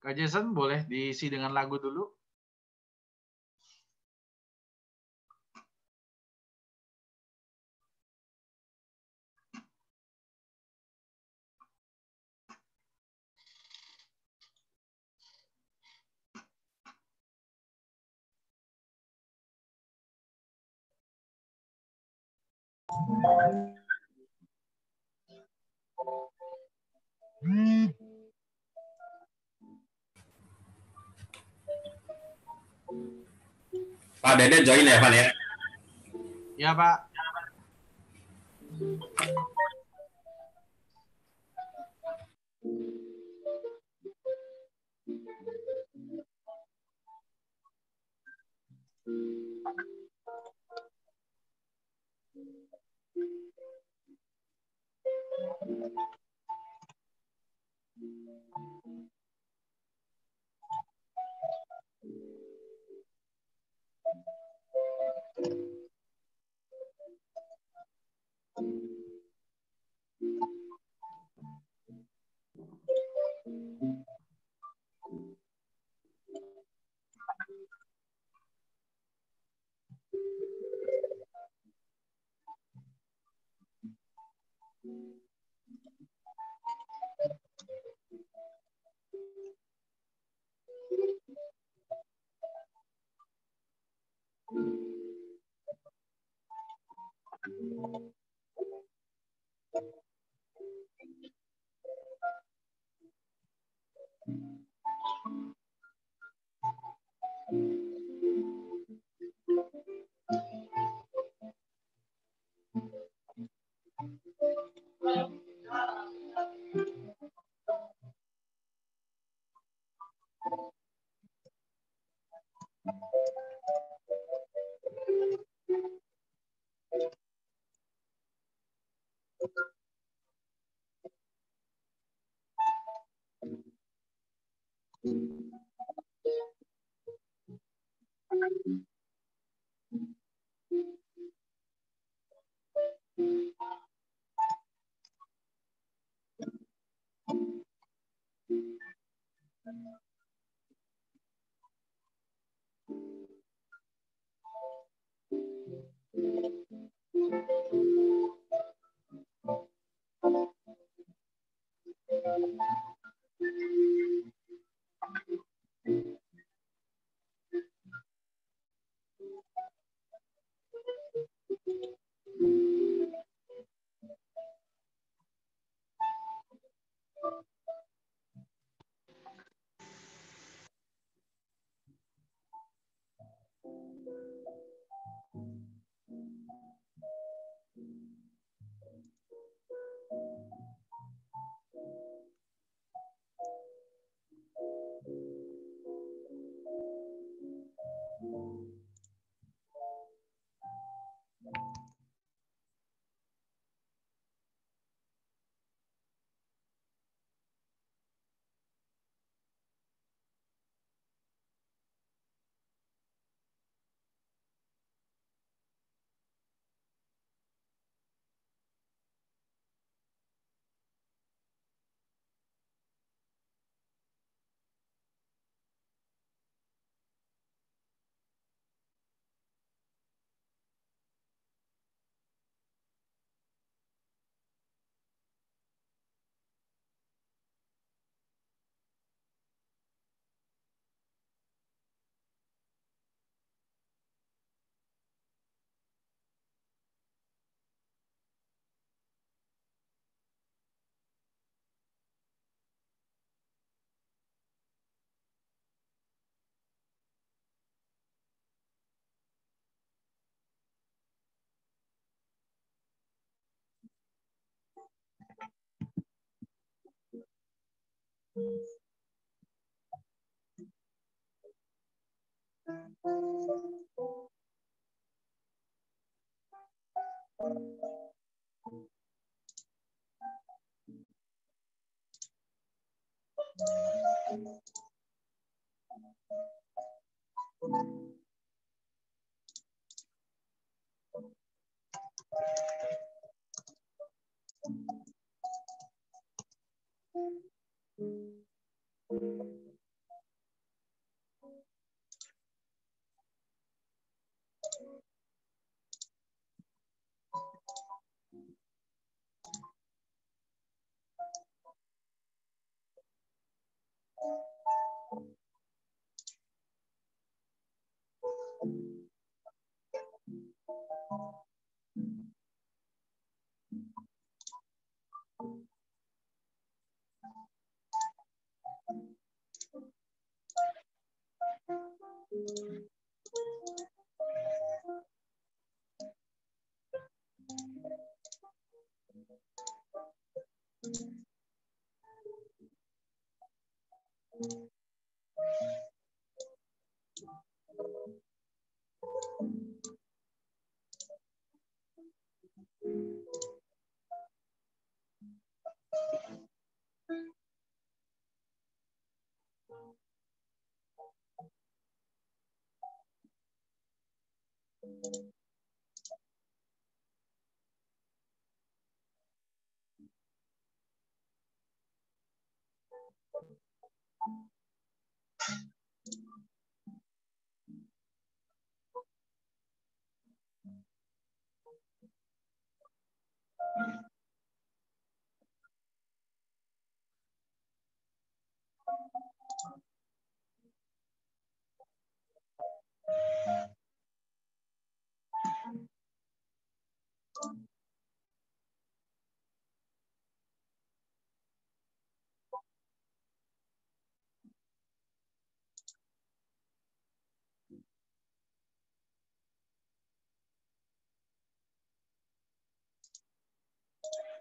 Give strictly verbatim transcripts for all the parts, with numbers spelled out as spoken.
Kak Jason boleh diisi dengan lagu dulu? Pak Dede join ya, Van ya? Ya, Pak.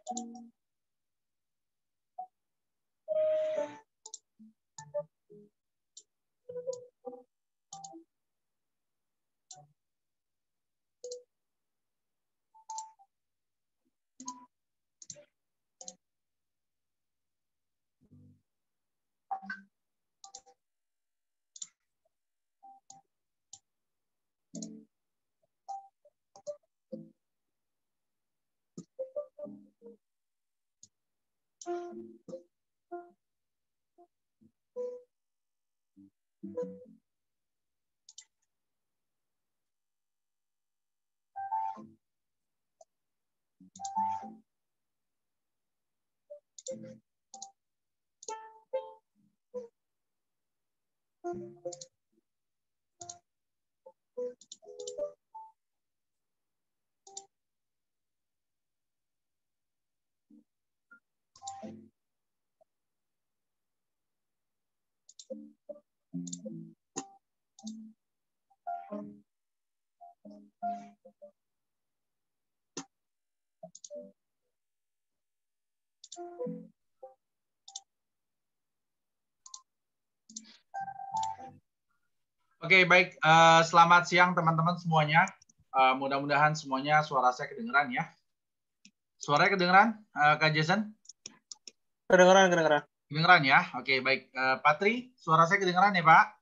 Oke, baik. Uh, selamat siang teman-teman semuanya. Uh, mudah-mudahan semuanya suara saya kedengeran ya. Suaranya kedengeran, uh, Kak Jason? Kedengeran, kedengeran. Kedengeran ya? Oke, baik. Uh, Patri, suara saya kedengeran ya, Pak?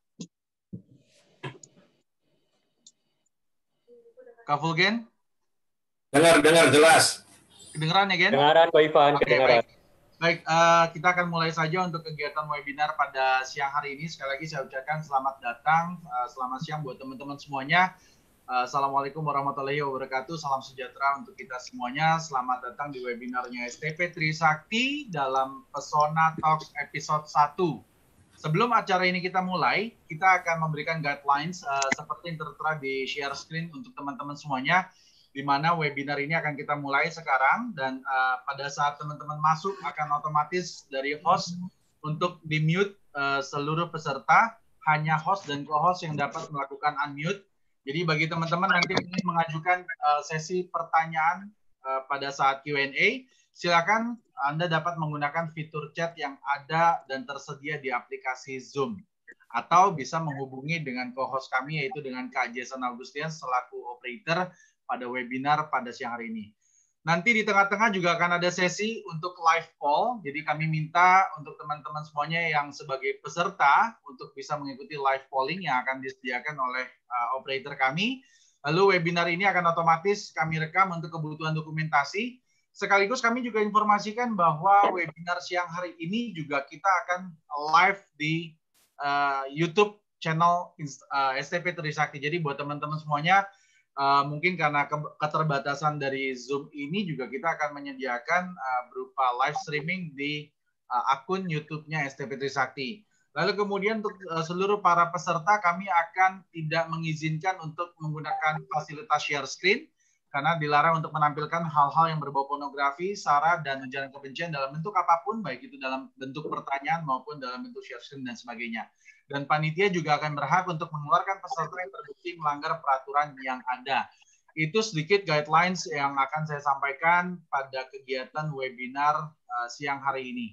Kak Fulgen? Dengar, dengar jelas. Kedengeran ya, Gen? Kedengeran, Pak Ivan. Oke, Kedengeran. baik. Baik, uh, kita akan mulai saja untuk kegiatan webinar pada siang hari ini. Sekali lagi saya ucapkan selamat datang, uh, selamat siang buat teman-teman semuanya. Uh, Assalamualaikum warahmatullahi wabarakatuh, salam sejahtera untuk kita semuanya. Selamat datang di webinarnya S T P Trisakti dalam Pesona Talks episode satu. Sebelum acara ini kita mulai, kita akan memberikan guidelines uh, seperti yang tertera di share screen untuk teman-teman semuanya, di mana webinar ini akan kita mulai sekarang, dan uh, pada saat teman-teman masuk akan otomatis dari host untuk di-mute uh, seluruh peserta, hanya host dan co-host yang dapat melakukan unmute. Jadi bagi teman-teman nanti ingin mengajukan uh, sesi pertanyaan uh, pada saat Q and A, silakan Anda dapat menggunakan fitur chat yang ada dan tersedia di aplikasi Zoom. Atau bisa menghubungi dengan co-host kami, yaitu dengan Kak Jason Agustian selaku operator pada webinar pada siang hari ini. Nanti di tengah-tengah juga akan ada sesi untuk live poll. Jadi kami minta untuk teman-teman semuanya yang sebagai peserta untuk bisa mengikuti live polling yang akan disediakan oleh uh, operator kami. Lalu webinar ini akan otomatis kami rekam untuk kebutuhan dokumentasi. Sekaligus kami juga informasikan bahwa webinar siang hari ini juga kita akan live di uh, YouTube channel uh, S T P Trisakti. Jadi buat teman-teman semuanya, Uh, mungkin karena ke keterbatasan dari Zoom ini juga kita akan menyediakan uh, berupa live streaming di uh, akun YouTube-nya S T P Trisakti. Lalu kemudian untuk uh, seluruh para peserta kami akan tidak mengizinkan untuk menggunakan fasilitas share screen karena dilarang untuk menampilkan hal-hal yang berbau pornografi, sara, dan ujaran kebencian dalam bentuk apapun, baik itu dalam bentuk pertanyaan maupun dalam bentuk share screen dan sebagainya. Dan panitia juga akan berhak untuk mengeluarkan peserta yang terbukti melanggar peraturan yang ada. Itu sedikit guidelines yang akan saya sampaikan pada kegiatan webinar uh, siang hari ini.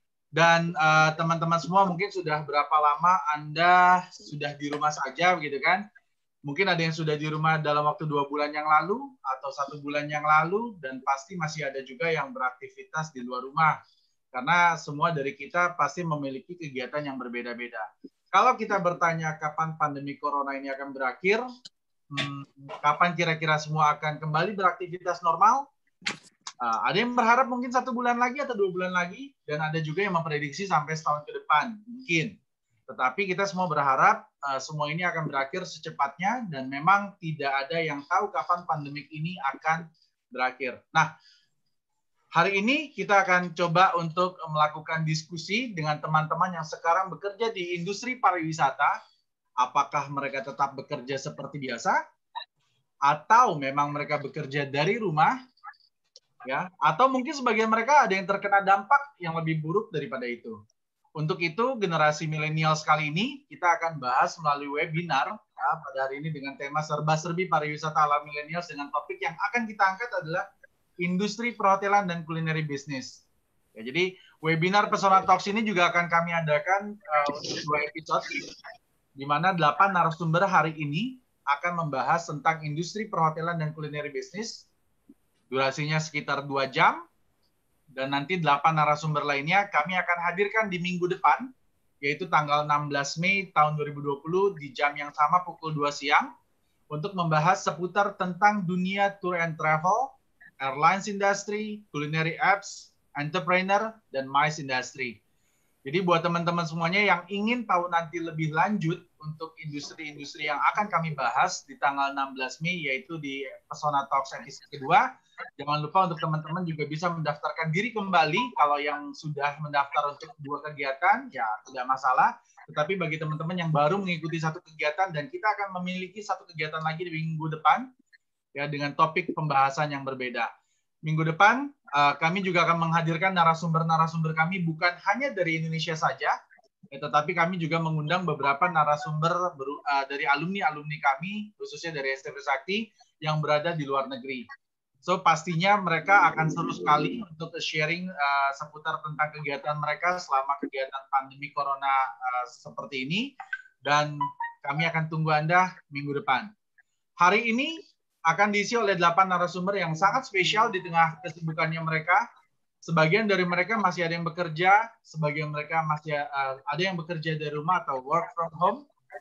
Dan teman-teman uh, semua mungkin sudah berapa lama Anda sudah di rumah saja, begitu kan? Mungkin ada yang sudah di rumah dalam waktu dua bulan yang lalu atau satu bulan yang lalu, dan pasti masih ada juga yang beraktivitas di luar rumah. Karena semua dari kita pasti memiliki kegiatan yang berbeda-beda. Kalau kita bertanya kapan pandemi corona ini akan berakhir, hmm, kapan kira-kira semua akan kembali beraktivitas normal, uh, ada yang berharap mungkin satu bulan lagi atau dua bulan lagi, dan ada juga yang memprediksi sampai setahun ke depan, mungkin. Tetapi kita semua berharap uh, semua ini akan berakhir secepatnya, dan memang tidak ada yang tahu kapan pandemik ini akan berakhir. Nah, hari ini kita akan coba untuk melakukan diskusi dengan teman-teman yang sekarang bekerja di industri pariwisata. Apakah mereka tetap bekerja seperti biasa? Atau memang mereka bekerja dari rumah? Ya, atau mungkin sebagian mereka ada yang terkena dampak yang lebih buruk daripada itu. Untuk itu, generasi milenial kali ini kita akan bahas melalui webinar ya, pada hari ini dengan tema serba-serbi pariwisata ala milenial dengan topik yang akan kita angkat adalah industri perhotelan dan culinary business. Ya, jadi webinar Pesona Talks ini juga akan kami adakan uh, untuk dua episode, di mana delapan narasumber hari ini akan membahas tentang industri perhotelan dan culinary business. Durasinya sekitar dua jam. Dan nanti delapan narasumber lainnya kami akan hadirkan di minggu depan, yaitu tanggal enam belas Mei tahun dua ribu dua puluh di jam yang sama pukul dua siang, untuk membahas seputar tentang dunia tour and travel, airlines industry, culinary apps, entrepreneur, dan MICE industry. Jadi buat teman-teman semuanya yang ingin tahu nanti lebih lanjut untuk industri-industri yang akan kami bahas di tanggal enam belas Mei, yaitu di Pesona Talks episode kedua, jangan lupa untuk teman-teman juga bisa mendaftarkan diri kembali. Kalau yang sudah mendaftar untuk dua kegiatan, ya tidak masalah. Tetapi bagi teman-teman yang baru mengikuti satu kegiatan, dan kita akan memiliki satu kegiatan lagi di minggu depan, ya dengan topik pembahasan yang berbeda. Minggu depan, uh, kami juga akan menghadirkan narasumber-narasumber kami bukan hanya dari Indonesia saja, ya, tetapi kami juga mengundang beberapa narasumber beru, uh, dari alumni-alumni kami, khususnya dari S T V Sakti, yang berada di luar negeri. So, pastinya mereka akan seru sekali untuk sharing uh, seputar tentang kegiatan mereka selama kegiatan pandemi Corona uh, seperti ini, dan kami akan tunggu Anda minggu depan. Hari ini akan diisi oleh delapan narasumber yang sangat spesial di tengah kesibukannya mereka. Sebagian dari mereka masih ada yang bekerja, sebagian mereka masih uh, ada yang bekerja dari rumah atau work from home.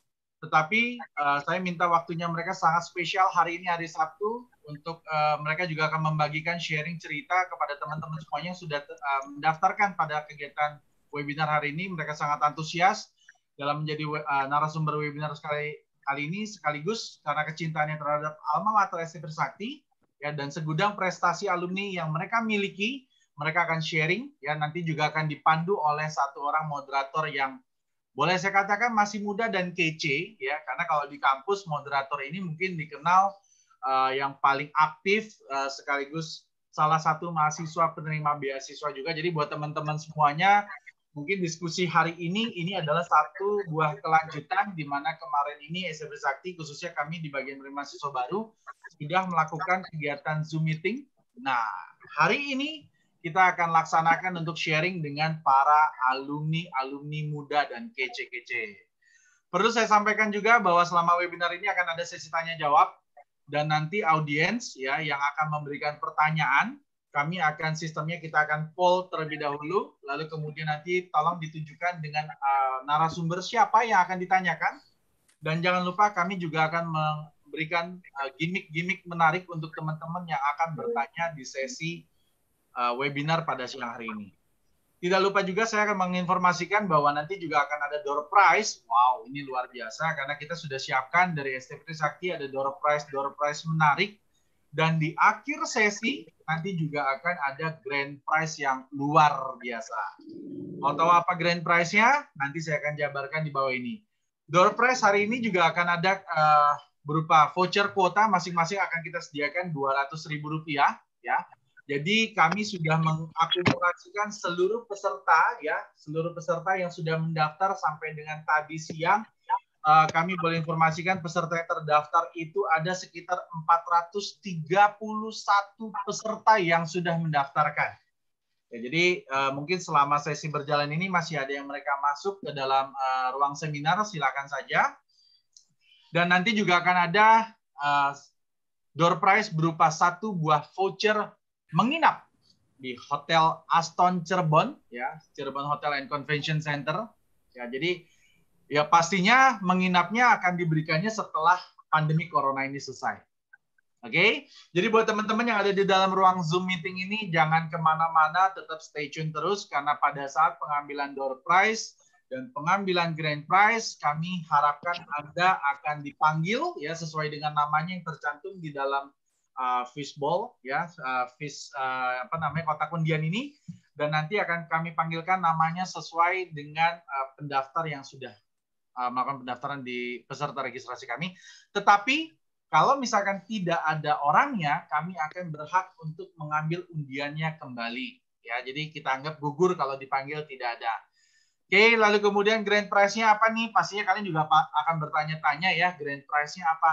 Tetapi uh, saya minta waktunya mereka sangat spesial hari ini, hari Sabtu, untuk uh, mereka juga akan membagikan sharing cerita kepada teman-teman semuanya yang sudah uh, mendaftarkan pada kegiatan webinar hari ini. Mereka sangat antusias dalam menjadi uh, narasumber webinar sekali kali ini, sekaligus karena kecintaannya terhadap alma mater S T V Sakti, ya, dan segudang prestasi alumni yang mereka miliki, mereka akan sharing, ya, nanti juga akan dipandu oleh satu orang moderator yang boleh saya katakan masih muda dan kece, ya, karena kalau di kampus moderator ini mungkin dikenal uh, yang paling aktif, uh, sekaligus salah satu mahasiswa penerima beasiswa juga. Jadi buat teman-teman semuanya, mungkin diskusi hari ini, ini adalah satu buah kelanjutan di mana kemarin ini S T V Sakti, khususnya kami di bagian penerima mahasiswa baru, sudah melakukan kegiatan Zoom meeting. Nah, hari ini kita akan laksanakan untuk sharing dengan para alumni-alumni muda dan kece-kece. Perlu saya sampaikan juga bahwa selama webinar ini akan ada sesi tanya-jawab, dan nanti audiens, ya, yang akan memberikan pertanyaan, kami akan sistemnya kita akan poll terlebih dahulu, lalu kemudian nanti tolong ditujukan dengan uh, narasumber siapa yang akan ditanyakan, dan jangan lupa kami juga akan memberikan uh, gimmick-gimmick menarik untuk teman-teman yang akan bertanya di sesi uh, webinar pada siang hari ini. Tidak lupa juga saya akan menginformasikan bahwa nanti juga akan ada door prize. Wow, ini luar biasa karena kita sudah siapkan dari S T V Sakti ada door prize, door prize menarik. Dan di akhir sesi nanti juga akan ada grand prize yang luar biasa. Mau tahu apa grand prize-nya? Nanti saya akan jabarkan di bawah ini. Door prize hari ini juga akan ada uh, berupa voucher kuota, masing-masing akan kita sediakan dua ratus ribu rupiah, ya. Jadi kami sudah mengakumulasikan seluruh peserta, ya, seluruh peserta yang sudah mendaftar sampai dengan tadi siang. Uh, kami boleh informasikan peserta yang terdaftar itu ada sekitar empat ratus tiga puluh satu peserta yang sudah mendaftarkan. Ya, jadi uh, mungkin selama sesi berjalan ini masih ada yang mereka masuk ke dalam uh, ruang seminar, silakan saja. Dan nanti juga akan ada uh, door prize berupa satu buah voucher menginap di Hotel Aston Cirebon, ya, Cirebon Hotel and Convention Center. Ya, jadi ya pastinya menginapnya akan diberikannya setelah pandemi Corona ini selesai. Oke, okay? Jadi buat teman-teman yang ada di dalam ruang Zoom meeting ini, jangan kemana-mana, tetap stay tune terus, karena pada saat pengambilan door prize dan pengambilan grand prize, kami harapkan Anda akan dipanggil, ya, sesuai dengan namanya yang tercantum di dalam uh, fishbowl, ya, uh, fish, uh, apa namanya, kotak undian ini, dan nanti akan kami panggilkan namanya sesuai dengan uh, pendaftar yang sudah melakukan pendaftaran di peserta registrasi kami. Tetapi kalau misalkan tidak ada orangnya, kami akan berhak untuk mengambil undiannya kembali. Ya, jadi kita anggap gugur kalau dipanggil tidak ada. Oke, lalu kemudian grand prize-nya apa nih? Pastinya kalian juga akan bertanya-tanya, ya, grand prize-nya apa?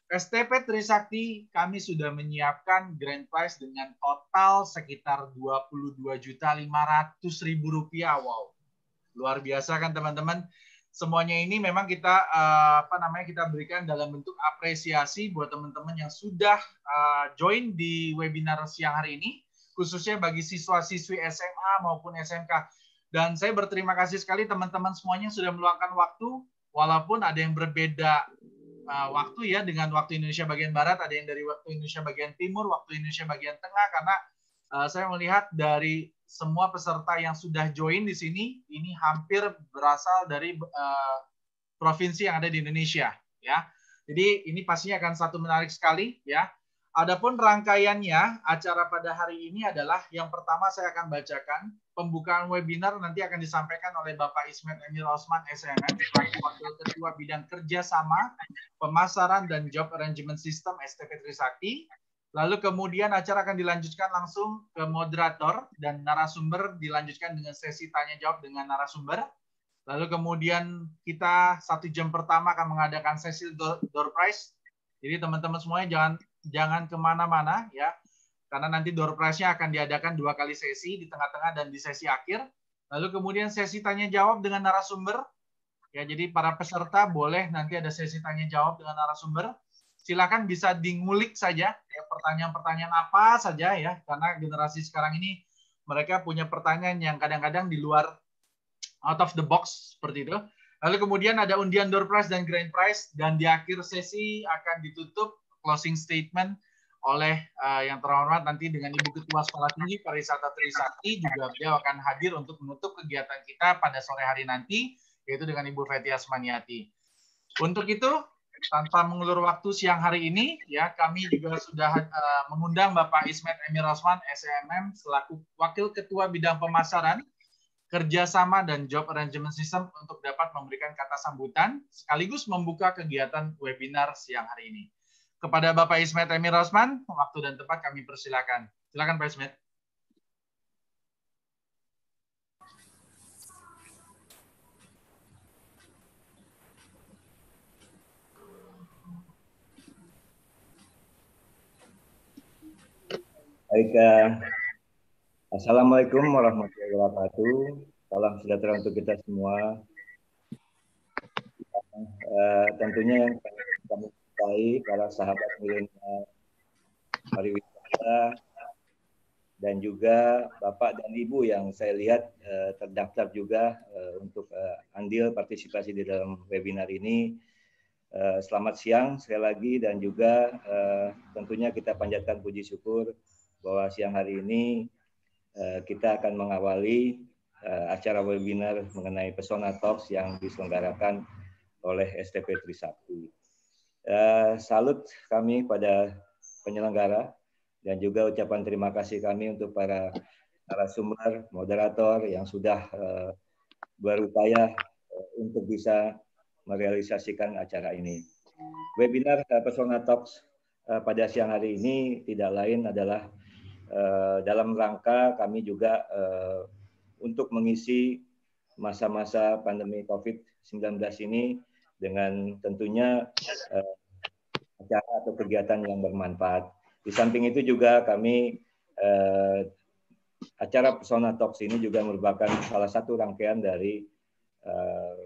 S T P Trisakti kami sudah menyiapkan grand prize dengan total sekitar dua puluh dua juta lima ratus ribu rupiah. Wow, luar biasa kan teman-teman. Semuanya ini memang kita uh, apa namanya kita berikan dalam bentuk apresiasi buat teman-teman yang sudah uh, join di webinar siang hari ini, khususnya bagi siswa-siswi S M A maupun S M K. Dan saya berterima kasih sekali teman-teman semuanya sudah meluangkan waktu, walaupun ada yang berbeda uh, waktu ya dengan waktu Indonesia bagian barat, ada yang dari waktu Indonesia bagian timur, waktu Indonesia bagian tengah, karena uh, saya melihat dari semua peserta yang sudah join di sini ini hampir berasal dari uh, provinsi yang ada di Indonesia ya. Jadi ini pastinya akan satu menarik sekali ya. Adapun rangkaiannya acara pada hari ini adalah yang pertama saya akan bacakan pembukaan webinar nanti akan disampaikan oleh Bapak Ismet Emir Osman S M M selaku Wakil Ketua Bidang Kerjasama, Pemasaran dan Job Arrangement System S T P Trisakti. Lalu kemudian acara akan dilanjutkan langsung ke moderator dan narasumber dilanjutkan dengan sesi tanya jawab dengan narasumber. Lalu kemudian kita satu jam pertama akan mengadakan sesi door, door prize. Jadi teman-teman semuanya jangan jangan kemana-mana ya, karena nanti door prize-nya akan diadakan dua kali sesi di tengah-tengah dan di sesi akhir. Lalu kemudian sesi tanya jawab dengan narasumber. Ya, jadi para peserta boleh nanti ada sesi tanya jawab dengan narasumber. Silakan bisa dingulik saja ya, pertanyaan-pertanyaan apa saja ya, karena generasi sekarang ini mereka punya pertanyaan yang kadang-kadang di luar out of the box seperti itu. Lalu kemudian ada undian door prize dan grand prize, dan di akhir sesi akan ditutup closing statement oleh uh, yang terhormat nanti dengan Ibu Ketua Sekolah Tinggi Pariwisata Trisakti, juga beliau akan hadir untuk menutup kegiatan kita pada sore hari nanti, yaitu dengan Ibu Feti Asmaniati. Untuk itu, tanpa mengulur waktu siang hari ini, ya kami juga sudah uh, mengundang Bapak Ismet Emir Osman S M M selaku Wakil Ketua Bidang Pemasaran, Kerjasama dan Job Arrangement System untuk dapat memberikan kata sambutan sekaligus membuka kegiatan webinar siang hari ini. Kepada Bapak Ismet Emir Osman, waktu dan tempat kami persilakan. Silakan Pak Ismet. Baik, Assalamualaikum warahmatullahi wabarakatuh. Salam sejahtera untuk kita semua. Uh, tentunya yang kami cintai para sahabat milenial pariwisata dan juga Bapak dan Ibu yang saya lihat uh, terdaftar juga uh, untuk uh, andil partisipasi di dalam webinar ini. Uh, selamat siang sekali lagi, dan juga uh, tentunya kita panjatkan puji syukur bahwa siang hari ini uh, kita akan mengawali uh, acara webinar mengenai Pesona Talks yang diselenggarakan oleh S T P Trisakti. Uh, salut kami pada penyelenggara dan juga ucapan terima kasih kami untuk para narasumber, moderator yang sudah uh, berupaya uh, untuk bisa merealisasikan acara ini. Webinar uh, Pesona Talks uh, pada siang hari ini tidak lain adalah uh, dalam rangka kami juga uh, untuk mengisi masa-masa pandemi COVID sembilan belas ini dengan tentunya uh, acara atau kegiatan yang bermanfaat. Di samping itu juga kami uh, acara Pesona Talks ini juga merupakan salah satu rangkaian dari uh,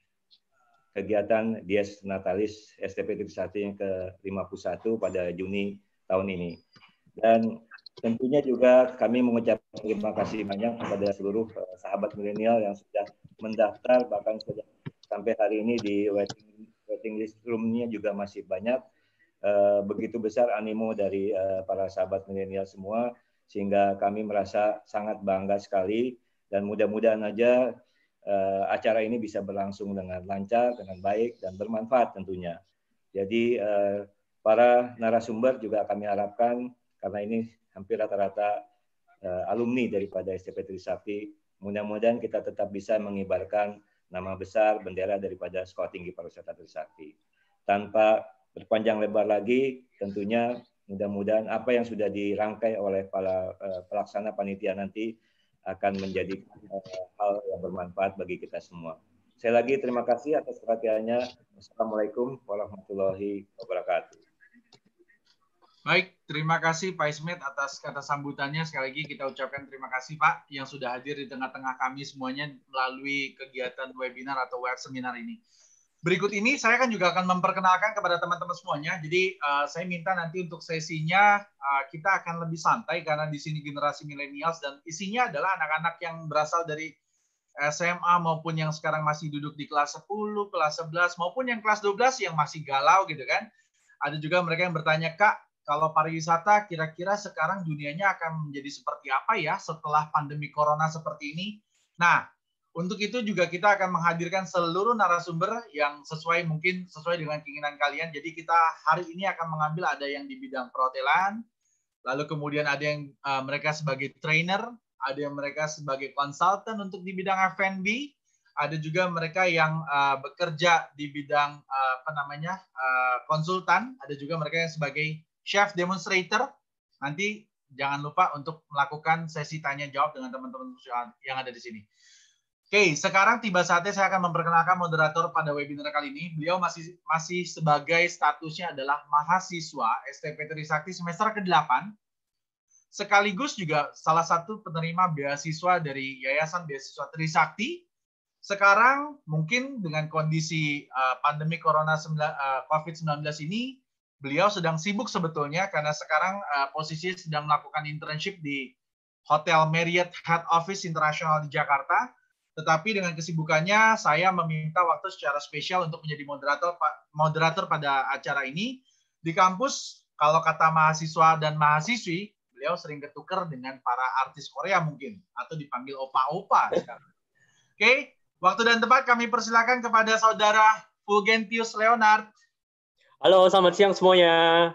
kegiatan Dies Natalis S T P Trisakti yang ke lima puluh satu pada Juni tahun ini. Dan tentunya juga kami mengucapkan terima kasih banyak kepada seluruh uh, sahabat milenial yang sudah mendaftar, bahkan sudah sampai hari ini di waiting, waiting list room-nya juga masih banyak. Uh, begitu besar animo dari uh, para sahabat milenial semua, sehingga kami merasa sangat bangga sekali, dan mudah-mudahan aja uh, acara ini bisa berlangsung dengan lancar, dengan baik, dan bermanfaat tentunya. Jadi uh, para narasumber juga kami harapkan, karena ini hampir rata-rata uh, alumni daripada S T P Trisakti, mudah-mudahan kita tetap bisa mengibarkan nama besar bendera daripada Sekolah Tinggi Pariwisata Trisakti. Tanpa berpanjang lebar lagi, tentunya mudah-mudahan apa yang sudah dirangkai oleh para uh, pelaksana panitia nanti akan menjadi uh, hal yang bermanfaat bagi kita semua. Saya lagi terima kasih atas perhatiannya. Assalamualaikum warahmatullahi wabarakatuh. Baik, terima kasih Pak Ismet atas kata sambutannya. Sekali lagi kita ucapkan terima kasih Pak yang sudah hadir di tengah-tengah kami semuanya melalui kegiatan webinar atau web seminar ini. Berikut ini saya kan juga akan memperkenalkan kepada teman-teman semuanya. Jadi uh, saya minta nanti untuk sesinya uh, kita akan lebih santai karena di sini generasi milenials dan isinya adalah anak-anak yang berasal dari S M A maupun yang sekarang masih duduk di kelas sepuluh, kelas sebelas maupun yang kelas dua belas yang masih galau gitu kan. Ada juga mereka yang bertanya, Kak, kalau pariwisata kira-kira sekarang dunianya akan menjadi seperti apa ya setelah pandemi corona seperti ini? Nah, untuk itu juga kita akan menghadirkan seluruh narasumber yang sesuai mungkin sesuai dengan keinginan kalian. Jadi kita hari ini akan mengambil ada yang di bidang perhotelan, lalu kemudian ada yang uh, mereka sebagai trainer, ada yang mereka sebagai konsultan untuk di bidang F and B, ada juga mereka yang uh, bekerja di bidang uh, apa namanya uh, konsultan, ada juga mereka yang sebagai chef demonstrator. Nanti jangan lupa untuk melakukan sesi tanya jawab dengan teman-teman yang ada di sini. Oke, sekarang tiba saatnya saya akan memperkenalkan moderator pada webinar kali ini. Beliau masih masih sebagai statusnya adalah mahasiswa S T P Trisakti semester ke delapan. Sekaligus juga salah satu penerima beasiswa dari Yayasan Beasiswa Trisakti. Sekarang mungkin dengan kondisi uh, pandemi corona uh, covid sembilan belas ini, beliau sedang sibuk sebetulnya karena sekarang uh, posisinya sedang melakukan internship di Hotel Marriott Head Office Internasional di Jakarta. Tetapi dengan kesibukannya, saya meminta waktu secara spesial untuk menjadi moderator moderator pada acara ini. Di kampus, kalau kata mahasiswa dan mahasiswi, beliau sering ketukar dengan para artis Korea mungkin, atau dipanggil opa-opa sekarang. Oke, waktu dan tempat kami persilakan kepada saudara Fulgentius Leonard. Halo, selamat siang semuanya.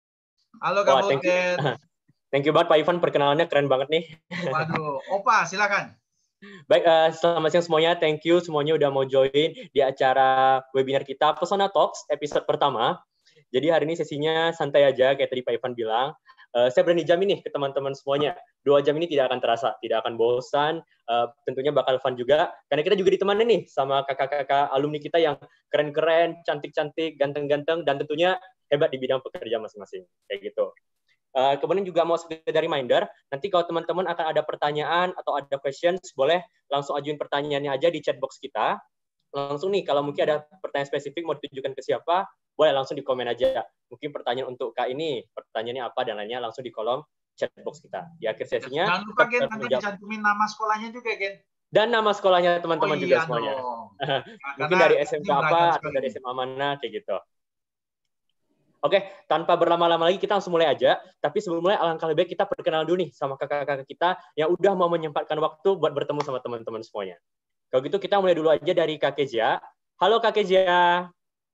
Halo Kak Fulgen. Thank, thank you banget Pak Ivan, perkenalannya keren banget nih. Waduh, Opa silakan. Baik, uh, selamat siang semuanya. Thank you semuanya udah mau join di acara webinar kita Pesona Talks episode pertama. Jadi hari ini sesinya santai aja kayak tadi Pak Ivan bilang. Uh, saya berani jamin nih ke teman-teman semuanya, dua jam ini tidak akan terasa, tidak akan bosan, uh, tentunya bakal fun juga. Karena kita juga ditemani nih sama kakak-kakak alumni kita yang keren-keren, cantik-cantik, ganteng-ganteng, dan tentunya hebat di bidang pekerjaan masing-masing. Kayak gitu. Uh, kemudian juga mau sekedar reminder, nanti kalau teman-teman akan ada pertanyaan atau ada questions, boleh langsung ajuin pertanyaannya aja di chat box kita. Langsung nih, kalau mungkin ada pertanyaan spesifik mau ditujukan ke siapa, boleh langsung di komen aja. Mungkin pertanyaan untuk Kak ini, pertanyaannya apa, dan lainnya langsung di kolom chat box kita. Di akhir sesinya, jangan lupa, Gen, nanti dicantumin nama sekolahnya juga, Gen. Dan nama sekolahnya teman-teman oh, iya juga semuanya. Nah, mungkin dari S M K apa, atau dari S M A mana, kayak gitu. Oke, tanpa berlama-lama lagi kita langsung mulai aja. Tapi sebelum mulai alangkah lebih baik kita perkenalan dulu nih sama kakak-kakak kita yang udah mau menyempatkan waktu buat bertemu sama teman-teman semuanya. Kalau gitu kita mulai dulu aja dari Kak Kezia. Halo Kak Kezia.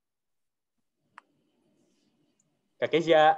Kak Kezia.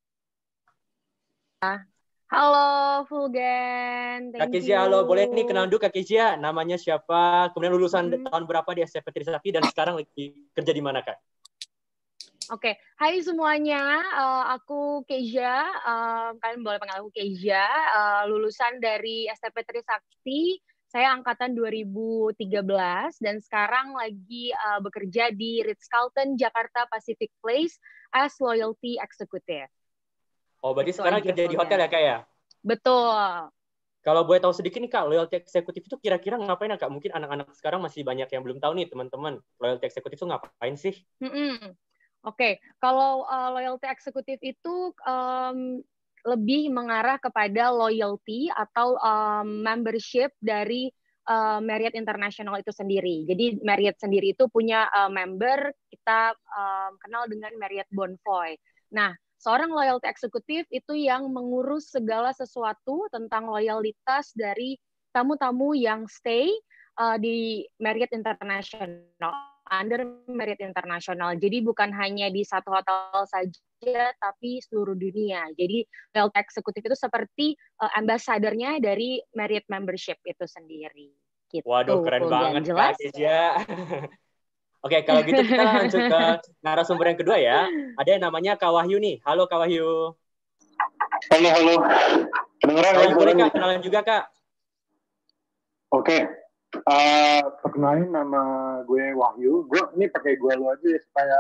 Halo Fulgen. Kak Kezia, halo. Boleh nih kenalan dulu Kak Kezia. Namanya siapa? Kemudian lulusan hmm. tahun berapa di S T P Trisakti dan sekarang lagi kerja di mana Kak? Oke, okay. Hai semuanya, uh, aku Kezia, uh, kalian boleh panggil aku Kezia, uh, lulusan dari S T P Trisakti, saya angkatan dua ribu tiga belas, dan sekarang lagi uh, bekerja di Ritz-Carlton Jakarta Pacific Place as Loyalty Executive. Oh, berarti itu sekarang kerja di hotel ya Kak ya? Betul. Kalau boleh tahu sedikit nih Kak, Loyalty Executive itu kira-kira ngapain ya Kak? Mungkin anak-anak sekarang masih banyak yang belum tahu nih teman-teman, Loyalty Executive itu ngapain sih? Mm-mm. Oke, okay. Kalau uh, loyalty eksekutif itu um, lebih mengarah kepada loyalty atau um, membership dari uh, Marriott International itu sendiri. Jadi Marriott sendiri itu punya uh, member, kita um, kenal dengan Marriott Bonvoy. Nah, seorang loyalty eksekutif itu yang mengurus segala sesuatu tentang loyalitas dari tamu-tamu yang stay uh, di Marriott International. Under Marriott International. Jadi bukan hanya di satu hotel saja, tapi seluruh dunia. Jadi loyalty eksekutif itu seperti uh, ambassador-nya dari Marriott membership itu sendiri. Gitu. Waduh, keren Full banget Kak Kezia. Oke, kalau gitu kita lanjut ke narasumber yang kedua ya. Ada yang namanya Kak Wahyu nih. Halo Kak Wahyu. Halo, halo. Kedengeran ya? Boleh Kak, kenalan juga Kak. Oke. Uh, perkenalin nama gue Wahyu. Gue ini pakai gue lu aja ya, supaya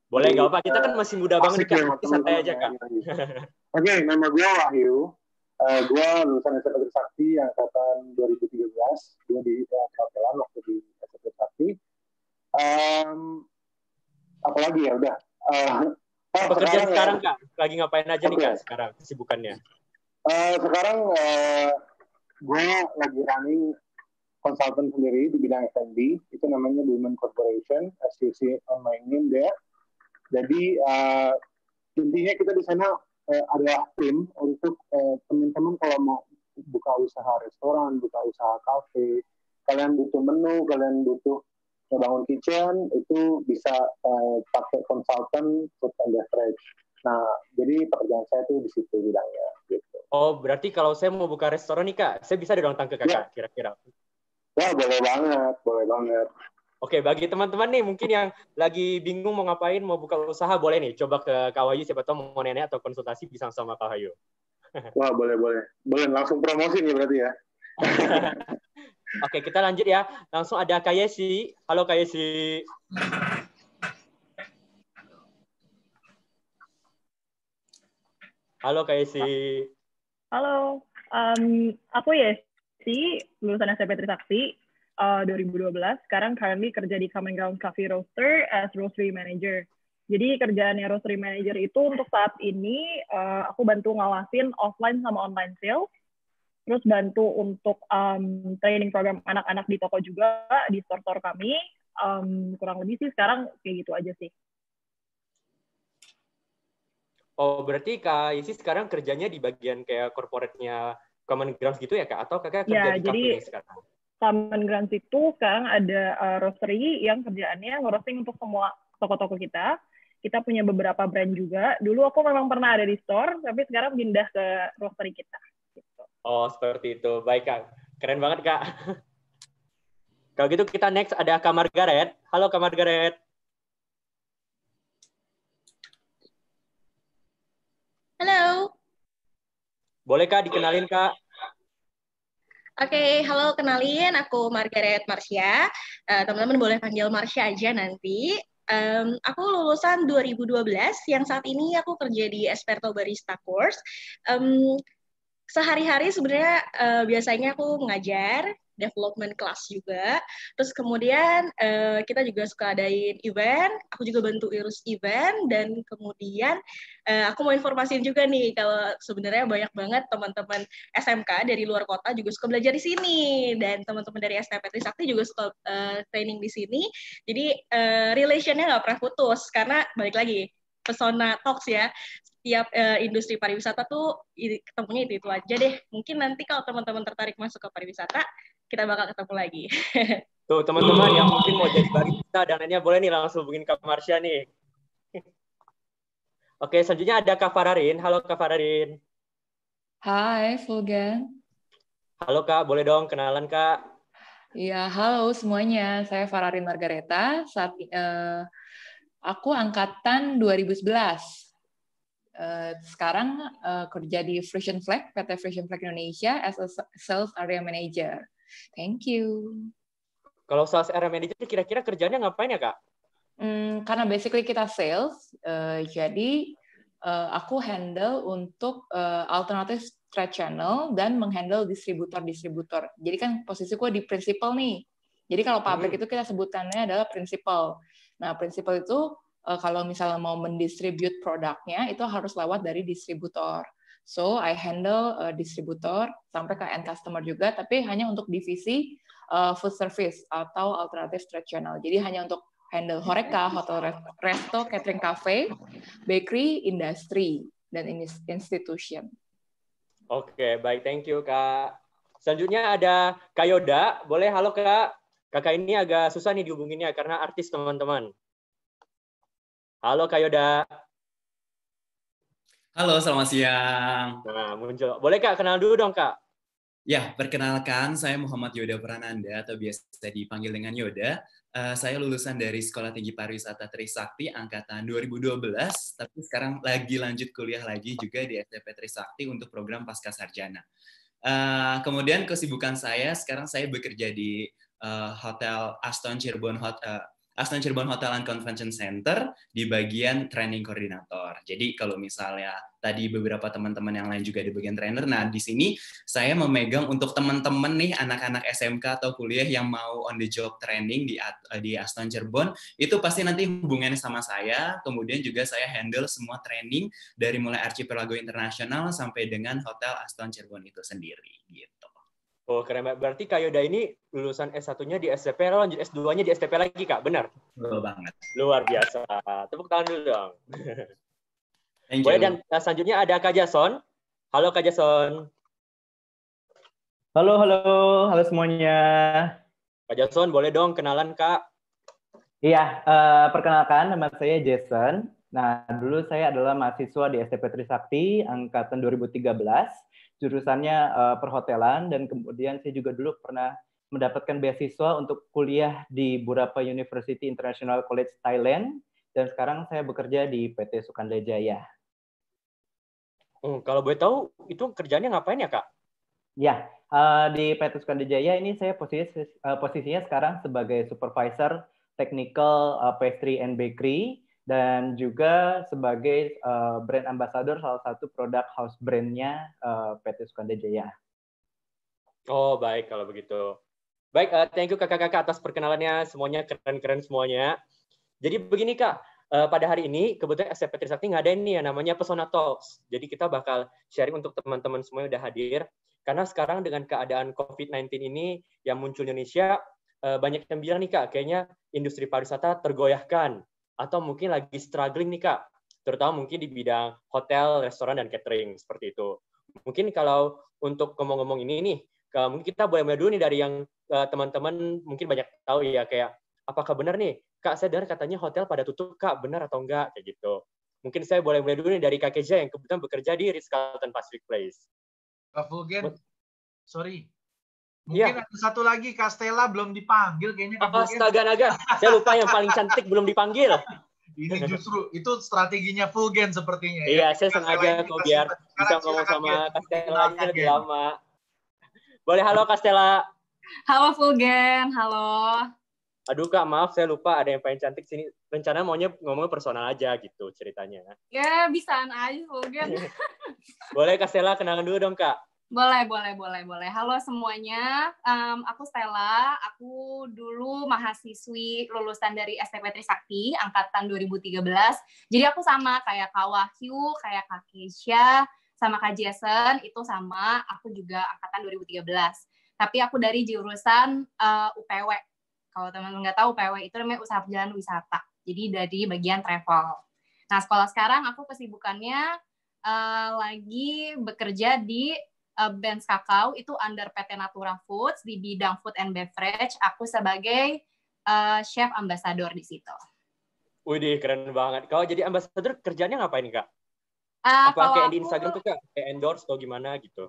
Boleh nggak Pak? Kita kan masih muda banget nih Kak. Santai aja Kak. Oke, nama gue Wahyu. Uh, gue lulusan S M P Trisakti angkatan dua ribu tiga belas. Gue di Kapelan waktu di S M P Trisakti. Um, apalagi ya udah. Uh, oh, Pekerjaan sekarang, sekarang Kak, lagi ngapain aja okay. nih Kak sekarang kesibukannya? Uh, sekarang uh, gue lagi running konsultan sendiri di bidang F and B. Itu namanya Women Corporation, as you see on my name there. Jadi uh, intinya kita di sana uh, adalah tim untuk uh, teman-teman kalau mau buka usaha restoran, buka usaha kafe, kalian butuh menu, kalian butuh bangun kitchen, itu bisa uh, pakai konsultan food and beverage. Nah, jadi pekerjaan saya itu di situ bidangnya. Gitu. Oh, berarti kalau saya mau buka restoran nih Kak, saya bisa datang ke Kakak kira-kira? Ya, boleh banget, boleh banget. Oke, bagi teman-teman nih mungkin yang lagi bingung mau ngapain, mau buka usaha, boleh nih coba ke Kak Wahyu, siapa tahu mau nenek atau konsultasi bisa sama Kak Wahyu. Wah, boleh, boleh. Boleh, langsung promosi nih berarti ya. Oke, kita lanjut ya. Langsung ada Kak Yesi. Halo Kak Yesi. Halo Kak Yesi. Halo, um, aku Yesi, lulusan S M P Trisakti uh, dua ribu dua belas. Sekarang currently kerja di Common Ground Coffee Roaster as Roastery Manager. Jadi kerjaannya Roastery Manager itu untuk saat ini uh, aku bantu ngawasin offline sama online sales. Terus bantu untuk um, training program anak-anak di toko juga, di store-store kami. Um, kurang lebih sih sekarang kayak gitu aja sih. Oh, berarti Kak Yesi sekarang kerjanya di bagian kayak corporate-nya Common Grounds gitu ya, Kak? Atau Kakak kerja ya, di jadi, cafe sekarang? Common Grounds itu sekarang ada uh, roastery yang kerjaannya nge-roasting untuk semua toko-toko kita. Kita punya beberapa brand juga. Dulu aku memang pernah ada di store, tapi sekarang pindah ke roastery kita. Oh, seperti itu. Baik, Kak. Keren banget, Kak. Kalau gitu kita next ada Kak Margaret. Halo, Kak Margaret. Halo. Boleh, Kak, dikenalin, Kak? Oke, okay, halo, kenalin. Aku Margaret Marsha. Uh, teman-teman boleh panggil Marsha aja nanti. Um, aku lulusan dua ribu dua belas, yang saat ini aku kerja di Esperto Barista Course. Um, Sehari-hari sebenarnya uh, biasanya aku mengajar, development class juga. Terus kemudian uh, kita juga suka adain event, aku juga bantu urus event, dan kemudian uh, aku mau informasiin juga nih kalau sebenarnya banyak banget teman-teman S M K dari luar kota juga suka belajar di sini, dan teman-teman dari S T P Trisakti juga suka uh, training di sini. Jadi uh, relation-nya nggak pernah putus, karena balik lagi, Pesona Talks ya. Setiap uh, industri pariwisata tuh ketemunya itu-itu aja deh. Mungkin nanti kalau teman-teman tertarik masuk ke pariwisata, kita bakal ketemu lagi. Tuh, teman-teman yang mungkin mau jadi barista dan lainnya, boleh nih langsung hubungin Kak Marsha nih. Oke, selanjutnya ada Kak Fararin. Halo, Kak Fararin. Hai, Fulgen. Halo, Kak. Boleh dong kenalan, Kak? Iya, halo semuanya. Saya Fararin Margareta. Saat, uh, aku angkatan dua ribu sebelas. Uh, sekarang uh, kerja di Frisian Flag, P T Frisian Flag Indonesia as a Sales Area Manager. Thank you. Kalau Sales Area Manager kira-kira kerjanya ngapain ya, Kak? Hmm, karena basically kita sales, uh, jadi uh, aku handle untuk uh, alternative trade channel dan menghandle distributor-distributor. Jadi kan posisiku di principal nih. Jadi kalau pabrik hmm. itu kita sebutkannya adalah principal. Nah, principal itu kalau misalnya mau mendistribute produknya, itu harus lewat dari distributor. So, I handle uh, distributor sampai ke end customer juga, tapi hanya untuk divisi uh, food service atau alternative trade channel. Jadi hanya untuk handle Horeca, hotel, resto, catering cafe, bakery, industri, dan institution. Oke, baik. Thank you, Kak. Selanjutnya ada Kak Yoda. Boleh, halo, Kak. Kakak ini agak susah nih dihubunginnya karena artis, teman-teman. Halo Kak Yoda. Halo, selamat siang. Nah, muncul. Boleh Kak, kenal dulu dong Kak. Ya, perkenalkan saya Muhammad Yoda Prananda atau biasa dipanggil dengan Yoda. Uh, saya lulusan dari Sekolah Tinggi Pariwisata Trisakti angkatan dua ribu dua belas, tapi sekarang lagi lanjut kuliah lagi juga di S T P Trisakti untuk program Pascasarjana. Uh, kemudian kesibukan saya, sekarang saya bekerja di uh, Hotel Aston Cirebon Hot, uh, Aston Cirebon Hotel and Convention Center di bagian training koordinator. Jadi kalau misalnya tadi beberapa teman-teman yang lain juga di bagian trainer, nah di sini saya memegang untuk teman-teman nih anak-anak S M K atau kuliah yang mau on the job training di di Aston Cirebon, itu pasti nanti hubungannya sama saya. Kemudian juga saya handle semua training dari mulai Archipelago Internasional sampai dengan Hotel Aston Cirebon itu sendiri gitu. Oh, keren banget. Berarti Kak Yoda ini lulusan S satunya di S T P, lanjut S duanya di S T P lagi, Kak? Benar? Betul banget. Luar biasa. Tepuk tangan dulu dong. Thank you. Boleh, dan selanjutnya ada Kak Jason. Halo, Kak Jason. Halo, halo. Halo semuanya. Kak Jason, boleh dong kenalan, Kak? Iya, uh, perkenalkan, nama saya Jason. Nah, dulu saya adalah mahasiswa di S T P Trisakti, angkatan dua ribu tiga belas. Jurusannya uh, perhotelan, dan kemudian saya juga dulu pernah mendapatkan beasiswa untuk kuliah di Burapa University International College Thailand, dan sekarang saya bekerja di P T Sukanda Jaya. Oh, kalau boleh tahu, itu kerjanya ngapain ya, Kak? Ya, uh, di P T Sukanda Jaya ini saya posisi, uh, posisinya sekarang sebagai supervisor technical uh, pastry and bakery, dan juga sebagai uh, brand ambassador salah satu produk house brand-nya uh, P T Sukanda Jaya. Oh, baik kalau begitu. Baik, uh, thank you kakak-kakak atas perkenalannya, semuanya keren-keren semuanya. Jadi begini Kak, uh, pada hari ini kebetulan S T P Trisakti ngadain nih yang namanya Pesona Talks. Jadi kita bakal sharing untuk teman-teman semua yang udah hadir. Karena sekarang dengan keadaan covid sembilan belas ini yang muncul di Indonesia, uh, banyak yang bilang nih Kak, kayaknya industri pariwisata tergoyahkan. Atau mungkin lagi struggling nih Kak, terutama mungkin di bidang hotel, restoran, dan catering, seperti itu. Mungkin kalau untuk ngomong-ngomong ini nih, mungkin kita boleh mulai dulu nih dari yang teman-teman mungkin banyak tahu ya, kayak apakah benar nih, Kak saya dengar katanya hotel pada tutup Kak, benar atau enggak, kayak gitu. Mungkin saya boleh mulai dulu nih dari Kak Keja yang kebetulan bekerja di Ritz-Carlton Pacific Place. Kak Fulgen, sorry. Mungkin ya. Ada satu lagi, Kak Stella belum dipanggil kayaknya. Oh, astaga naga, saya lupa yang paling cantik belum dipanggil. Ini justru itu strateginya Fulgen sepertinya. Iya, ya. Saya sengaja kok biar bisa ngomong sama Kak Stella aja lebih lama. Boleh, halo Kak Stella. Halo Fulgen, halo. Aduh Kak, maaf saya lupa ada yang paling cantik sini. Rencana maunya ngomong personal aja gitu ceritanya. Ya, bisaan aja Fulgen. Boleh Kak Stella kenalan dulu dong Kak. Boleh, boleh, boleh, boleh. Halo semuanya, um, aku Stella. Aku dulu mahasiswi lulusan dari S T P Trisakti, angkatan dua ribu tiga belas. Jadi aku sama kayak Kak Wahyu, kayak Kak Keisha, sama Kak Jason, itu sama. Aku juga angkatan dua ribu tiga belas. Tapi aku dari jurusan uh, U P W. Kalau teman-teman nggak tahu, U P W itu namanya Usaha Perjalanan Wisata. Jadi dari bagian travel. Nah, sekolah sekarang aku kesibukannya uh, lagi bekerja di Uh, Benz Kakao, itu under P T Natura Foods di bidang food and beverage. Aku sebagai uh, chef ambassador di situ. Widih, keren banget. Kalau jadi ambassador kerjanya ngapain Kak? Uh, Apa kayak aku... di Instagram tuh Kak, kayak endorse atau gimana gitu?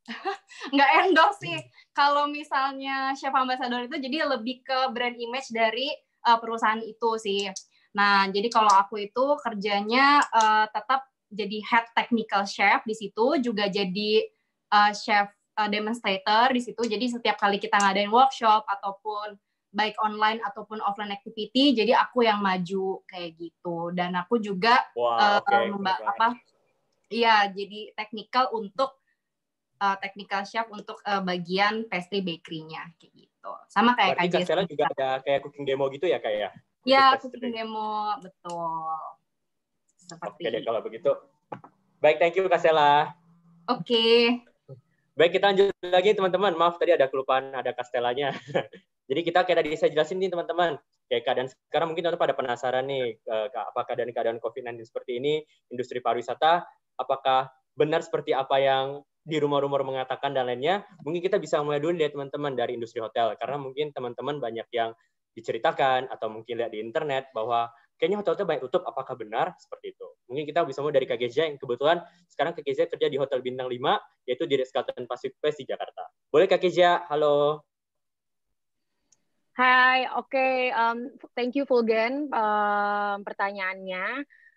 Nggak endorse sih. Kalau misalnya chef ambassador itu jadi lebih ke brand image dari uh, perusahaan itu sih. Nah, jadi kalau aku itu kerjanya uh, tetap jadi head technical chef di situ, juga jadi Uh, chef uh, demonstrator di situ. Jadi setiap kali kita ngadain workshop ataupun baik online ataupun offline activity, jadi aku yang maju kayak gitu. Dan aku juga wow, uh, okay. apa? Iya, jadi technical untuk uh, technical chef untuk uh, bagian pastry bakery-nya kayak gitu. Sama kayak Kak Stella juga ada kayak cooking demo gitu ya kayak? Iya, cooking demo, betul. Seperti Oke deh kalau begitu. Baik, thank you Kak Stella. Oke. Okay. Baik, kita lanjut lagi teman-teman. Maaf tadi ada kelupaan ada Kastelanya. Jadi kita kayak tadi saya jelasin nih teman-teman. Kayak keadaan sekarang mungkin teman-teman pada penasaran nih apakah dari keadaan covid sembilan belas seperti ini industri pariwisata apakah benar seperti apa yang di rumor-rumor mengatakan dan lainnya. Mungkin kita bisa mulai dulu dari teman-teman dari industri hotel karena mungkin teman-teman banyak yang diceritakan atau mungkin lihat di internet bahwa kayaknya hotel-hotel banyak tutup, apakah benar seperti itu? Mungkin kita bisa mulai dari Kak Geja yang kebetulan sekarang Kak Geja kerja di Hotel Bintang lima, yaitu di Ritz-Carlton Pacific Place di Jakarta. Boleh Kak Geja, halo. Hai, oke, okay. um, thank you Fulgen um, pertanyaannya.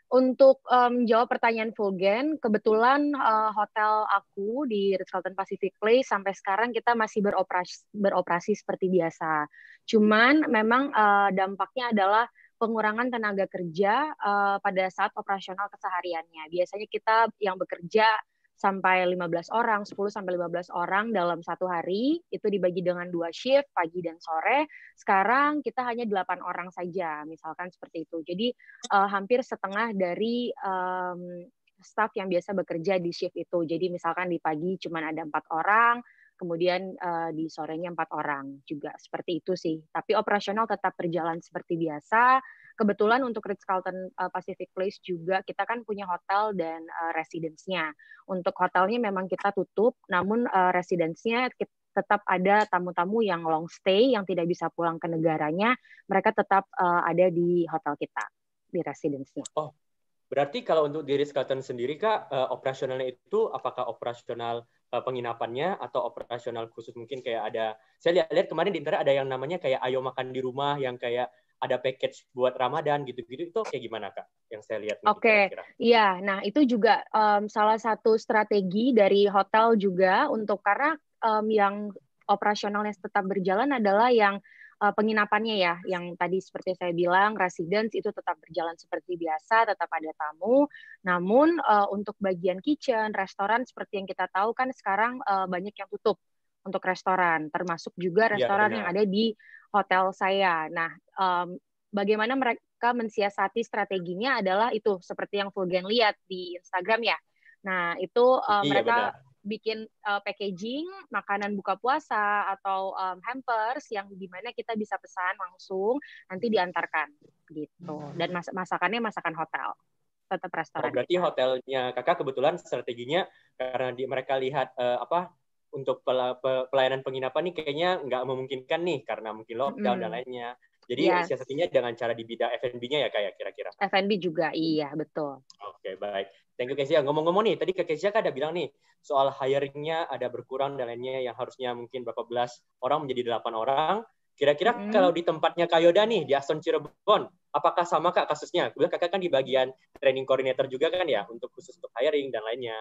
Untuk um, jawab pertanyaan Fulgen, kebetulan uh, hotel aku di Ritz-Carlton Pacific Place sampai sekarang kita masih beroperasi, beroperasi seperti biasa. Cuman memang uh, dampaknya adalah pengurangan tenaga kerja uh, pada saat operasional kesehariannya. Biasanya kita yang bekerja sampai lima belas orang, sepuluh sampai lima belas orang dalam satu hari, itu dibagi dengan dua shift, pagi dan sore. Sekarang kita hanya delapan orang saja, misalkan seperti itu. Jadi uh, hampir setengah dari um, staff yang biasa bekerja di shift itu. Jadi misalkan di pagi cuma ada empat orang, kemudian uh, di sorenya empat orang juga. Seperti itu sih. Tapi operasional tetap berjalan seperti biasa. Kebetulan untuk Ritz-Carlton uh, Pacific Place juga kita kan punya hotel dan uh, residence-nya. Untuk hotelnya memang kita tutup, namun uh, residence-nya tetap ada tamu-tamu yang long stay, yang tidak bisa pulang ke negaranya, mereka tetap uh, ada di hotel kita, di residence-nya. Oh, berarti kalau untuk di Ritz-Carlton sendiri, Kak, uh, operasionalnya itu apakah operasional uh, penginapannya atau operasional khusus mungkin kayak ada, saya lihat, lihat kemarin di internet ada yang namanya kayak ayo makan di rumah, yang kayak ada package buat Ramadan gitu-gitu, itu kayak gimana Kak yang saya lihat? Oke, okay. Iya, nah itu juga um, salah satu strategi dari hotel juga untuk karena um, yang operasionalnya tetap berjalan adalah yang uh, penginapannya ya, yang tadi seperti saya bilang residence itu tetap berjalan seperti biasa, tetap ada tamu. Namun uh, untuk bagian kitchen, restoran seperti yang kita tahu kan sekarang uh, banyak yang tutup untuk restoran, termasuk juga restoran ya, yang ada di hotel saya. Nah, um, bagaimana mereka mensiasati strateginya adalah itu seperti yang Fulgen lihat di Instagram ya. Nah, itu uh, iya, mereka benar. bikin uh, packaging makanan buka puasa atau um, hampers yang dimana kita bisa pesan langsung nanti diantarkan gitu. Dan mas masakannya masakan hotel, tetap restoran. Oh, berarti kita. Hotelnya Kakak kebetulan strateginya karena di, mereka lihat uh, apa? Untuk pelayanan penginapan nih kayaknya nggak memungkinkan nih karena mungkin lockdown mm. dan lainnya. Jadi yes. siasatinya dengan cara di bidang F and B-nya ya kayak kira-kira. F and B juga, iya betul. Oke okay, baik, thank you Kezia. Ngomong-ngomong nih, tadi Kak Kezia kan ada bilang nih soal hiring-nya ada berkurang dan lainnya yang harusnya mungkin berapa belas orang menjadi delapan orang. Kira-kira mm. kalau di tempatnya Kak Yoda nih di Aston Cirebon, apakah sama Kak kasusnya? Kemudian Kakak kan di bagian training coordinator juga kan ya untuk khusus untuk hiring dan lainnya.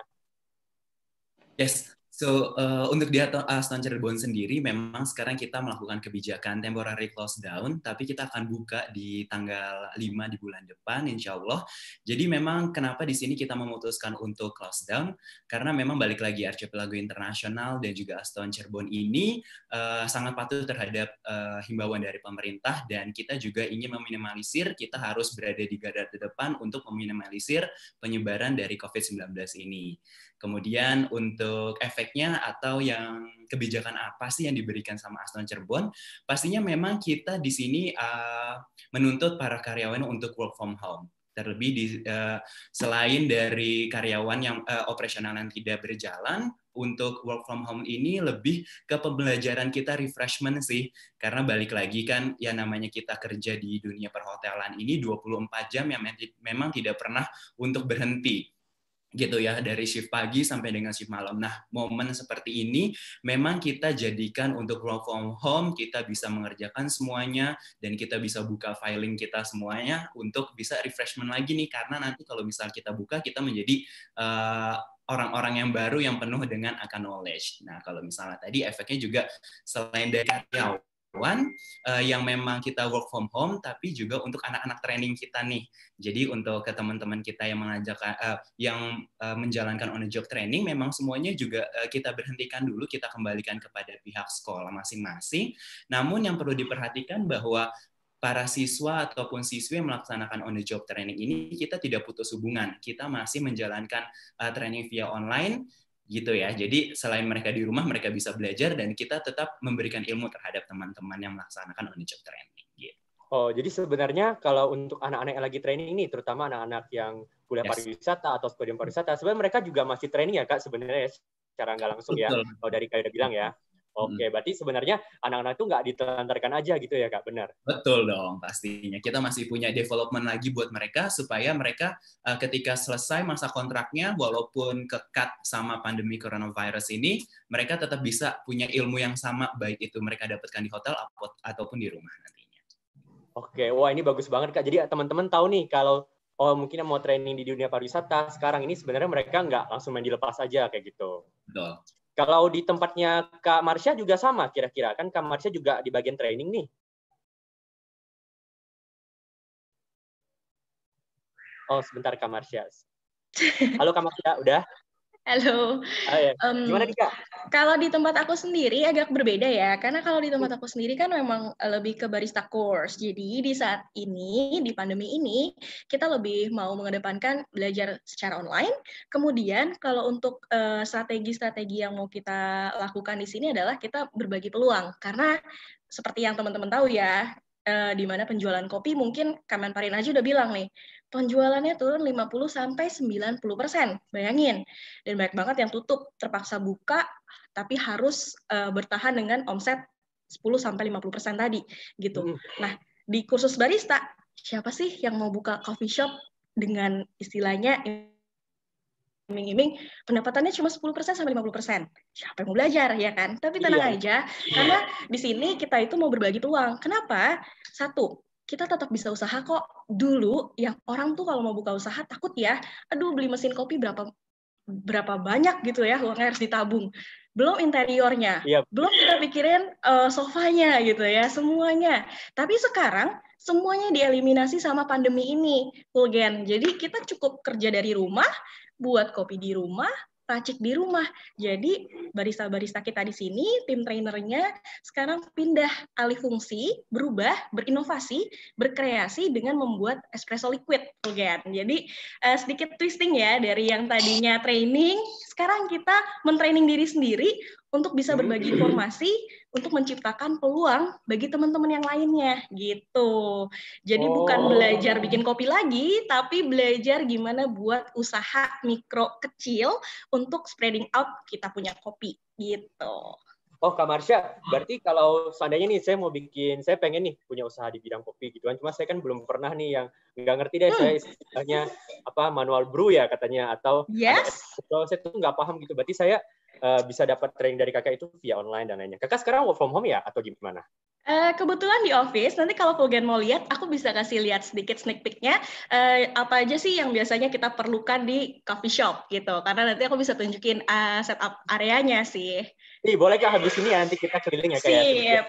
Yes. So, uh, untuk di Aston Cirebon sendiri, memang sekarang kita melakukan kebijakan temporary close down, tapi kita akan buka di tanggal lima di bulan depan, insya Allah. Jadi memang kenapa di sini kita memutuskan untuk close down, karena memang balik lagi Archipelago International dan juga Aston Cirebon ini uh, sangat patuh terhadap uh, himbauan dari pemerintah, dan kita juga ingin meminimalisir, kita harus berada di garda terdepan untuk meminimalisir penyebaran dari covid sembilan belas ini. Kemudian untuk efeknya atau yang kebijakan apa sih yang diberikan sama Aston Cirebon? Pastinya memang kita di sini uh, menuntut para karyawan untuk work from home. Terlebih di, uh, selain dari karyawan yang uh, operasional yang tidak berjalan, untuk work from home ini lebih ke pembelajaran kita refreshment sih. Karena balik lagi kan ya namanya kita kerja di dunia perhotelan ini dua puluh empat jam yang memang tidak pernah untuk berhenti. Gitu ya, dari shift pagi sampai dengan shift malam. Nah, momen seperti ini memang kita jadikan untuk work from home, kita bisa mengerjakan semuanya, dan kita bisa buka filing kita semuanya untuk bisa refreshment lagi nih, karena nanti kalau misal kita buka, kita menjadi uh, orang-orang yang baru yang penuh dengan akan knowledge. Nah, kalau misalnya tadi efeknya juga selain dari karyawan, Uh, yang memang kita work from home, tapi juga untuk anak-anak training kita nih. Jadi untuk ke teman-teman kita yang mengajak, uh, yang uh, menjalankan on the job training, memang semuanya juga uh, kita berhentikan dulu, kita kembalikan kepada pihak sekolah masing-masing. Namun yang perlu diperhatikan bahwa para siswa ataupun siswi yang melaksanakan on the job training ini kita tidak putus hubungan, kita masih menjalankan uh, training via online. Gitu ya. Jadi selain mereka di rumah, mereka bisa belajar dan kita tetap memberikan ilmu terhadap teman-teman yang melaksanakan on the job training. Gitu. Oh, jadi sebenarnya kalau untuk anak-anak yang lagi training ini, terutama anak-anak yang kuliah yes. pariwisata atau studi pariwisata, sebenarnya mereka juga masih training ya Kak sebenarnya secara nggak langsung. Betul. Ya. Kalau dari Kak udah bilang ya. Oke, hmm. berarti sebenarnya anak-anak itu nggak ditelantarkan aja gitu ya Kak, benar? Betul dong, pastinya. Kita masih punya development lagi buat mereka, supaya mereka uh, ketika selesai masa kontraknya, walaupun ke-cut sama pandemi coronavirus ini, mereka tetap bisa punya ilmu yang sama, baik itu mereka dapatkan di hotel ataupun di rumah nantinya. Oke, wah ini bagus banget Kak. Jadi teman-teman tahu nih, kalau oh mungkin mau training di dunia pariwisata, sekarang ini sebenarnya mereka nggak langsung main dilepas aja kayak gitu. Betul. Kalau di tempatnya Kak Marsha juga sama kira-kira, kan Kak Marsha juga di bagian training nih. Oh sebentar Kak Marsha. Halo Kak Marsha, udah? Halo. Ah, ya. Um, Gimana nih Kak? Kalau di tempat aku sendiri agak berbeda ya, karena kalau di tempat aku sendiri kan memang lebih ke barista course. Jadi di saat ini, di pandemi ini, kita lebih mau mengedepankan belajar secara online. Kemudian kalau untuk uh, strategi-strategi yang mau kita lakukan di sini adalah kita berbagi peluang. Karena seperti yang teman-teman tahu ya, uh, di mana penjualan kopi mungkin Kemenparin aja udah bilang nih, penjualannya turun lima puluh sampai sembilan puluh persen. Bayangin. Dan banyak banget yang tutup, terpaksa buka, tapi harus uh, bertahan dengan omset sepuluh sampai lima puluh persen tadi. gitu. Hmm. Nah, di kursus barista, siapa sih yang mau buka coffee shop dengan istilahnya iming-iming pendapatannya cuma sepuluh persen sampai lima puluh persen. Siapa yang mau belajar, ya kan? Tapi tenang iya. aja, karena di sini kita itu mau berbagi peluang. Kenapa? Satu, kita tetap bisa usaha kok. Dulu yang orang tuh kalau mau buka usaha takut ya, aduh beli mesin kopi berapa berapa banyak gitu ya, uangnya harus ditabung. Belum interiornya, yep. belum kita pikirin uh, sofanya gitu ya, semuanya. Tapi sekarang semuanya dieliminasi sama pandemi ini, Fulgen. Jadi kita cukup kerja dari rumah, buat kopi di rumah, racik di rumah. Jadi barista-barista kita di sini, tim trainernya sekarang pindah alih fungsi, berubah, berinovasi, berkreasi dengan membuat espresso liquid, Fulgen. Jadi uh, sedikit twisting ya dari yang tadinya training, sekarang kita mentraining diri sendiri untuk bisa berbagi informasi, untuk menciptakan peluang bagi teman-teman yang lainnya, gitu. Jadi oh. bukan belajar bikin kopi lagi, tapi belajar gimana buat usaha mikro kecil untuk spreading out kita punya kopi, gitu. Oh, Kak Marsha, berarti kalau seandainya nih saya mau bikin, saya pengen nih punya usaha di bidang kopi gitu kan, cuma saya kan belum pernah nih yang nggak ngerti deh, hmm. saya istilahnya apa manual brew ya katanya, atau yes. ada, saya tuh nggak paham gitu, berarti saya Uh, bisa dapat training dari kakak itu via online dan lainnya. Kakak sekarang work from home ya atau gimana? Uh, kebetulan di office, nanti kalau Fulgen mau lihat, aku bisa kasih lihat sedikit sneak peek-nya, uh, apa aja sih yang biasanya kita perlukan di coffee shop gitu, karena nanti aku bisa tunjukin uh, setup areanya sih. Nih, boleh Kak habis ini ya nanti kita keliling ya Kak ya? Sip.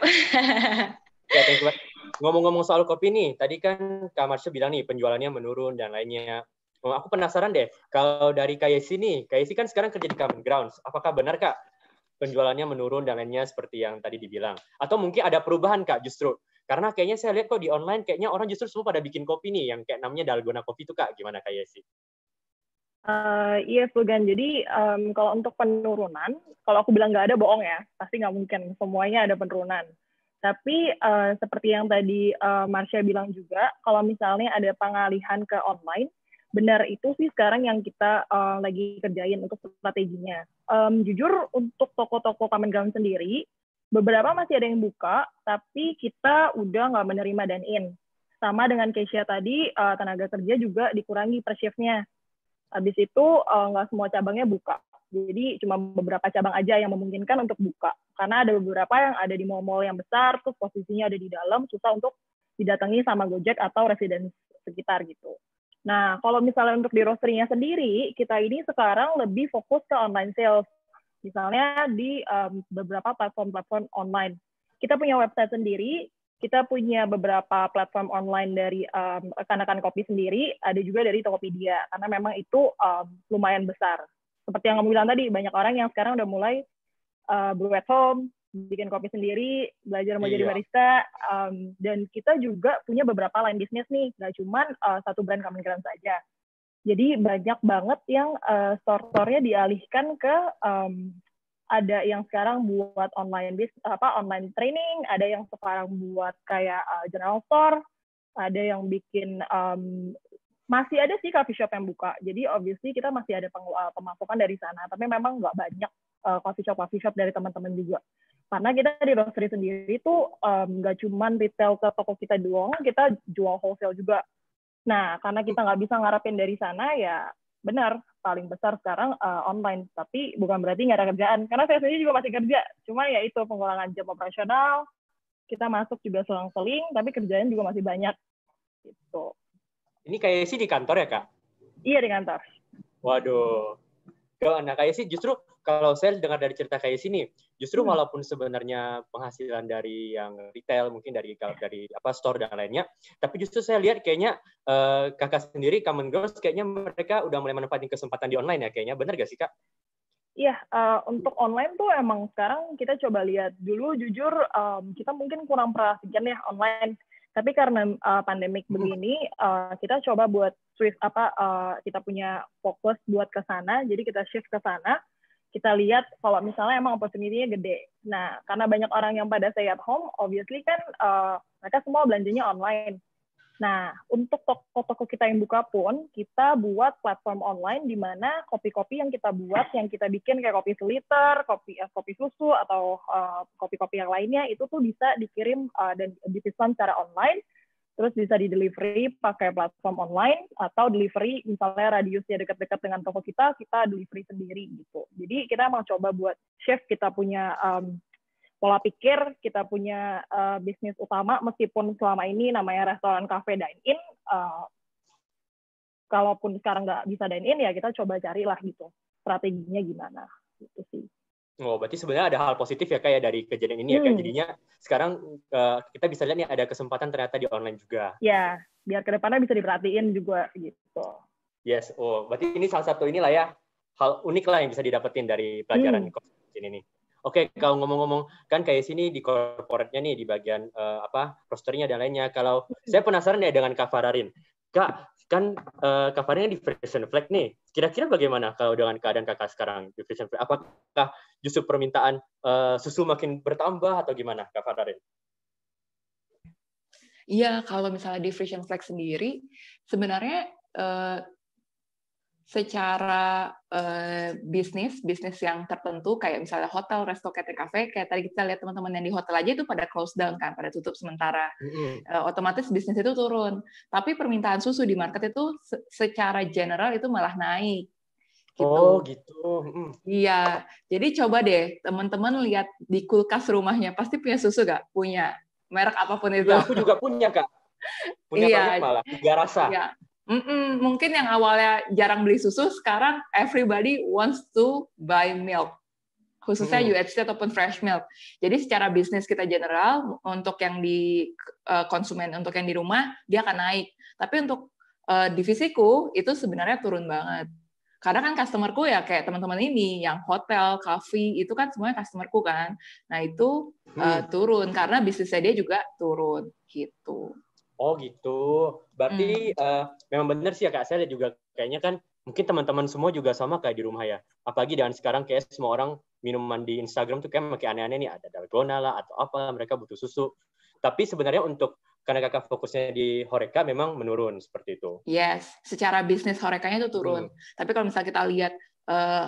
Ya, thank you. Ngomong-ngomong soal kopi nih, tadi kan Kak Marsha bilang nih penjualannya menurun dan lainnya. Oh, aku penasaran deh, kalau dari Kak Yesi nih, Kak Yesi kan sekarang kerja di Common Grounds. Apakah benar Kak penjualannya menurun dan lainnya seperti yang tadi dibilang? Atau mungkin ada perubahan Kak justru? Karena kayaknya saya lihat kok di online kayaknya orang justru semua pada bikin kopi nih, yang kayak namanya Dalgona Coffee itu Kak. Gimana Kak Yesi? Uh, iya, Fulgen. Jadi um, kalau untuk penurunan, kalau aku bilang nggak ada, bohong ya. Pasti nggak mungkin. Semuanya ada penurunan. Tapi uh, seperti yang tadi uh, Marsha bilang juga, kalau misalnya ada pengalihan ke online, benar itu sih sekarang yang kita uh, lagi kerjain untuk strateginya. Um, jujur untuk toko-toko Common Ground sendiri, beberapa masih ada yang buka, tapi kita udah nggak menerima dine-in. Sama dengan Keisha tadi, uh, tenaga kerja juga dikurangi per shift-nya. Habis itu uh, nggak semua cabangnya buka. Jadi cuma beberapa cabang aja yang memungkinkan untuk buka. Karena ada beberapa yang ada di mall-mall yang besar, terus posisinya ada di dalam, susah untuk didatangi sama Gojek atau residence sekitar gitu. Nah, kalau misalnya untuk di roastery-nya sendiri, kita ini sekarang lebih fokus ke online sales. Misalnya di um, beberapa platform-platform online. Kita punya website sendiri, kita punya beberapa platform online dari um, rekan-rekan kopi sendiri, ada juga dari Tokopedia, karena memang itu um, lumayan besar. Seperti yang kamu bilang tadi, banyak orang yang sekarang udah mulai uh, brew at home, bikin kopi sendiri, belajar mau iya. jadi barista, um, dan kita juga punya beberapa line bisnis nih, nggak cuma uh, satu brand Common Ground saja. Jadi banyak banget yang uh, store-store-nya dialihkan ke um, ada yang sekarang buat online bis, apa online training, ada yang sekarang buat kayak uh, general store, ada yang bikin um, masih ada sih coffee shop yang buka. Jadi obviously kita masih ada pemasukan dari sana, tapi memang nggak banyak uh, coffee shop coffee shop dari teman-teman juga. Karena kita di roastery sendiri tuh nggak um, cuma retail ke toko kita doang, kita jual wholesale juga. Nah, karena kita nggak bisa ngarepin dari sana, ya benar, paling besar sekarang uh, online. Tapi bukan berarti nggak ada kerjaan. Karena saya sendiri juga masih kerja. Cuma ya itu, pengurangan jam operasional, kita masuk juga selang-seling, tapi kerjaan juga masih banyak. Gitu. Ini kayak sih di kantor ya, Kak? Iya, di kantor. Waduh. Nah, kayak sih justru kalau saya dengar dari cerita kayak sini, justru Hmm. walaupun sebenarnya penghasilan dari yang retail, mungkin dari dari apa store dan lainnya, tapi justru saya lihat kayaknya eh, kakak sendiri, Common Girls, kayaknya mereka udah mulai manfaatin kesempatan di online ya, kayaknya. Benar gak sih, Kak? Iya, uh, untuk online tuh emang sekarang kita coba lihat dulu. Jujur, um, kita mungkin kurang perhatian ya online. Tapi karena uh, pandemik begini, uh, kita coba buat switch apa? Uh, kita punya fokus buat ke sana. Jadi kita shift ke sana. Kita lihat kalau misalnya emang opportunity-nya gede. Nah, karena banyak orang yang pada stay at home, obviously kan uh, mereka semua belanjanya online. Nah, untuk toko-toko kita yang buka pun, kita buat platform online di mana kopi-kopi yang kita buat, yang kita bikin kayak kopi seliter, kopi uh, kopi susu, atau uh, kopi-kopi yang lainnya, itu tuh bisa dikirim uh, dan dipesan secara online, terus bisa di-delivery pakai platform online, atau delivery misalnya radiusnya dekat-dekat dengan toko kita, kita delivery sendiri gitu. Jadi kita emang coba buat shift kita punya um, pola pikir, kita punya uh, bisnis utama, meskipun selama ini namanya restoran, cafe, dine-in, uh, kalaupun sekarang nggak bisa dine-in, ya kita coba carilah gitu, strateginya gimana, gitu sih. Oh, berarti sebenarnya ada hal positif ya, kayak dari kejadian ini ya, kayak Hmm. jadinya sekarang uh, kita bisa lihat nih ada kesempatan ternyata di online juga. Ya, biar kedepannya bisa diperhatiin juga, gitu. Yes, oh, berarti ini salah satu inilah ya, hal unik lah yang bisa didapetin dari pelajaran Hmm. ini nih. Oke, kalau ngomong-ngomong, kan kayak sini di corporate-nya nih, di bagian uh, apa rosternya dan lainnya. Kalau saya penasaran ya dengan Kak Fararin. Kak, kan uh, Kak Fararin di Frisian Flag nih. Kira-kira bagaimana kalau dengan keadaan Kakak sekarang di Frisian Flag? Apakah justru permintaan uh, susu makin bertambah atau gimana, Kak Fararin? Iya, kalau misalnya di Frisian Flag sendiri, sebenarnya uh, secara uh, bisnis, bisnis yang tertentu, kayak misalnya hotel, resto, catering, cafe, kayak tadi kita lihat teman-teman yang di hotel aja itu pada close down kan, pada tutup sementara. Mm-hmm. Uh, otomatis bisnis itu turun. Tapi permintaan susu di market itu se- secara general itu malah naik. Gitu. Oh gitu. Mm. Iya, jadi coba deh teman-teman lihat di kulkas rumahnya, pasti punya susu gak? Punya. Merek apapun itu. Ya, aku juga punya, Kak. Punya iya. banyak malah, tiga rasa. Iya. Mm-mm. Mungkin yang awalnya jarang beli susu, sekarang everybody wants to buy milk, khususnya Mm-hmm. U H T ataupun fresh milk. Jadi secara bisnis kita general, untuk yang di uh, konsumen, untuk yang di rumah, dia akan naik. Tapi untuk uh, divisiku, itu sebenarnya turun banget. Karena kan customerku ya kayak teman-teman ini, yang hotel, cafe, itu kan semuanya customerku kan. Nah itu uh, hmm. turun, karena bisnisnya dia juga turun, gitu. Oh gitu. Berarti hmm. uh, memang benar sih ya Kak, saya juga kayaknya kan mungkin teman-teman semua juga sama kayak di rumah ya. Apalagi dengan sekarang kayak semua orang minuman di Instagram tuh kayak pakai aneh-aneh nih, ada dalgona lah atau apa, mereka butuh susu. Tapi sebenarnya untuk karena Kakak fokusnya di Horeca memang menurun seperti itu. Yes, secara bisnis Horecanya itu turun. Hmm. Tapi kalau misalnya kita lihat uh,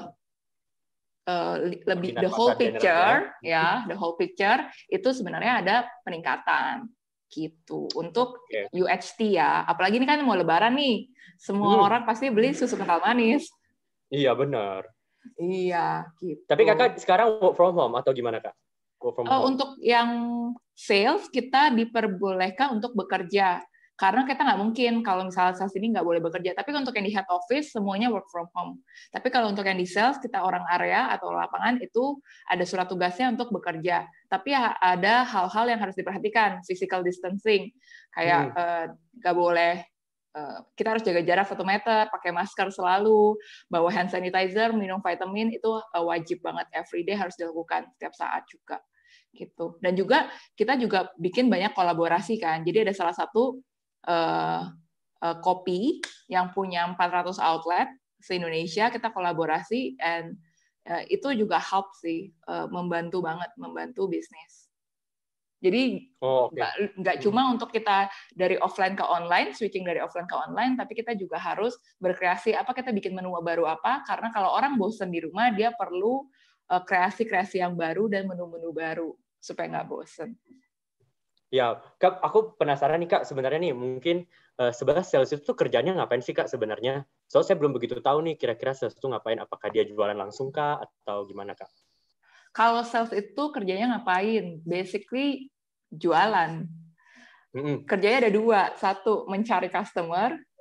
uh, lebih the whole picture, ya, the whole picture itu sebenarnya ada peningkatan. Gitu untuk okay. U H T ya, apalagi ini kan mau Lebaran nih, semua hmm. orang pasti beli susu kental manis. Iya benar. Iya gitu. Tapi Kakak sekarang work from home atau gimana Kak? Work from home. Uh, untuk yang sales kita diperbolehkan untuk bekerja karena kita nggak mungkin kalau misalnya sales ini nggak boleh bekerja. Tapi untuk yang di head office semuanya work from home. Tapi kalau untuk yang di sales kita orang area atau lapangan itu ada surat tugasnya untuk bekerja. Tapi ada hal-hal yang harus diperhatikan, physical distancing, kayak nggak hmm. uh, boleh uh, kita harus jaga jarak satu meter, pakai masker selalu, bawa hand sanitizer, minum vitamin itu uh, wajib banget, everyday harus dilakukan setiap saat juga. Gitu. Dan juga kita juga bikin banyak kolaborasi kan. Jadi ada salah satu Uh, uh, kopi yang punya empat ratus outlet se-Indonesia, kita kolaborasi, and uh, itu juga help sih, uh, membantu banget, membantu bisnis. Jadi oh, okay. nggak cuma untuk kita dari offline ke online, switching dari offline ke online, tapi kita juga harus berkreasi, apa kita bikin menu baru apa, karena kalau orang bosen di rumah, dia perlu uh, kreasi-kreasi yang baru dan menu-menu baru, supaya nggak bosen. Ya, Kak, aku penasaran nih Kak, sebenarnya nih mungkin uh, sebenarnya sales itu tuh kerjanya ngapain sih Kak sebenarnya? Soalnya saya belum begitu tahu nih kira-kira sales itu ngapain, apakah dia jualan langsung Kak atau gimana Kak? Kalau sales itu kerjanya ngapain? Basically jualan. Mm-hmm. Kerjanya ada dua, satu mencari customer,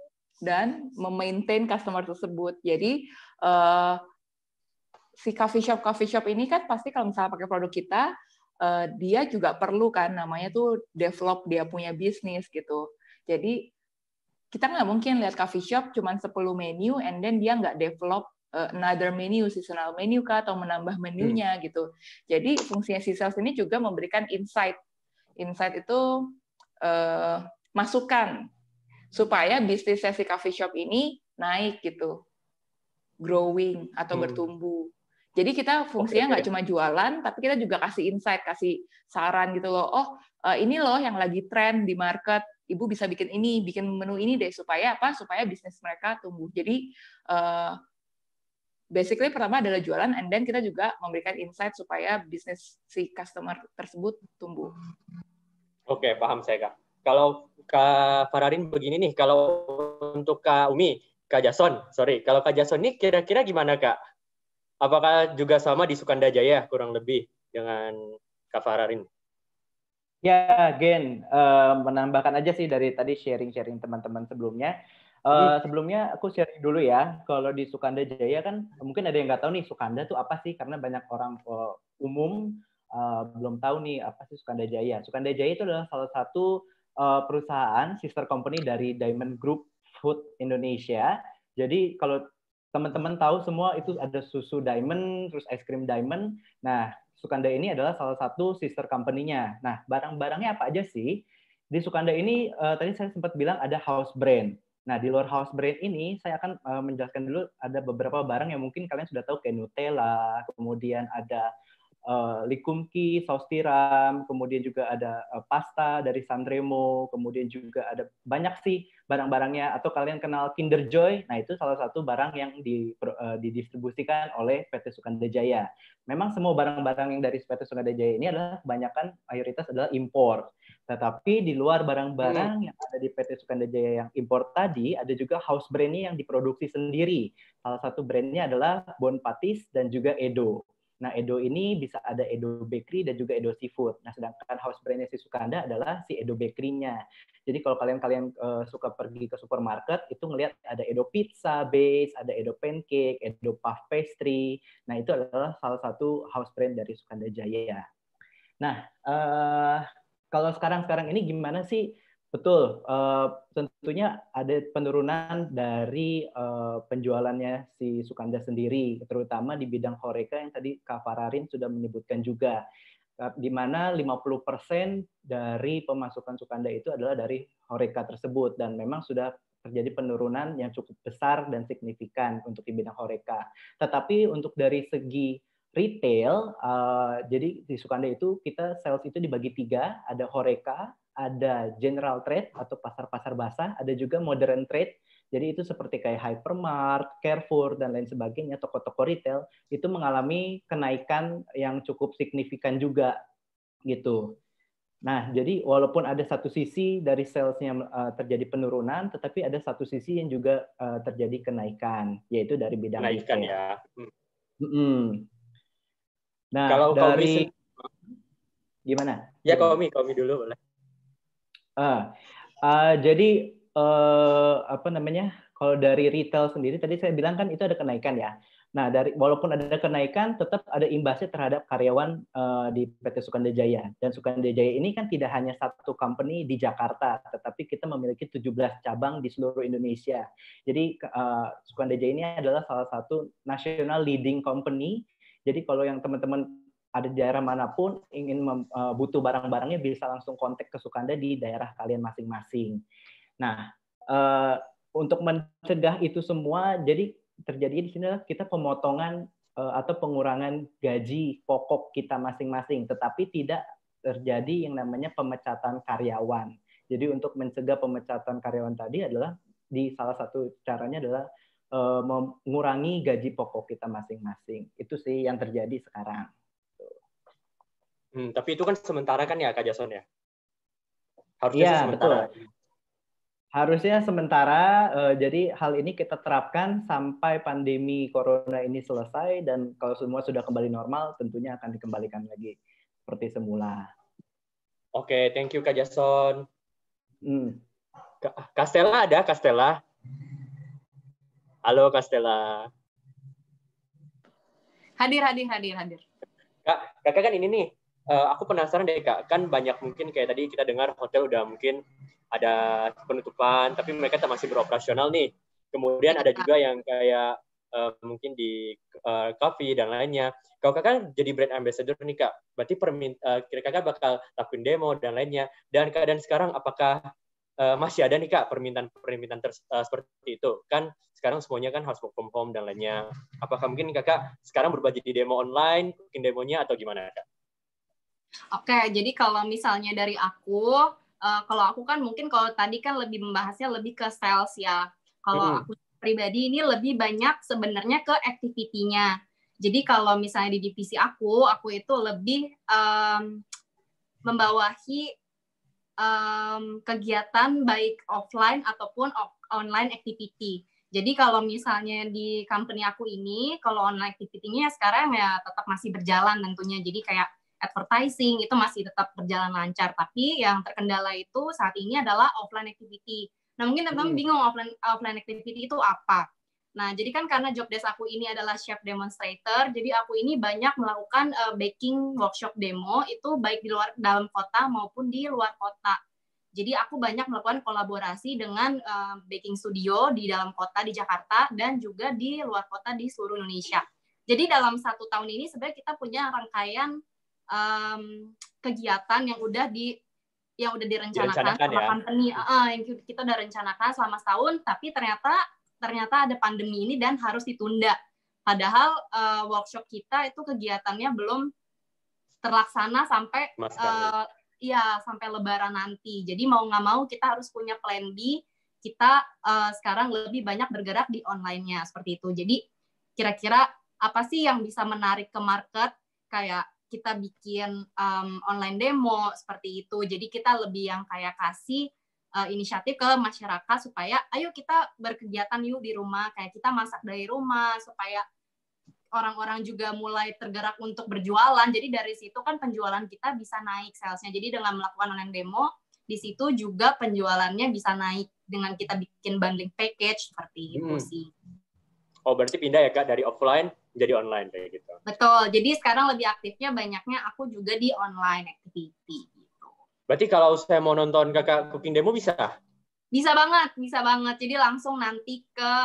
dan memaintain customer tersebut. Jadi uh, si coffee shop coffee shop ini kan pasti kalau misalnya pakai produk kita, uh, dia juga perlu kan namanya tuh develop dia punya bisnis gitu. Jadi kita nggak mungkin lihat coffee shop cuma sepuluh menu and then dia nggak develop uh, another menu, seasonal menu kah atau menambah menunya hmm. gitu. Jadi fungsinya si sales ini juga memberikan insight. Insight itu uh, masukan supaya bisnis si coffee shop ini naik gitu, growing atau hmm. bertumbuh. Jadi kita fungsinya nggak okay. cuma jualan, tapi kita juga kasih insight, kasih saran gitu loh. Oh, ini loh yang lagi tren di market. Ibu bisa bikin ini, bikin menu ini deh supaya apa? Supaya bisnis mereka tumbuh. Jadi uh, basically pertama adalah jualan, and then kita juga memberikan insight supaya bisnis si customer tersebut tumbuh. Oke, paham saya Kak. Kalau Kak Fararin begini nih, kalau untuk Kak Umi, Kak Jason, sorry, kalau Kak Jason ini kira-kira gimana Kak? Apakah juga sama di Sukanda Jaya kurang lebih dengan Kak Fararin? Ya, Gen, uh, menambahkan aja sih dari tadi sharing-sharing teman-teman sebelumnya. Uh, hmm. Sebelumnya aku sharing dulu ya, kalau di Sukanda Jaya kan mungkin ada yang nggak tahu nih Sukanda tuh apa sih, karena banyak orang uh, umum uh, belum tahu nih apa sih Sukanda Jaya. Sukanda Jaya itu adalah salah satu uh, perusahaan sister company dari Diamond Group Food Indonesia. Jadi kalau teman-teman tahu semua itu ada susu Diamond, terus es krim Diamond. Nah, Sukanda ini adalah salah satu sister company-nya. Nah, barang-barangnya apa aja sih? Di Sukanda ini, uh, tadi saya sempat bilang ada house brand. Nah, di luar house brand ini, saya akan uh, menjelaskan dulu ada beberapa barang yang mungkin kalian sudah tahu, kayak Nutella, kemudian ada uh, likumki, saus tiram, kemudian juga ada uh, pasta dari Sanremo, kemudian juga ada banyak sih barang-barangnya, atau kalian kenal Kinder Joy, nah itu salah satu barang yang di, uh, didistribusikan oleh P T Sukanda Jaya. Memang semua barang-barang yang dari P T Sukanda Jaya ini adalah kebanyakan mayoritas adalah impor. Tetapi di luar barang-barang hmm. yang ada di P T Sukanda Jaya yang impor tadi, ada juga house brand-nya yang diproduksi sendiri. Salah satu brand-nya adalah Bon Patis dan juga Edo. Nah, Edo ini bisa ada Edo Bakery dan juga Edo Seafood. Nah, sedangkan house brand-nya si Sukanda adalah si Edo Bakery-nya. Jadi kalau kalian-kalian uh, suka pergi ke supermarket, itu ngelihat ada Edo Pizza Base, ada Edo Pancake, Edo Puff Pastry. Nah, itu adalah salah satu house brand dari Sukanda Jaya. Nah, uh, kalau sekarang-sekarang ini gimana sih? Betul, uh, tentunya ada penurunan dari uh, penjualannya si Sukanda sendiri, terutama di bidang HoReCa yang tadi Kak Fararin sudah menyebutkan juga, di mana lima puluh persen dari pemasukan Sukanda itu adalah dari HoReCa tersebut, dan memang sudah terjadi penurunan yang cukup besar dan signifikan untuk di bidang HoReCa. Tetapi untuk dari segi retail, uh, jadi di Sukanda itu kita sales itu dibagi tiga, ada HoReCa, ada general trade atau pasar-pasar basah, ada juga modern trade. Jadi itu seperti kayak Hypermart, Carrefour, dan lain sebagainya, toko-toko retail, itu mengalami kenaikan yang cukup signifikan juga, gitu. Nah, jadi walaupun ada satu sisi dari salesnya uh, terjadi penurunan, tetapi ada satu sisi yang juga uh, terjadi kenaikan, yaitu dari bidang kenaikan retail. Ya. Hmm. Mm-hmm. Nah, kalau dari... Komi... Gimana? Ya, Komi, Komi dulu boleh. Uh, uh, jadi uh, apa namanya, kalau dari retail sendiri tadi saya bilang kan itu ada kenaikan ya. Nah, dari walaupun ada kenaikan, tetap ada imbasnya terhadap karyawan uh, di P T Sukanda Jaya. Dan Sukanda Jaya ini kan tidak hanya satu company di Jakarta, tetapi kita memiliki tujuh belas cabang di seluruh Indonesia. Jadi uh, Sukanda Jaya ini adalah salah satu national leading company. Jadi kalau yang teman-teman ada di daerah manapun ingin mem, uh, butuh barang-barangnya, bisa langsung kontak ke Sukanda di daerah kalian masing-masing. Nah, uh, untuk mencegah itu semua, jadi terjadi di sini kita pemotongan uh, atau pengurangan gaji pokok kita masing-masing, tetapi tidak terjadi yang namanya pemecatan karyawan. Jadi untuk mencegah pemecatan karyawan tadi adalah di salah satu caranya adalah uh, mengurangi gaji pokok kita masing-masing. Itu sih yang terjadi sekarang. Hmm, tapi itu kan sementara kan ya Kak Jason ya? Harusnya ya, sementara. Betul. Harusnya sementara, uh, jadi hal ini kita terapkan sampai pandemi corona ini selesai, dan kalau semua sudah kembali normal, tentunya akan dikembalikan lagi seperti semula. Oke, okay, thank you Kak Jason. Hmm. Kak Stella ada, Kak Stella? Halo Kak Stella. Hadir, hadir, hadir, hadir. Kak, kakak kan ini nih, uh, aku penasaran deh Kak, kan banyak mungkin kayak tadi kita dengar hotel udah mungkin ada penutupan, tapi mereka masih beroperasional nih. Kemudian ada juga yang kayak uh, mungkin di uh, coffee dan lainnya. Kalau kakak jadi brand ambassador nih Kak, berarti permin- uh, kira kakak bakal lakuin demo dan lainnya. Dan keadaan sekarang apakah uh, masih ada nih Kak permintaan-permintaan ter- uh, seperti itu? Kan sekarang semuanya kan harus work from home dan lainnya. Apakah mungkin kakak sekarang berubah jadi demo online, bikin demonya atau gimana Kak? Oke, jadi kalau misalnya dari aku, uh, kalau aku kan mungkin kalau tadi kan lebih membahasnya lebih ke sales ya. Kalau hmm. aku pribadi ini lebih banyak sebenarnya ke activity-nya. Jadi kalau misalnya di divisi aku, aku itu lebih um, membawahi um, kegiatan baik offline ataupun off- online activity. Jadi kalau misalnya di company aku ini, kalau online activity-nya sekarang ya tetap masih berjalan tentunya. Jadi kayak advertising itu masih tetap berjalan lancar. Tapi yang terkendala itu saat ini adalah offline activity. Nah mungkin teman-teman hmm. bingung offline, offline activity itu apa. Nah jadi kan karena job desk aku ini adalah chef demonstrator, jadi aku ini banyak melakukan uh, baking workshop demo itu baik di luar dalam kota maupun di luar kota. Jadi aku banyak melakukan kolaborasi dengan uh, baking studio di dalam kota di Jakarta dan juga di luar kota di seluruh Indonesia. Jadi dalam satu tahun ini sebenarnya kita punya rangkaian um, kegiatan yang udah di yang udah direncanakan sama ya. company, uh, yang kita udah rencanakan selama setahun, tapi ternyata ternyata ada pandemi ini dan harus ditunda. Padahal uh, workshop kita itu kegiatannya belum terlaksana sampai uh, ya sampai Lebaran nanti. Jadi mau nggak mau kita harus punya plan B. Kita uh, sekarang lebih banyak bergerak di online-nya seperti itu. Jadi kira-kira apa sih yang bisa menarik ke market? Kayak kita bikin um, online demo seperti itu. Jadi kita lebih yang kayak kasih uh, inisiatif ke masyarakat supaya ayo kita berkegiatan yuk di rumah. Kayak kita masak dari rumah supaya orang-orang juga mulai tergerak untuk berjualan. Jadi dari situ kan penjualan kita bisa naik salesnya. Jadi dengan melakukan online demo, di situ juga penjualannya bisa naik dengan kita bikin bundling package seperti itu hmm. sih. Oh berarti pindah ya Kak dari offline jadi online kayak gitu. Betul. Jadi sekarang lebih aktifnya banyaknya aku juga di online activity. Gitu. Berarti kalau saya mau nonton Kakak cooking demo bisa? Bisa banget, bisa banget. Jadi langsung nanti ke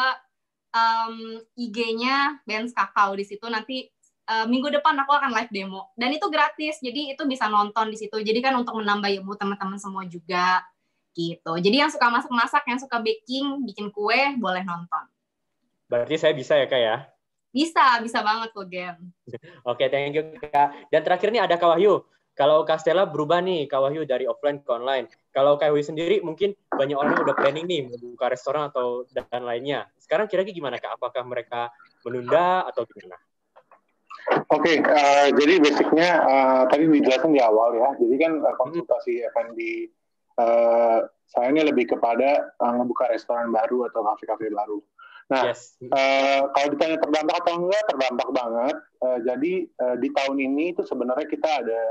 Um, I G-nya Benz Kakao di situ nanti uh, minggu depan aku akan live demo dan itu gratis jadi itu bisa nonton di situ jadi kan untuk menambah ilmu teman-teman semua juga gitu jadi yang suka masak-masak yang suka baking bikin kue boleh nonton. Berarti saya bisa ya Kak ya? Bisa bisa banget kok Gem. Oke thank you Kak dan terakhir nih ada Kak Wahyu. Kalau Kak Stella berubah nih, Kak Wahyu dari offline ke online. Kalau Kak Wahyu sendiri, mungkin banyak orang udah planning nih, mau buka restoran atau dan lainnya. Sekarang kira-kira gimana Kak? Apakah mereka menunda atau gimana? Oke, okay, uh, jadi basicnya uh, tadi dijelasin di awal ya. Jadi kan uh, konsultasi F and B uh, saya ini lebih kepada uh, ngebuka restoran baru atau kafe-kafe baru. Nah, yes. uh, kalau ditanya terdampak atau enggak, terdampak banget. Uh, jadi uh, di tahun ini itu sebenarnya kita ada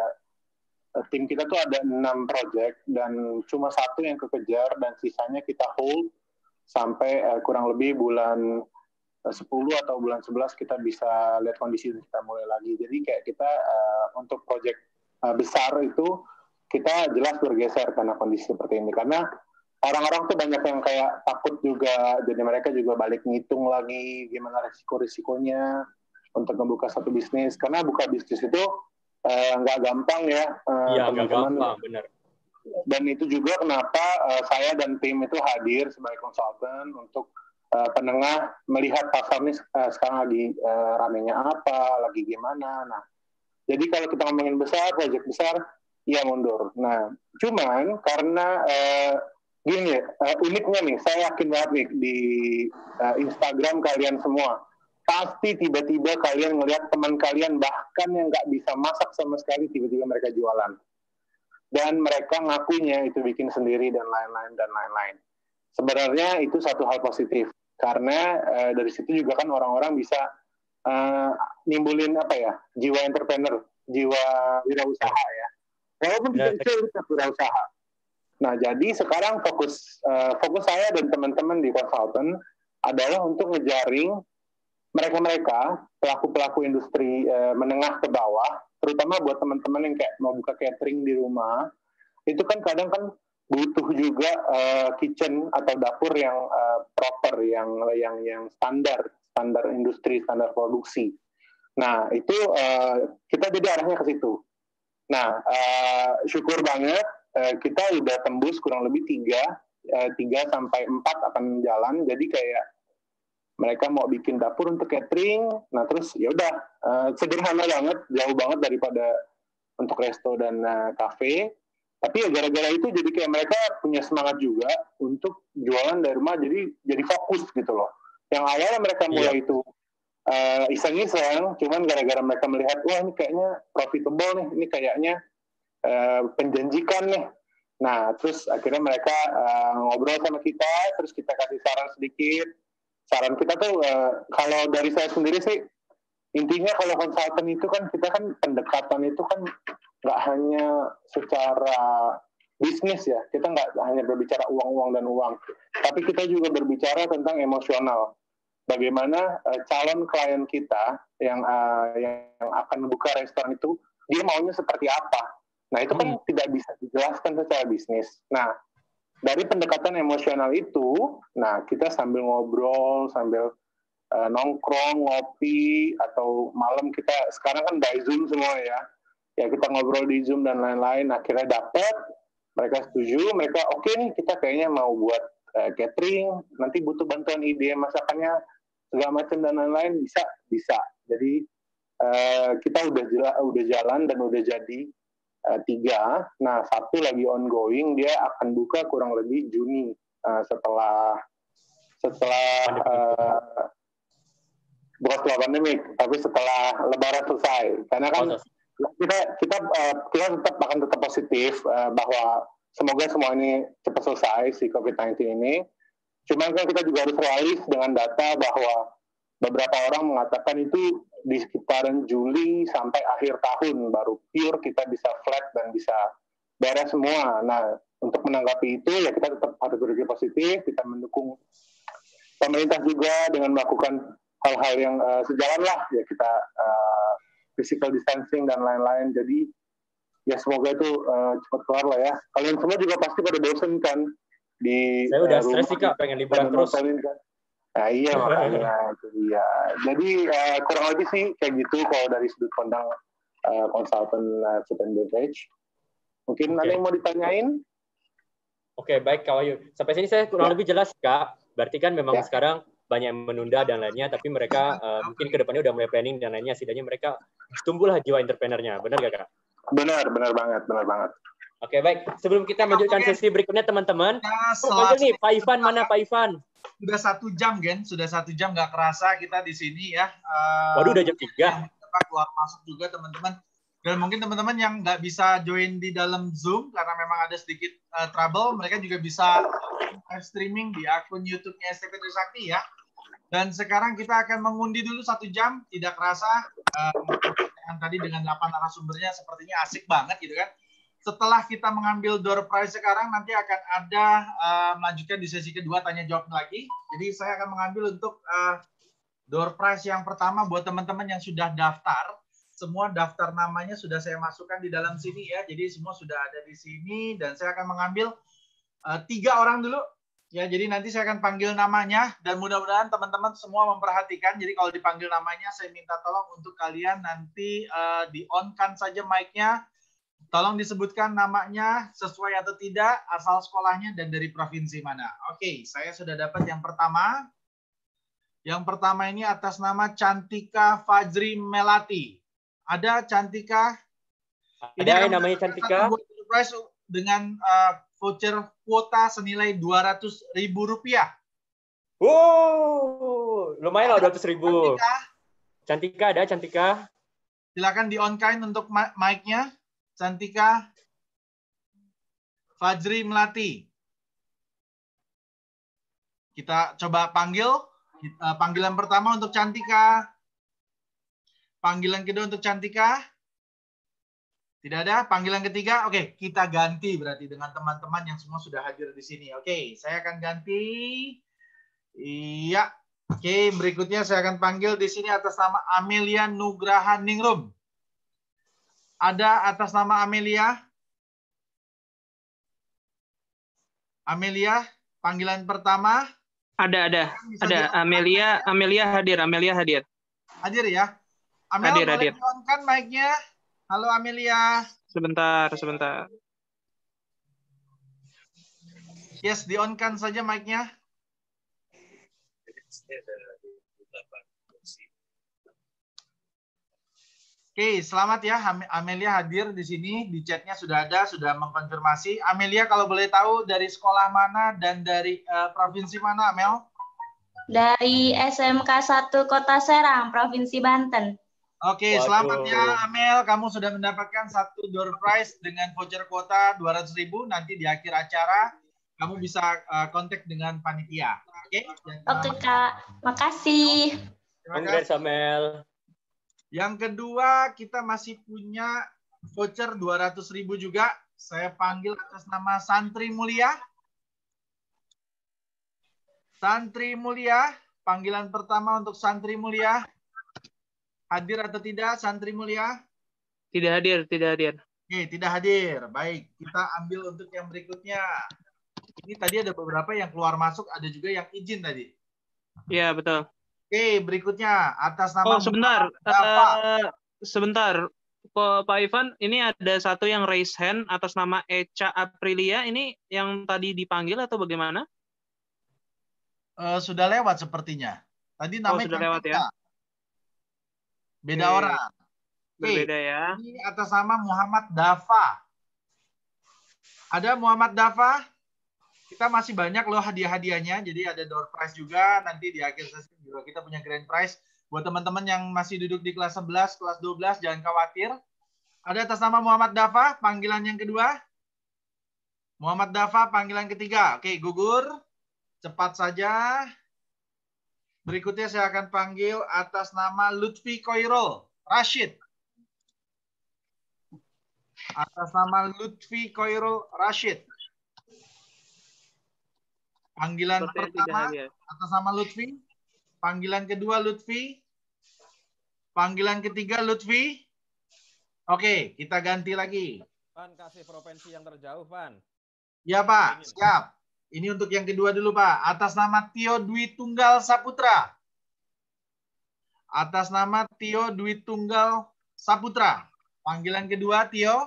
tim kita tuh ada enam project dan cuma satu yang kekejar dan sisanya kita hold sampai uh, kurang lebih bulan uh, sepuluh atau bulan sebelas kita bisa lihat kondisi dan kita mulai lagi. Jadi kayak kita uh, untuk project uh, besar itu kita jelas bergeser karena kondisi seperti ini. Karena orang-orang tuh banyak yang kayak takut juga, jadi mereka juga balik ngitung lagi gimana risiko-risikonya untuk membuka satu bisnis. Karena buka bisnis itu nggak uh, gampang ya, uh, ya teman-teman. Gampang, benar. Dan itu juga kenapa uh, saya dan tim itu hadir sebagai konsultan untuk uh, penengah melihat pasar ini uh, sekarang lagi uh, ramenya apa, lagi gimana. Nah, jadi kalau kita ngomongin besar, proyek besar, ya mundur. Nah, cuman karena uh, gini ya, uh, uniknya nih, saya yakin banget nih di uh, Instagram kalian semua. Pasti tiba-tiba kalian ngelihat teman kalian bahkan yang nggak bisa masak sama sekali tiba-tiba mereka jualan dan mereka ngakunya itu bikin sendiri dan lain-lain dan lain-lain. Sebenarnya itu satu hal positif karena uh, dari situ juga kan orang-orang bisa uh, nimbulin apa ya jiwa entrepreneur, jiwa wirausaha ya. Walaupun tidak kecil bisa wirausaha. Nah jadi sekarang fokus uh, fokus saya dan teman-teman di konsultan adalah untuk ngejaring mereka-mereka pelaku-pelaku industri uh, menengah ke bawah, terutama buat teman-teman yang kayak mau buka catering di rumah, itu kan kadang kan butuh juga uh, kitchen atau dapur yang uh, proper, yang yang yang standar, standar industri, standar produksi. Nah itu uh, kita jadi arahnya ke situ. Nah uh, syukur banget uh, kita udah tembus kurang lebih tiga, uh, tiga sampai empat akan jalan. Jadi kayak mereka mau bikin dapur untuk catering, nah terus ya udah uh, sederhana banget, jauh banget daripada untuk resto dan uh, cafe. Tapi ya gara-gara itu jadi kayak mereka punya semangat juga untuk jualan dari rumah, jadi jadi fokus gitu loh. Yang awalnya mereka mulai yeah. itu uh, iseng-iseng, cuman gara-gara mereka melihat, wah ini kayaknya profitable nih, ini kayaknya uh, penjanjikan nih. Nah terus akhirnya mereka uh, ngobrol sama kita, terus kita kasih saran sedikit. Saran kita tuh uh, kalau dari saya sendiri sih intinya kalau konsultan itu kan kita kan pendekatan itu kan nggak hanya secara bisnis ya, kita nggak hanya berbicara uang-uang dan uang, tapi kita juga berbicara tentang emosional. Bagaimana uh, calon klien kita yang uh, yang akan buka restoran itu dia maunya seperti apa. Nah itu kan hmm. tidak bisa dijelaskan secara bisnis. Nah dari pendekatan emosional itu, nah kita sambil ngobrol, sambil uh, nongkrong, ngopi, atau malam kita, sekarang kan by Zoom semua ya, ya kita ngobrol di Zoom dan lain-lain, akhirnya dapat, mereka setuju, mereka oke okay nih, kita kayaknya mau buat uh, catering, nanti butuh bantuan ide masakannya, segala macam dan lain-lain, bisa, bisa. Jadi uh, kita udah, jala, udah jalan dan udah jadi, Uh, tiga, nah satu lagi ongoing, dia akan buka kurang lebih Juni uh, setelah setelah uh, bukan setelah pandemik, tapi setelah Lebaran selesai. Karena kan oh, kita kita uh, kita tetap akan tetap positif uh, bahwa semoga semua ini cepat selesai si covid sembilan belas ini. Cuman kan kita juga harus realis dengan data bahwa beberapa orang mengatakan itu di sekitaran Juli sampai akhir tahun baru pure kita bisa flat dan bisa beres semua. Nah, untuk menanggapi itu ya kita tetap harus berpikir positif, kita mendukung pemerintah juga dengan melakukan hal-hal yang uh, sejalan lah, ya kita uh, physical distancing dan lain-lain. Jadi ya semoga itu uh, cepat keluar lah ya. Kalian semua juga pasti pada bosen kan di Saya udah uh, stres sih Kak, pengen liburan terus. Kan? Nah iya makanya itu dia. Jadi uh, kurang lebih sih kayak gitu kalau dari sudut pandang uh, konsultan uh, food and beverage. Mungkin okay. Ada yang mau ditanyain? Oke, okay, baik Kak Wahyu. Sampai sini saya kurang ya. lebih jelas Kak. Berarti kan memang ya. sekarang banyak yang menunda dan lainnya, tapi mereka uh, mungkin kedepannya udah mulai planning dan lainnya. Setidaknya mereka tumbuhlah jiwa entrepreneurnya. Benar gak Kak? Benar, benar banget, benar banget. Oke, baik. Sebelum kita melanjutkan sesi berikutnya, teman-teman. Ya, oh, nih, Pak Ivan. Mana Pak Ivan? Sudah satu jam, Gen. Sudah satu jam, nggak kerasa kita di sini ya. Uh, Waduh, udah jam tiga. Kita keluar masuk juga, teman-teman. Dan mungkin teman-teman yang nggak bisa join di dalam Zoom, karena memang ada sedikit uh, trouble, mereka juga bisa live streaming di akun YouTube-nya S T P Trisakti ya. Dan sekarang kita akan mengundi dulu satu jam, tidak kerasa. Uh, yang tadi dengan delapan narasumbernya sepertinya asik banget gitu kan. Setelah kita mengambil door prize sekarang, nanti akan ada uh, melanjutkan di sesi kedua tanya jawab lagi. Jadi saya akan mengambil untuk uh, door prize yang pertama buat teman-teman yang sudah daftar. Semua daftar namanya sudah saya masukkan di dalam sini ya. Jadi semua sudah ada di sini dan saya akan mengambil uh, tiga orang dulu. Ya, jadi nanti saya akan panggil namanya dan mudah-mudahan teman-teman semua memperhatikan. Jadi kalau dipanggil namanya, saya minta tolong untuk kalian nanti uh, di-on-kan saja mic-nya. Tolong disebutkan namanya sesuai atau tidak, asal sekolahnya, dan dari provinsi mana. Oke, saya sudah dapat yang pertama. Yang pertama ini atas nama Cantika Fajri Melati. Ada Cantika? Ada yang namanya Cantika. Dengan uh, voucher kuota senilai dua ratus ribu rupiah. Wow, lumayan lah dua ratus ribu. Cantika. Cantika ada, Cantika. Silakan di-on-kan untuk mic-nya. Cantika Fajri Melati. Kita coba panggil. Panggilan pertama untuk Cantika. Panggilan kedua untuk Cantika. Tidak ada. Panggilan ketiga. Oke, kita ganti berarti dengan teman-teman yang semua sudah hadir di sini. Oke, saya akan ganti. Iya. Oke, berikutnya saya akan panggil di sini atas nama Amelia Nugraha Ningrum. Ada atas nama Amelia? Amelia, panggilan pertama. Ada, ada, ada. Amelia, Amelia hadir, Amelia hadir. Hadir ya. Amel, hadir, boleh hadir. di-on-kan mic-nya? Halo Amelia. Sebentar, sebentar. Yes, di-on-kan saja mic-nya. Oke, selamat ya Amelia hadir di sini. Di chatnya sudah ada, sudah mengkonfirmasi. Amelia kalau boleh tahu dari sekolah mana dan dari uh, provinsi mana, Amel? Dari S M K satu Kota Serang, Provinsi Banten. Oke, selamat ya Amel. Kamu sudah mendapatkan satu door prize dengan voucher kuota dua ratus ribu. Nanti di akhir acara kamu bisa uh, kontak dengan panitia. Oke? Oke, Kak. Makasih. Terima kasih, Amel. Yang kedua, kita masih punya voucher dua ratus ribu juga. Saya panggil atas nama Santri Mulia. Santri Mulia, panggilan pertama untuk Santri Mulia. Hadir atau tidak, Santri Mulia? Tidak hadir, tidak hadir. Oke, tidak hadir. Baik, kita ambil untuk yang berikutnya. Ini tadi ada beberapa yang keluar masuk, ada juga yang izin tadi. Iya, betul. Oke, berikutnya atas nama Oh, sebentar. Uh, sebentar. Pak Ivan, ini ada satu yang raise hand atas nama Echa Aprilia. Ini yang tadi dipanggil atau bagaimana? Uh, sudah lewat sepertinya. Tadi namanya oh, sudah lewat ya. Beda Oke. orang. Berbeda Oke. ya. Ini atas nama Muhammad Dafa. Ada Muhammad Dafa? Kita masih banyak loh hadiah-hadiahnya, jadi ada door prize juga, nanti di akhir sesi juga kita punya grand prize. Buat teman-teman yang masih duduk di kelas sebelas, kelas dua belas, jangan khawatir. Ada atas nama Muhammad Dafa, panggilan yang kedua. Muhammad Dafa, panggilan ketiga. Oke, gugur. Cepat saja. Berikutnya saya akan panggil atas nama Lutfi Koirul Rashid. Atas nama Lutfi Koirul Rashid. Panggilan Seperti pertama atas nama Lutfi. Panggilan kedua Lutfi. Panggilan ketiga Lutfi. Oke, kita ganti lagi. Pan, kasih provinsi yang terjauh, Pan. Ya, Pak. Siap. Ini untuk yang kedua dulu, Pak. Atas nama Tio Dwi Tunggal Saputra. Atas nama Tio Dwi Tunggal Saputra. Panggilan kedua, Tio.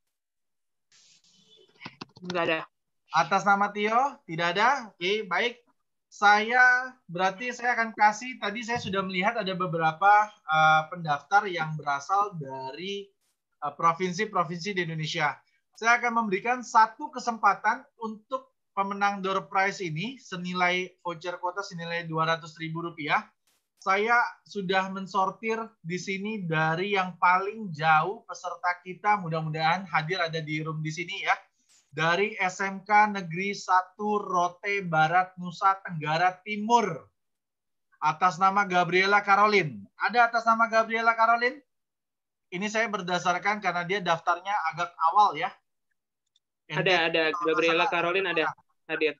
Enggak ada. Atas nama Tio, tidak ada. Oke, baik. Saya berarti saya akan kasih, tadi saya sudah melihat ada beberapa uh, pendaftar yang berasal dari provinsi-provinsi uh, di Indonesia. Saya akan memberikan satu kesempatan untuk pemenang door prize ini senilai voucher kuota senilai dua ratus ribu rupiah. Saya sudah mensortir di sini dari yang paling jauh peserta kita, mudah-mudahan hadir ada di room di sini ya. Dari S M K Negeri satu Rote Barat Nusa Tenggara Timur. Atas nama Gabriela Caroline. Ada atas nama Gabriela Caroline? Ini saya berdasarkan karena dia daftarnya agak awal ya. Ada, ada. Gabriela Caroline ada. Hadir.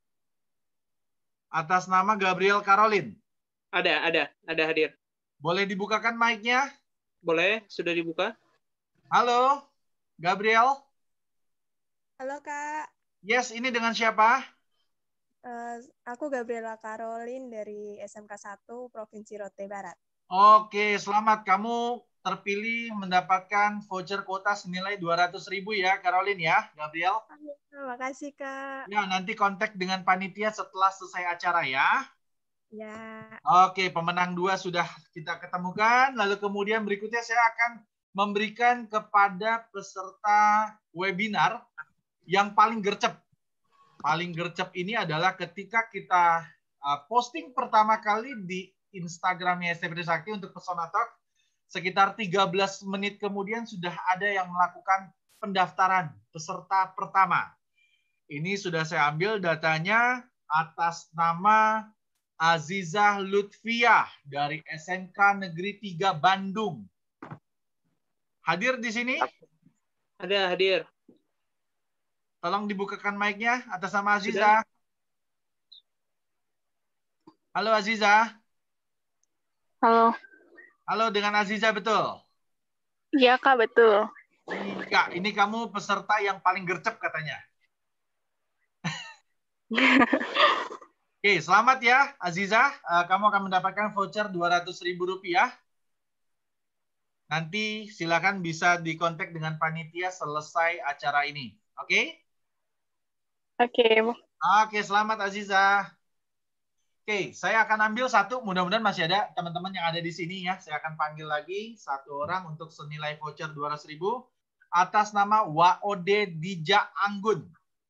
Atas nama Gabriel Caroline? Ada, ada. Ada hadir. Boleh dibukakan mic-nya? Boleh, sudah dibuka. Halo, Gabriel. Halo, Kak. Yes, ini dengan siapa? Uh, aku Gabriela Caroline dari S M K satu Provinsi Rote Barat. Oke, selamat. Kamu terpilih mendapatkan voucher kuota senilai dua ratus ribu ya, Caroline ya, Gabriel. Terima kasih, Kak. Ya, nanti kontak dengan panitia setelah selesai acara ya. Ya. Oke, pemenang dua sudah kita ketemukan. Lalu kemudian berikutnya saya akan memberikan kepada peserta webinar yang paling gercep. Paling gercep ini adalah ketika kita uh, posting pertama kali di Instagramnya S T P Trisakti untuk Pesona Talk, sekitar tiga belas menit kemudian sudah ada yang melakukan pendaftaran peserta pertama. Ini sudah saya ambil datanya atas nama Azizah Lutfiah dari S M K Negeri tiga Bandung. Hadir di sini? Ada, hadir. Tolong dibukakan mic-nya atas nama Aziza. Halo Aziza. Halo. Halo, dengan Aziza betul? Iya Kak, betul. Iya, ini kamu peserta yang paling gercep katanya. Oke, selamat ya Aziza. Uh, kamu akan mendapatkan voucher dua ratus ribu rupiah. Nanti silakan bisa dikontak dengan panitia selesai acara ini. Oke? Oke. Oke, selamat Aziza. Oke, saya akan ambil satu. Mudah-mudahan masih ada teman-teman yang ada di sini ya. Saya akan panggil lagi satu orang untuk senilai voucher dua ratus ribu atas nama Waode Dija Anggun.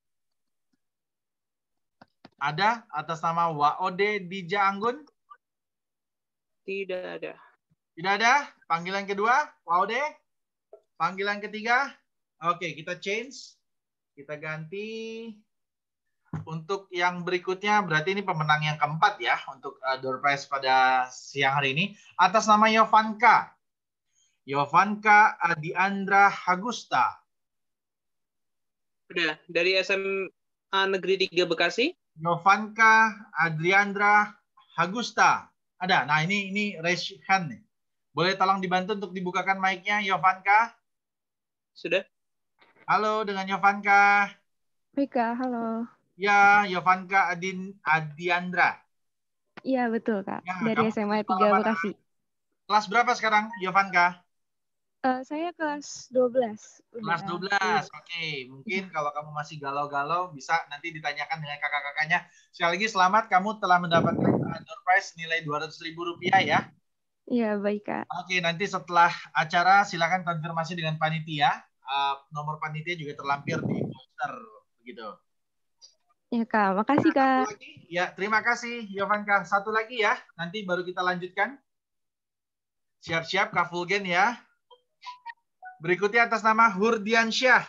Ada atas nama Waode Dija Anggun? Tidak ada. Tidak ada. Panggilan kedua, Waode. Panggilan ketiga. Oke, kita change. Kita ganti. Untuk yang berikutnya, berarti ini pemenang yang keempat ya untuk uh, door prize pada siang hari ini. Atas nama Yovanka. Yovanka Adiandra Hagusta. Udah, dari S M A Negeri tiga Bekasi. Yovanka Adriandra Hagusta. Ada. Nah, ini ini raise hand nih. Boleh tolong dibantu untuk dibukakan mic-nya, Yovanka? Sudah. Halo, dengan Yovanka. Mika, halo. Ya, Yovanka Adin Adiandra. Iya, betul, Kak. Ya, dari S M A tiga Bekasi. Kelas berapa sekarang, Yovanka? Uh, saya kelas dua belas. Kelas dua belas, oke. Okay. Mungkin kalau kamu masih galau-galau, bisa nanti ditanyakan dengan kakak-kakaknya. Sekali lagi selamat, kamu telah mendapatkan door prize nilai dua ratus ribu rupiah ya. Iya, baik, Kak. Oke, okay, nanti setelah acara silakan konfirmasi dengan panitia. Uh, nomor panitia juga terlampir di poster, begitu. Ya, Kak. Makasih, Kak. Satu lagi. Ya, terima kasih, Yovanka. Satu lagi ya, nanti baru kita lanjutkan. Siap-siap, Kak Fulgen ya. Berikutnya atas nama Hurdiansyah.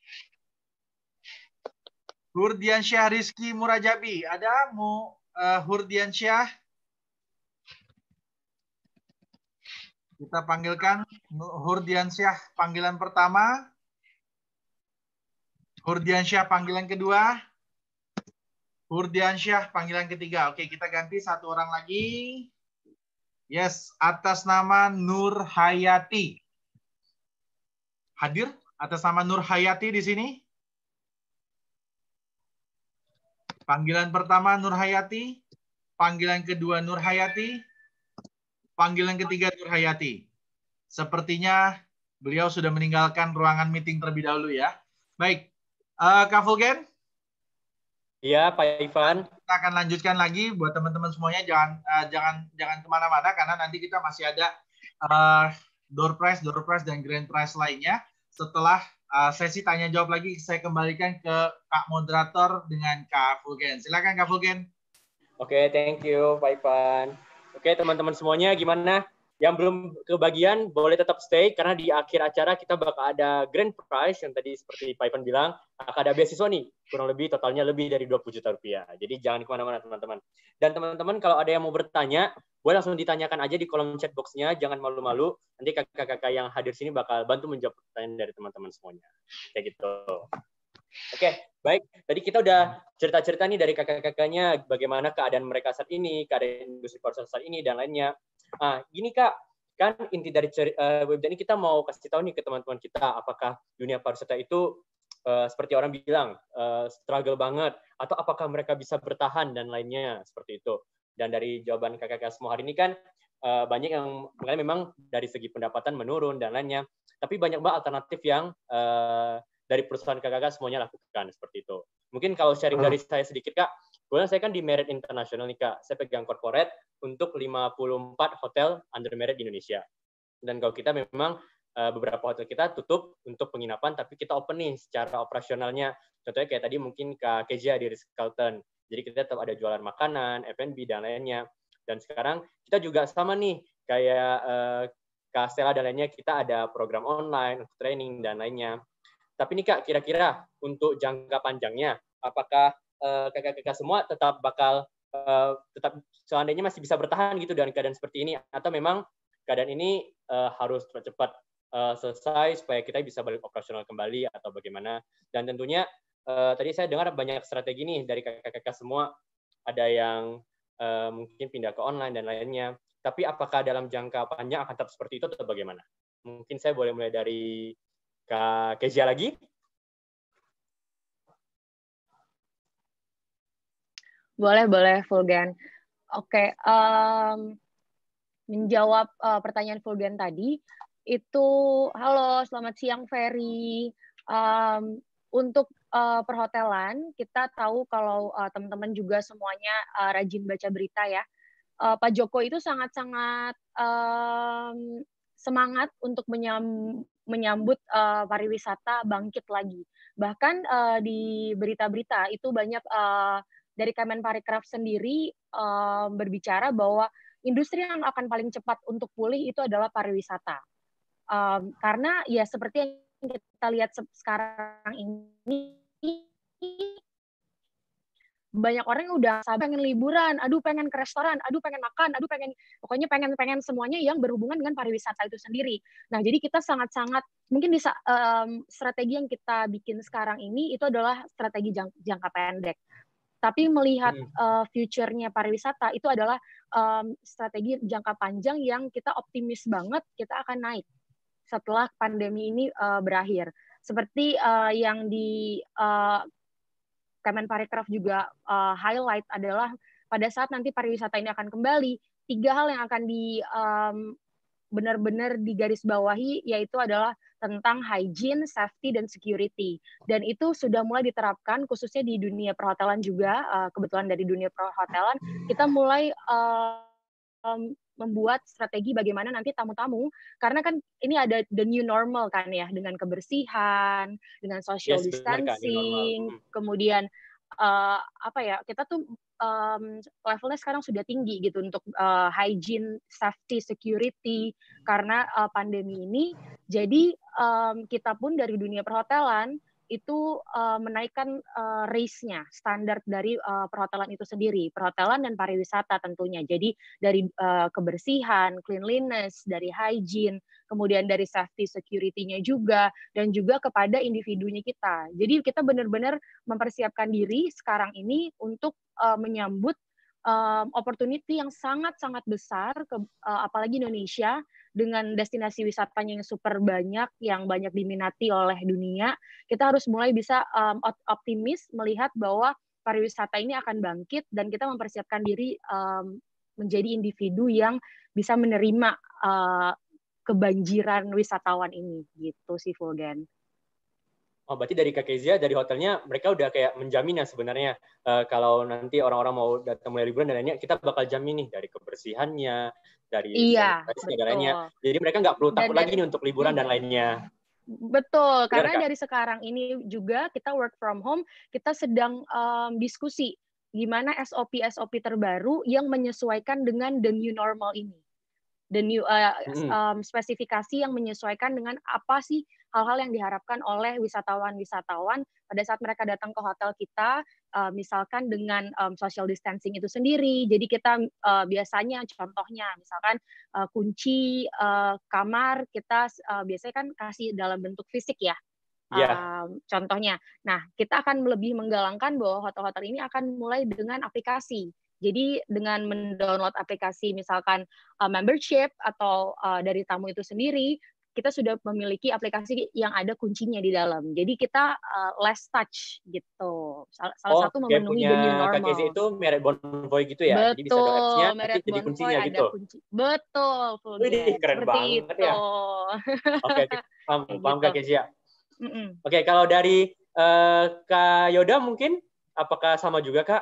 Hurdiansyah Rizky Murajabi. Ada mu uh, Hurdiansyah? Kita panggilkan Hurdiansyah panggilan pertama. Hurdiansyah panggilan kedua. Hurdiansyah panggilan ketiga. Oke, kita ganti satu orang lagi. Yes, atas nama Nur Hayati. Hadir atas nama Nur Hayati di sini. Panggilan pertama Nur Hayati, panggilan kedua Nur Hayati, panggilan ketiga Nur Hayati. Sepertinya beliau sudah meninggalkan ruangan meeting terlebih dahulu ya. Baik, uh, Kak Fulgen. Iya, Pak Ivan. Kita akan lanjutkan lagi buat teman-teman semuanya. Jangan uh, jangan jangan kemana-mana karena nanti kita masih ada uh, door prize, door prize dan grand prize lainnya. Setelah uh, sesi tanya jawab lagi, saya kembalikan ke Kak Moderator dengan Kak Fulgen. Silakan Kak Fulgen. Oke, okay, thank you Pak Ivan. Oke, okay, teman-teman semuanya gimana? Yang belum kebagian boleh tetap stay karena di akhir acara kita bakal ada grand prize yang tadi seperti Pak Ivan bilang akan ada beasiswa nih, kurang lebih totalnya lebih dari dua puluh juta rupiah. Jadi jangan kemana-mana teman-teman. Dan teman-teman kalau ada yang mau bertanya, boleh langsung ditanyakan aja di kolom chat box-nya, jangan malu-malu. Nanti kakak-kakak yang hadir sini bakal bantu menjawab pertanyaan dari teman-teman semuanya. Kayak gitu. Oke, baik. Tadi kita udah cerita-cerita nih dari kakak-kakaknya bagaimana keadaan mereka saat ini, keadaan industri pariwisata saat ini, dan lainnya. Ah, gini Kak, kan inti dari uh, webinar ini kita mau kasih tahu nih ke teman-teman kita, apakah dunia pariwisata itu uh, seperti orang bilang, uh, struggle banget, atau apakah mereka bisa bertahan, dan lainnya, seperti itu. Dan dari jawaban kakak-kakak semua hari ini kan, uh, banyak yang memang dari segi pendapatan menurun, dan lainnya. Tapi banyak banget alternatif yang uh, dari perusahaan kakak-kakak semuanya lakukan, seperti itu. Mungkin kalau sharing dari saya sedikit Kak, kebetulan saya kan di Marriott International nih Kak, saya pegang corporate untuk lima puluh empat hotel under Marriott di Indonesia. Dan kalau kita memang uh, beberapa hotel kita tutup untuk penginapan, tapi kita open nih secara operasionalnya. Contohnya kayak tadi mungkin Kak Keja di Ritz-Carlton. Jadi kita tetap ada jualan makanan, F and B, dan lainnya. Dan sekarang kita juga sama nih, kayak uh, Kak Stella dan lainnya, kita ada program online, training, dan lainnya. Tapi nih Kak, kira-kira untuk jangka panjangnya, apakah uh, kakak-kakak semua tetap bakal uh, tetap seandainya masih bisa bertahan gitu dengan keadaan seperti ini, atau memang keadaan ini uh, harus cepat uh, selesai supaya kita bisa balik operasional kembali atau bagaimana? Dan tentunya uh, tadi saya dengar banyak strategi nih dari kakak-kakak semua, ada yang uh, mungkin pindah ke online dan lainnya. Tapi apakah dalam jangka panjang akan tetap seperti itu atau bagaimana? Mungkin saya boleh mulai dari Kak Kezia lagi. Boleh, boleh, Fulgen. Oke, um, menjawab uh, pertanyaan Fulgen tadi, itu, halo, selamat siang, Ferry. Um, untuk uh, perhotelan, kita tahu kalau uh, teman-teman juga semuanya uh, rajin baca berita ya. Uh, Pak Joko itu sangat-sangat um, semangat untuk menyam, menyambut uh, pariwisata bangkit lagi. Bahkan uh, di berita-berita itu banyak uh, dari Kemenparekraf sendiri uh, berbicara bahwa industri yang akan paling cepat untuk pulih itu adalah pariwisata. Um, karena ya seperti yang kita lihat sekarang ini, banyak orang yang udah pengen liburan, aduh pengen ke restoran, aduh pengen makan, aduh pengen, pokoknya pengen-pengen semuanya yang berhubungan dengan pariwisata itu sendiri. Nah, jadi kita sangat-sangat, mungkin di um, strategi yang kita bikin sekarang ini itu adalah strategi jang, jangka pendek. Tapi melihat uh, future-nya pariwisata itu adalah um, strategi jangka panjang yang kita optimis banget kita akan naik setelah pandemi ini uh, berakhir. Seperti uh, yang di uh, Kemenparekraf juga uh, highlight adalah pada saat nanti pariwisata ini akan kembali, tiga hal yang akan di um, benar-benar digarisbawahi, yaitu adalah tentang hygiene, safety, dan security. Dan itu sudah mulai diterapkan khususnya di dunia perhotelan juga, uh, kebetulan dari dunia perhotelan, kita mulai uh, um, membuat strategi bagaimana nanti tamu-tamu, karena kan ini ada the new normal kan ya, dengan kebersihan, dengan social yes, distancing, benar, kemudian uh, apa ya, kita tuh um, levelnya sekarang sudah tinggi gitu untuk uh, hygiene, safety, security, karena uh, pandemi ini. Jadi um, kita pun dari dunia perhotelan itu uh, menaikkan uh, race-nya, standar dari uh, perhotelan itu sendiri, perhotelan dan pariwisata tentunya. Jadi dari uh, kebersihan, cleanliness, dari hygiene, kemudian dari safety security-nya juga, dan juga kepada individunya kita. Jadi kita benar-benar mempersiapkan diri sekarang ini untuk uh, menyambut um, opportunity yang sangat-sangat besar, ke, uh, apalagi Indonesia, dengan destinasi wisatanya yang super banyak, yang banyak diminati oleh dunia, kita harus mulai bisa um, optimis melihat bahwa pariwisata ini akan bangkit dan kita mempersiapkan diri um, menjadi individu yang bisa menerima uh, kebanjiran wisatawan ini, gitu sih Fulgen. Oh, berarti dari Kak Kezia, dari hotelnya, mereka udah kayak menjamin ya sebenarnya, uh, kalau nanti orang-orang mau datang mulai liburan dan lainnya, kita bakal jamin nih dari kebersihannya, dari iya, dan lainnya. Jadi mereka nggak perlu takut dari, lagi nih untuk liburan hmm. dan lainnya. Betul, Benar, karena Kak? dari sekarang ini juga kita work from home, kita sedang um, diskusi gimana S O P-S O P terbaru yang menyesuaikan dengan the new normal ini. The new uh, mm-hmm. um, spesifikasi yang menyesuaikan dengan apa sih hal-hal yang diharapkan oleh wisatawan-wisatawan pada saat mereka datang ke hotel kita, uh, misalkan dengan um, social distancing itu sendiri. Jadi kita uh, biasanya contohnya misalkan uh, kunci uh, kamar kita uh, biasanya kan kasih dalam bentuk fisik ya. Yeah. Um, contohnya. Nah, kita akan lebih menggalangkan bahwa hotel-hotel ini akan mulai dengan aplikasi. Jadi dengan mendownload aplikasi misalkan uh, membership atau uh, dari tamu itu sendiri, kita sudah memiliki aplikasi yang ada kuncinya di dalam. Jadi kita uh, less touch gitu. Salah, salah oh, satu memenuhi the new normal. Kak Kezia itu Marriott Bonvoy gitu ya? Betul, jadi bisa ada apps-nya, Marriott jadi kuncinya ada gitu. Kunci. Betul, full Wih, keren seperti banget itu. Ya. Oke, okay, paham, gitu. paham Kak Kezia. Mm -mm. Oke, okay, kalau dari uh, Kak Yoda mungkin, apakah sama juga Kak?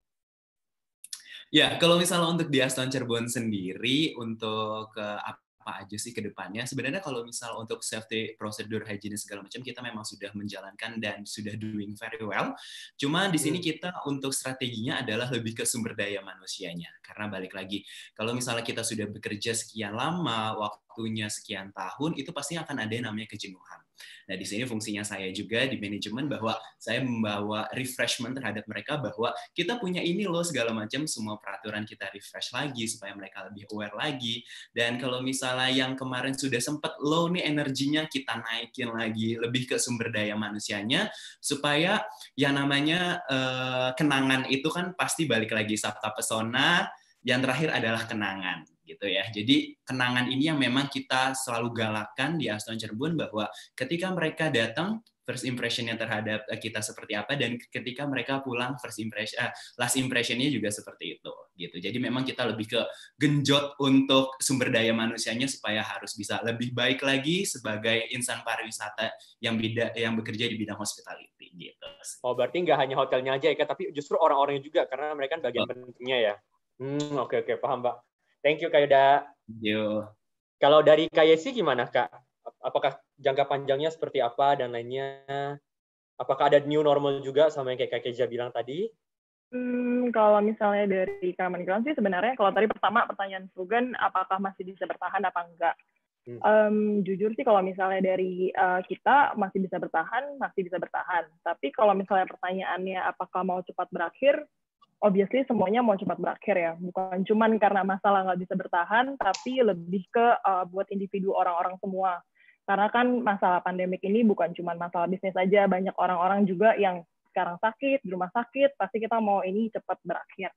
Ya, kalau misalnya untuk di Aston Cirebon sendiri, untuk ke apa aja sih ke depannya, sebenarnya kalau misal untuk safety prosedur hygiene segala macam, kita memang sudah menjalankan dan sudah doing very well. Cuma di sini kita untuk strateginya adalah lebih ke sumber daya manusianya. Karena balik lagi, kalau misalnya kita sudah bekerja sekian lama, waktunya sekian tahun, itu pasti akan ada yang namanya kejenuhan. Nah, di sini fungsinya saya juga di manajemen bahwa saya membawa refreshment terhadap mereka bahwa kita punya ini loh segala macam, semua peraturan kita refresh lagi supaya mereka lebih aware lagi. Dan kalau misalnya yang kemarin sudah sempat low nih energinya, kita naikin lagi lebih ke sumber daya manusianya supaya yang namanya eh, kenangan itu kan pasti balik lagi sabta pesona, yang terakhir adalah kenangan gitu ya. Jadi kenangan ini yang memang kita selalu galakkan di Aston Cirebon bahwa ketika mereka datang first impression-nya terhadap kita seperti apa, dan ketika mereka pulang first impression uh, last impression-nya juga seperti itu gitu. Jadi memang kita lebih ke genjot untuk sumber daya manusianya supaya harus bisa lebih baik lagi sebagai insan pariwisata yang bida yang bekerja di bidang hospitality gitu. Oh, berarti nggak hanya hotelnya aja ya, tapi justru orang-orangnya juga karena mereka kan bagian oh. pentingnya ya. Hmm, oke oke paham, Pak. Thank you, Kak Yuda. Thank you. Kalau dari Kak Yesi gimana, Kak? Apakah jangka panjangnya seperti apa dan lainnya? Apakah ada new normal juga sama yang kayak Kak Keja bilang tadi? Hmm, kalau misalnya dari Common Ground sih sebenarnya kalau tadi pertama pertanyaan Sugan, apakah masih bisa bertahan apa enggak? Hmm. Um, jujur sih kalau misalnya dari uh, kita masih bisa bertahan, masih bisa bertahan. Tapi kalau misalnya pertanyaannya apakah mau cepat berakhir, obviously semuanya mau cepat berakhir ya, bukan cuma karena masalah nggak bisa bertahan, tapi lebih ke uh, buat individu orang-orang semua. Karena kan masalah pandemik ini bukan cuma masalah bisnis aja, banyak orang-orang juga yang sekarang sakit, di rumah sakit, pasti kita mau ini cepat berakhir.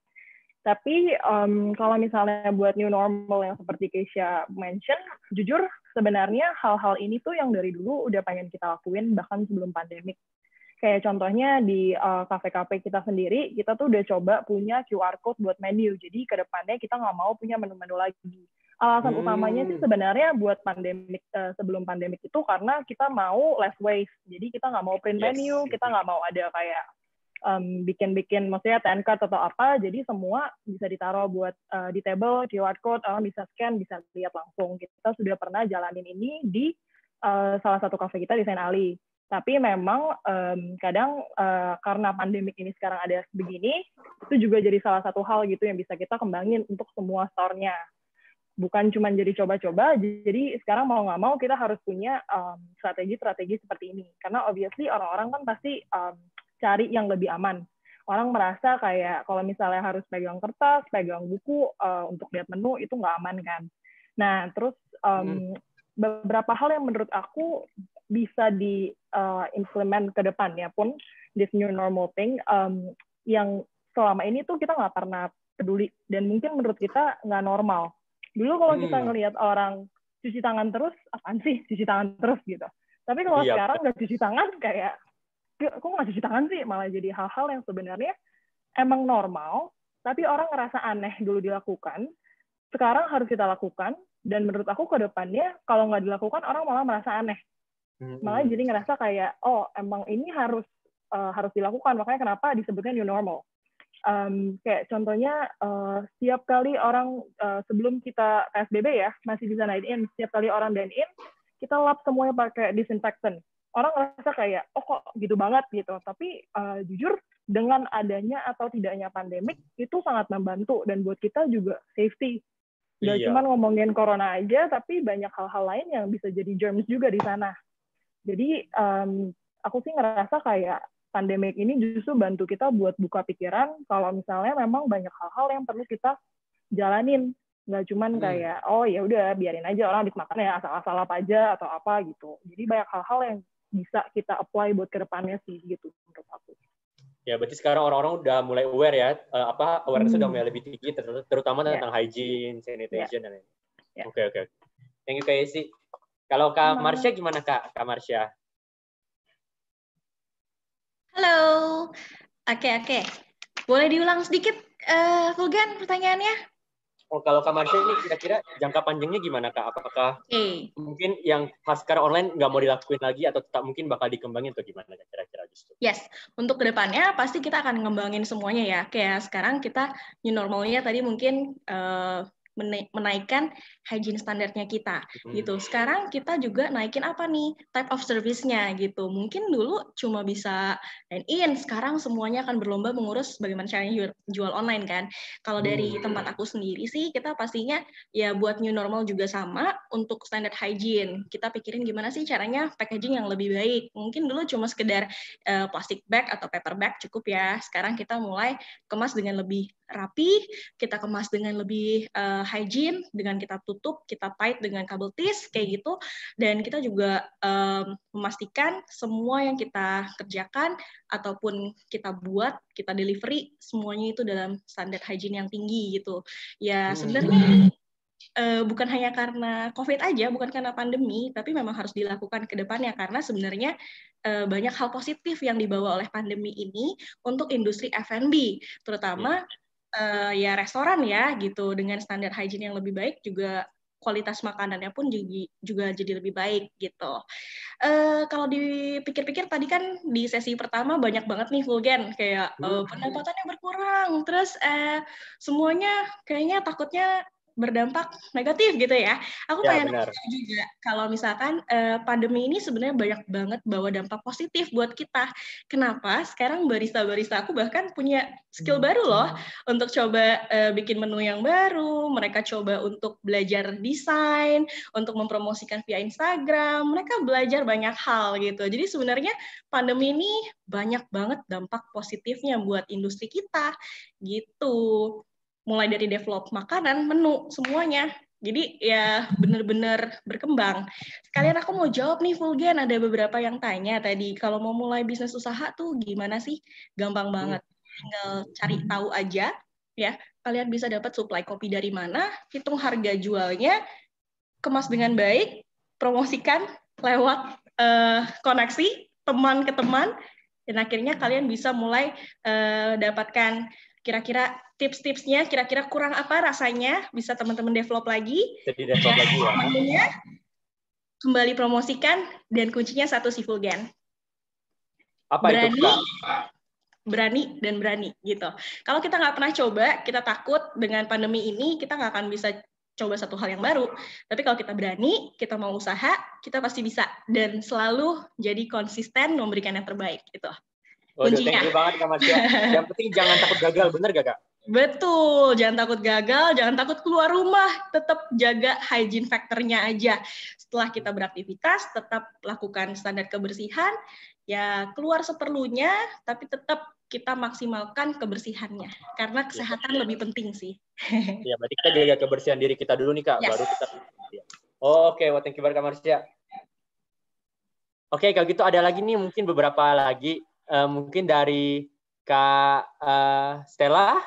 Tapi um, kalau misalnya buat new normal yang seperti Keisha mention, jujur sebenarnya hal-hal ini tuh yang dari dulu udah pengen kita lakuin bahkan sebelum pandemik. Kayak contohnya di uh, kafe-kafe kita sendiri, kita tuh udah coba punya Q R code buat menu. Jadi ke depannya kita nggak mau punya menu-menu lagi. Alasan hmm. utamanya sih sebenarnya buat pandemik uh, sebelum pandemik itu karena kita mau less waste. Jadi kita nggak mau print yes. menu, kita nggak mau ada kayak um, bikin-bikin, maksudnya T N card atau apa. Jadi semua bisa ditaruh buat uh, di table, Q R code, orang bisa scan, bisa lihat langsung. Kita sudah pernah jalanin ini di uh, salah satu kafe kita di Saint Ali. Tapi memang um, kadang uh, karena pandemik ini sekarang ada begini, itu juga jadi salah satu hal gitu yang bisa kita kembangin untuk semua store-nya. Bukan cuma jadi coba-coba, jadi sekarang mau nggak mau kita harus punya um, strategi-strategi seperti ini. Karena obviously orang-orang kan pasti um, cari yang lebih aman. Orang merasa kayak kalau misalnya harus pegang kertas, pegang buku uh, untuk lihat menu, itu nggak aman kan. Nah, terus um, hmm. beberapa hal yang menurut aku bisa di uh, implement ke depannya pun this new normal thing um, yang selama ini tuh kita nggak pernah peduli dan mungkin menurut kita nggak normal. Dulu kalau hmm. kita ngelihat orang cuci tangan terus, apaan sih cuci tangan terus gitu. Tapi kalau iya. sekarang nggak cuci tangan kayak, kok nggak cuci tangan sih? Malah jadi hal-hal yang sebenarnya emang normal, tapi orang ngerasa aneh dulu dilakukan, sekarang harus kita lakukan. Dan menurut aku ke depannya kalau nggak dilakukan orang malah merasa aneh. Malah jadi ngerasa kayak, oh emang ini harus uh, harus dilakukan, makanya kenapa disebutnya new normal. Um, kayak contohnya, uh, setiap kali orang, uh, sebelum kita P S B B ya, masih bisa dine in, setiap kali orang dine in, kita lap semuanya pakai disinfektan. Orang ngerasa kayak, oh kok gitu banget gitu. Tapi uh, jujur, dengan adanya atau tidaknya pandemik, itu sangat membantu, dan buat kita juga safety. Nggak iya. cuma ngomongin corona aja, tapi banyak hal-hal lain yang bisa jadi germs juga di sana. Jadi um, aku sih ngerasa kayak pandemik ini justru bantu kita buat buka pikiran kalau misalnya memang banyak hal-hal yang perlu kita jalanin. Nggak cuman hmm. kayak, oh ya udah biarin aja orang habis makan ya asal-asal apa aja atau apa gitu. Jadi banyak hal-hal yang bisa kita apply buat ke depannya sih gitu menurut aku. Ya berarti sekarang orang-orang udah mulai aware ya, uh, apa awareness hmm. udah mulai lebih tinggi terutama tentang yeah. hygiene, sanitation yeah. dan lain-lain. Yeah. Oke oke. Thank you Kak Yesi. Kalau Kak Marsha gimana Kak? Kak Marsha. Halo. Oke, oke. Boleh diulang sedikit, uh, Fulgan, pertanyaannya? Oh, kalau Kak Marsha ini kira-kira jangka panjangnya gimana Kak? Apakah okay. mungkin yang pas sekarang online nggak mau dilakuin lagi atau tetap mungkin bakal dikembangin atau gimana kira-kira justru? Yes, untuk kedepannya pasti kita akan ngembangin semuanya ya. Kayak sekarang kita new normalnya tadi mungkin uh, menaikkan hygiene standarnya kita gitu. Sekarang kita juga naikin apa nih type of service-nya gitu. Mungkin dulu cuma bisa dine in, sekarang semuanya akan berlomba mengurus bagaimana caranya jual online kan. Kalau dari tempat aku sendiri sih kita pastinya ya buat new normal juga sama untuk standar hygiene. Kita pikirin gimana sih caranya packaging yang lebih baik. Mungkin dulu cuma sekedar uh, plastic bag atau paper bag cukup ya. Sekarang kita mulai kemas dengan lebih rapi, kita kemas dengan lebih uh, hygiene, dengan kita tutup, kita tight dengan kabel tis, kayak gitu. Dan kita juga um, memastikan semua yang kita kerjakan ataupun kita buat, kita delivery, semuanya itu dalam standar hygiene yang tinggi gitu. Ya sebenarnya uh, bukan hanya karena COVID aja, bukan karena pandemi, tapi memang harus dilakukan ke depannya karena sebenarnya uh, banyak hal positif yang dibawa oleh pandemi ini untuk industri F and B, terutama uh, ya restoran ya gitu, dengan standar hygiene yang lebih baik juga kualitas makanannya pun juga, juga jadi lebih baik gitu. Uh, kalau dipikir-pikir tadi kan di sesi pertama banyak banget nih Fulgen kayak uh, pendapatannya berkurang, terus uh, semuanya kayaknya takutnya berdampak negatif gitu ya. Aku ya, pengen benar. juga kalau misalkan uh, pandemi ini sebenarnya banyak banget bawa dampak positif buat kita. Kenapa? Sekarang barista-barista aku bahkan punya skill baru loh untuk coba uh, bikin menu yang baru. Mereka coba untuk belajar desain, untuk mempromosikan via Instagram. Mereka belajar banyak hal gitu. Jadi sebenarnya pandemi ini banyak banget dampak positifnya buat industri kita gitu. Mulai dari develop makanan, menu, semuanya. Jadi ya benar-benar berkembang. Sekalian aku mau jawab nih Fulgen, ada beberapa yang tanya tadi, kalau mau mulai bisnis usaha tuh gimana sih? Gampang banget. Tinggal cari tahu aja, ya. Kalian bisa dapat supply kopi dari mana, hitung harga jualnya, kemas dengan baik, promosikan lewat uh, koneksi, teman ke teman, dan akhirnya kalian bisa mulai uh, dapatkan kira-kira tips-tipsnya, kira-kira kurang apa rasanya, bisa teman-teman develop lagi. Jadi develop lagi ya. Menunya, kembali promosikan, dan kuncinya satu si Fulgen. Apa berani, itu, Kak? Berani dan berani, gitu. Kalau kita nggak pernah coba, kita takut dengan pandemi ini, kita nggak akan bisa coba satu hal yang baru. Tapi kalau kita berani, kita mau usaha, kita pasti bisa. Dan selalu jadi konsisten memberikan yang terbaik, gitu. Waduh, thank you banget Kak Marsha. Yang penting jangan takut gagal, bener gak Kak? Betul, jangan takut gagal, jangan takut keluar rumah, tetap jaga hygiene factor-nya aja. Setelah kita beraktivitas, tetap lakukan standar kebersihan, ya keluar seperlunya, tapi tetap kita maksimalkan kebersihannya. Karena kesehatan ya, lebih penting sih. Ya, berarti kita jaga kebersihan diri kita dulu nih Kak, yes. Baru kita... Oh, Oke, okay. Well, thank you banget Kak Marsha. Oke, okay, kalau gitu ada lagi nih, mungkin beberapa lagi. Uh, mungkin dari Kak uh, Stella.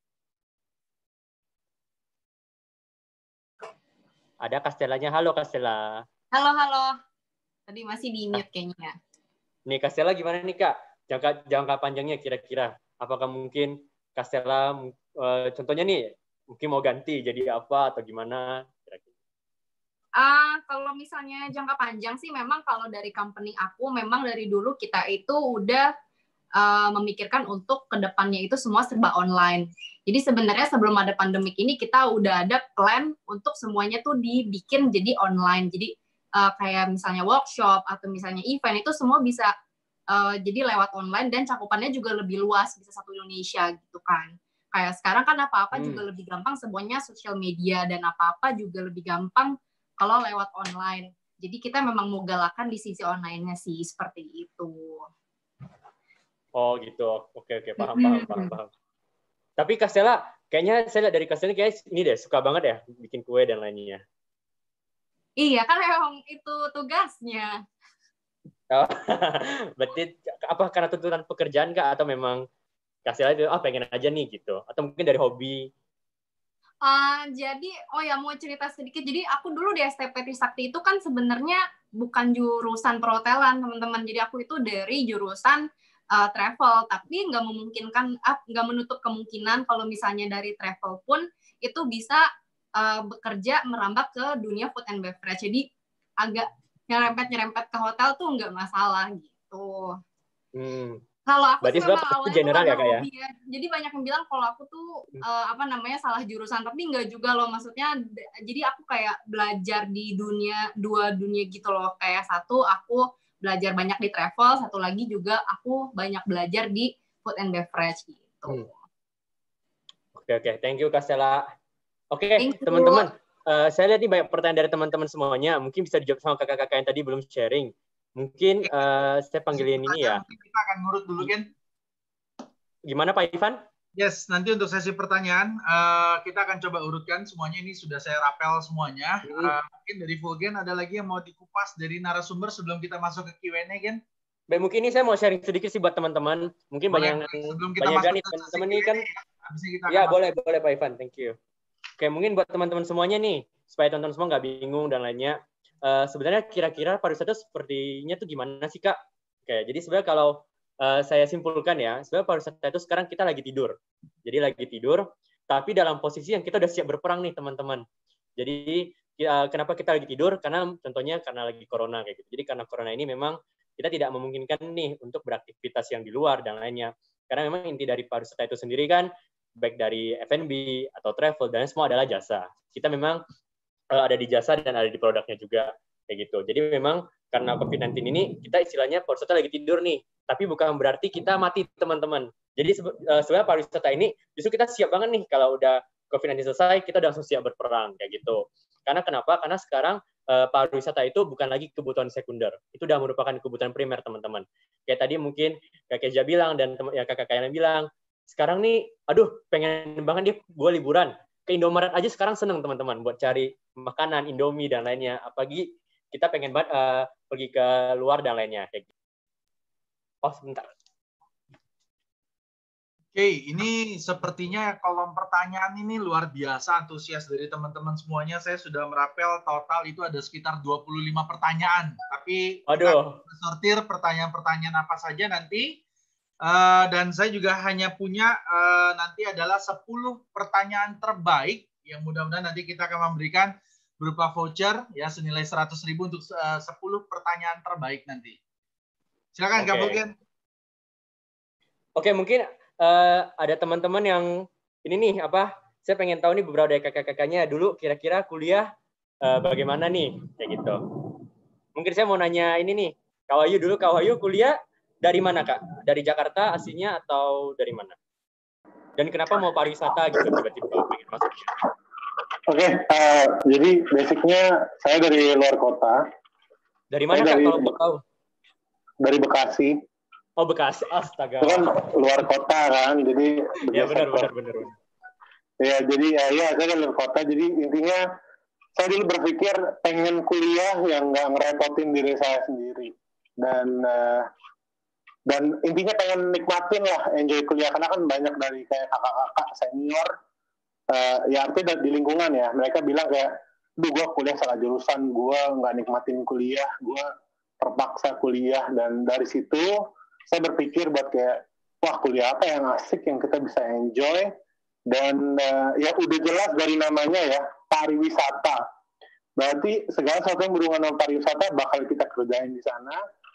Ada Kak Stellanya. Halo Kak Stella. Halo, halo. Tadi masih di mute kayaknya. Nih Kak Stella gimana nih Kak? Jangka, jangka panjangnya kira-kira. Apakah mungkin Kak Stella, uh, contohnya nih, mungkin mau ganti jadi apa atau gimana? Uh, kalau misalnya jangka panjang sih memang kalau dari company aku memang dari dulu kita itu udah uh, memikirkan untuk kedepannya itu semua serba online. Jadi sebenarnya sebelum ada pandemik ini kita udah ada plan untuk semuanya tuh dibikin jadi online. Jadi uh, kayak misalnya workshop atau misalnya event itu semua bisa uh, jadi lewat online dan cakupannya juga lebih luas, bisa satu Indonesia gitu kan. Kayak sekarang kan apa-apa hmm. juga lebih gampang, semuanya sosial media dan apa-apa juga lebih gampang kalau lewat online. Jadi kita memang mau galakan di sisi online-nya sih, seperti itu. Oh gitu, oke oke paham paham paham paham. Tapi Kak Stella, kayaknya saya lihat dari Kak Stella kayak ini deh suka banget ya bikin kue dan lainnya. Iya kan memang itu tugasnya. Oh, berarti apa karena tuntutan pekerjaan Kak atau memang Kak Stella itu ah pengen aja nih gitu atau mungkin dari hobi? Uh, jadi, oh ya mau cerita sedikit. Jadi aku dulu di S T P Trisakti itu kan sebenarnya bukan jurusan perhotelan, teman-teman. Jadi aku itu dari jurusan uh, travel, tapi nggak memungkinkan, uh, nggak menutup kemungkinan kalau misalnya dari travel pun itu bisa uh, bekerja merambah ke dunia food and beverage. Jadi agak nyerempet-nyerempet ke hotel tuh nggak masalah gitu. Hmm. Kalau aku Berarti sih memang sebenarnya awalnya general tuh ya karena Kak ya? hobi ya. Jadi banyak yang bilang kalau aku tuh uh, apa namanya salah jurusan, tapi enggak juga loh. Maksudnya d- jadi aku kayak belajar di dunia dua dunia gitu loh. Kayak satu aku belajar banyak di travel, satu lagi juga aku banyak belajar di food and beverage gitu. Hmm. Oke oke, thank you Kak Stella. Oke Thank you. teman-teman, uh, saya lihat nih banyak pertanyaan dari teman-teman semuanya. Mungkin bisa dijawab sama kakak-kakak yang tadi belum sharing. Mungkin uh, saya panggilin ini ya. Mungkin kita akan ngurut dulu, Gen. Gimana Pak Ivan? Yes, nanti untuk sesi pertanyaan uh, kita akan coba urutkan semuanya. Ini sudah saya rapel semuanya. Uh, mungkin dari Fulgen ada lagi yang mau dikupas dari narasumber sebelum kita masuk ke Q and A, Gen? Baik, mungkin ini saya mau sharing sedikit sih buat teman-teman. Mungkin Boleh, banyak sebelum kita banyak masuk nih ke teman-teman sesi nih kan. Q and A, ya. Habis ini kita Ya akan boleh boleh Pak Ivan, thank you. Oke, mungkin buat teman-teman semuanya nih supaya teman-teman semua nggak bingung dan lainnya. Uh, sebenarnya kira-kira pariwisata sepertinya tuh gimana sih Kak? Oke, jadi sebenarnya kalau uh, saya simpulkan ya, sebenarnya pariwisata itu sekarang kita lagi tidur. Jadi lagi tidur, tapi dalam posisi yang kita udah siap berperang nih teman-teman. Jadi uh, kenapa kita lagi tidur? Karena contohnya karena lagi corona kayak gitu. Jadi karena corona ini memang kita tidak memungkinkan nih untuk beraktivitas yang di luar dan lainnya. Karena memang inti dari pariwisata itu sendiri kan, baik dari F and B atau travel dan semua adalah jasa. Kita memang uh, ada di jasa dan ada di produknya juga kayak gitu. Jadi memang karena covid sembilan belas ini kita istilahnya pariwisata lagi tidur nih, tapi bukan berarti kita mati teman-teman. Jadi uh, sebenarnya pariwisata ini justru kita siap banget nih kalau udah covid sembilan belas selesai kita udah langsung siap berperang kayak gitu. Karena kenapa? Karena sekarang uh, pariwisata itu bukan lagi kebutuhan sekunder, itu udah merupakan kebutuhan primer teman-teman. Kayak tadi mungkin Kak Keja bilang dan ya kakak kalian bilang, sekarang nih, aduh pengen banget nih gue liburan ke Indomaret aja sekarang seneng teman-teman buat cari makanan Indomie dan lainnya. Apalagi kita pengen banget uh, pergi ke luar dan lainnya kayak gitu. Oh sebentar. Oke, ini sepertinya kolom pertanyaan ini luar biasa antusias dari teman-teman semuanya. Saya sudah merapel total itu ada sekitar dua puluh lima pertanyaan. Tapi Aduh. kita sortir pertanyaan-pertanyaan apa saja nanti. Uh, dan saya juga hanya punya uh, nanti adalah sepuluh pertanyaan terbaik yang mudah-mudahan nanti kita akan memberikan berupa voucher ya senilai seratus ribu untuk uh, sepuluh pertanyaan terbaik nanti. Silakan Kak Fulgen. Oke, mungkin Uh, ada teman-teman yang ini nih apa? Saya pengen tahu nih beberapa dari kakak-kakaknya dulu kira-kira kuliah uh, bagaimana nih kayak gitu. Mungkin saya mau nanya ini nih, Kak Wahyu dulu, Kak Wahyu kuliah dari mana Kak? Dari Jakarta aslinya atau dari mana? Dan kenapa mau pariwisata gitu tiba-tiba pengen masuk? Oke, okay, uh, jadi basicnya saya dari luar kota. Dari mana Kak dari, kalau mau tahu? Dari Bekasi. Oh Bekasi, astaga. Itu kan luar kota kan, jadi ya benar benar benar. Ya jadi ya, ya saya kan luar kota, jadi intinya saya dulu berpikir pengen kuliah yang nggak ngerepotin diri saya sendiri dan uh, dan intinya pengen nikmatin lah, enjoy kuliah karena kan banyak dari kayak kakak-kakak senior, uh, ya artinya di lingkungan ya mereka bilang kayak, duh gue kuliah salah jurusan, gue nggak nikmatin kuliah, gue terpaksa kuliah dan dari situ saya berpikir buat kayak, wah kuliah apa yang asik yang kita bisa enjoy dan uh, ya udah jelas dari namanya ya pariwisata. Berarti segala sesuatu yang berhubungan dengan pariwisata bakal kita kerjain di sana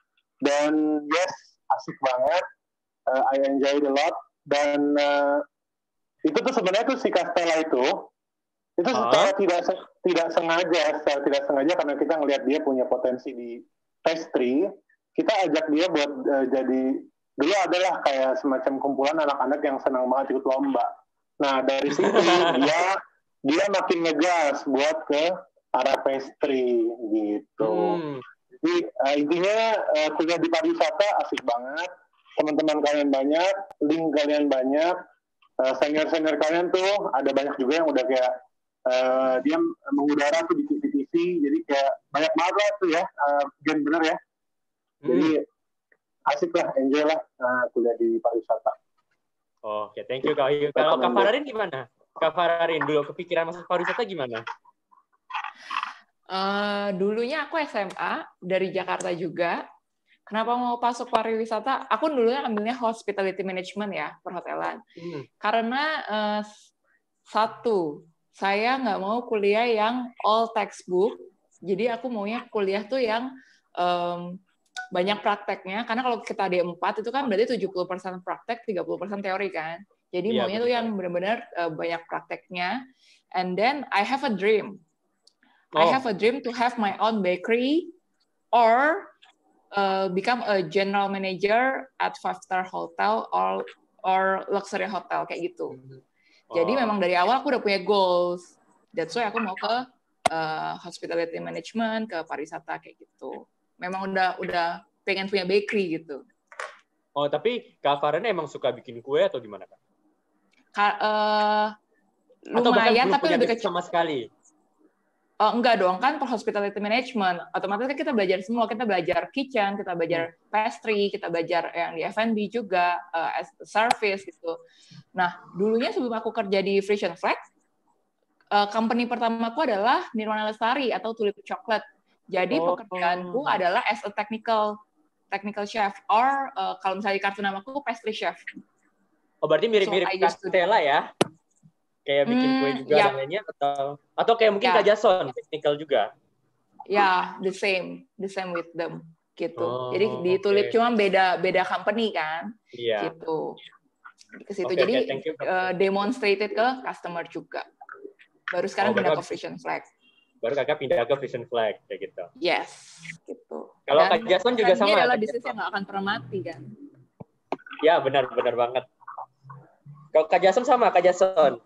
dan yes asik banget, uh, I enjoy a lot dan uh, itu tuh sebenarnya tuh si Castella itu itu secara tidak tidak sengaja, secara tidak sengaja karena kita ngelihat dia punya potensi di pastry. Kita ajak dia buat uh, jadi dulu adalah kayak semacam kumpulan anak-anak yang senang banget ikut lomba. Nah dari situ dia dia makin ngegas buat ke arah pastry gitu. Hmm. Jadi uh, intinya uh, kuliah di pariwisata asik banget. Teman-teman kalian banyak, link kalian banyak, uh, senior-senior kalian tuh ada banyak juga yang udah kayak uh, dia mengudara tuh di T V T V. Jadi kayak banyak banget lah tuh ya, uh, gen bener ya. Jadi asik lah, enjoy lah uh, kuliah di pariwisata. Oh, oke, okay. Thank you Kak Wahyu. Kalau Kak Fararin gimana? Kak Fararin dulu kepikiran masuk pariwisata gimana? Uh, dulunya aku S M A dari Jakarta juga. Kenapa mau masuk pariwisata? Aku dulunya ambilnya hospitality management ya, perhotelan. Hmm. Karena uh, satu, saya nggak mau kuliah yang all textbook. Jadi aku maunya kuliah tuh yang um, banyak prakteknya, karena kalau kita D empat itu kan berarti tujuh puluh persen praktek, tiga puluh persen teori kan. Jadi Iya, maunya tuh betul. yang benar-benar uh, banyak prakteknya. And then I have a dream. I Oh. have a dream to have my own bakery or uh, become a general manager at five star hotel or or luxury hotel kayak gitu. Jadi Oh. memang dari awal aku udah punya goals. That's why aku mau ke uh, hospitality management, ke pariwisata kayak gitu. Memang udah udah pengen punya bakery gitu. Oh, tapi Kak Farhan emang suka bikin kue atau gimana, Kak? Ka, uh, Atau bahkan lumayan belum tapi punya lebih bisnis kecil. sama sekali? Oh, enggak dong, kan per hospitality management. Otomatis kan kita belajar semua. Kita belajar kitchen, kita belajar pastry, kita belajar yang di F and B juga, uh, as a service gitu. Nah, dulunya sebelum aku kerja di Frisian Flag, uh, company pertamaku adalah Nirwana Lestari atau Tulip Chocolate. Jadi Oh. pekerjaanku adalah as a technical technical chef, or uh, kalau misalnya di kartu namaku pastry chef. Oh, berarti mirip-mirip So, I used to do- Castella ya? Kayak bikin kue Hmm, juga ya. dan lainnya atau atau kayak mungkin Ya. Kak Jason, technical juga. Ya, the same, the same with them gitu. Oh, Jadi di Tulip oke. cuma beda beda company kan, Iya. gitu. Ke situ. Oke, Jadi oke, thank you. uh, demonstrated ke customer juga. Baru sekarang Oh, pindah baru- ke Frisian Flag. Baru Kakak pindah ke Vision Flag kayak gitu. Yes, gitu. Kalau Dan Kak Jason juga F and B sama, adalah Kak bisnis yang nggak akan pernah mati kan. Ya, benar benar banget. Kalau Kak Jason sama, Kak Jason.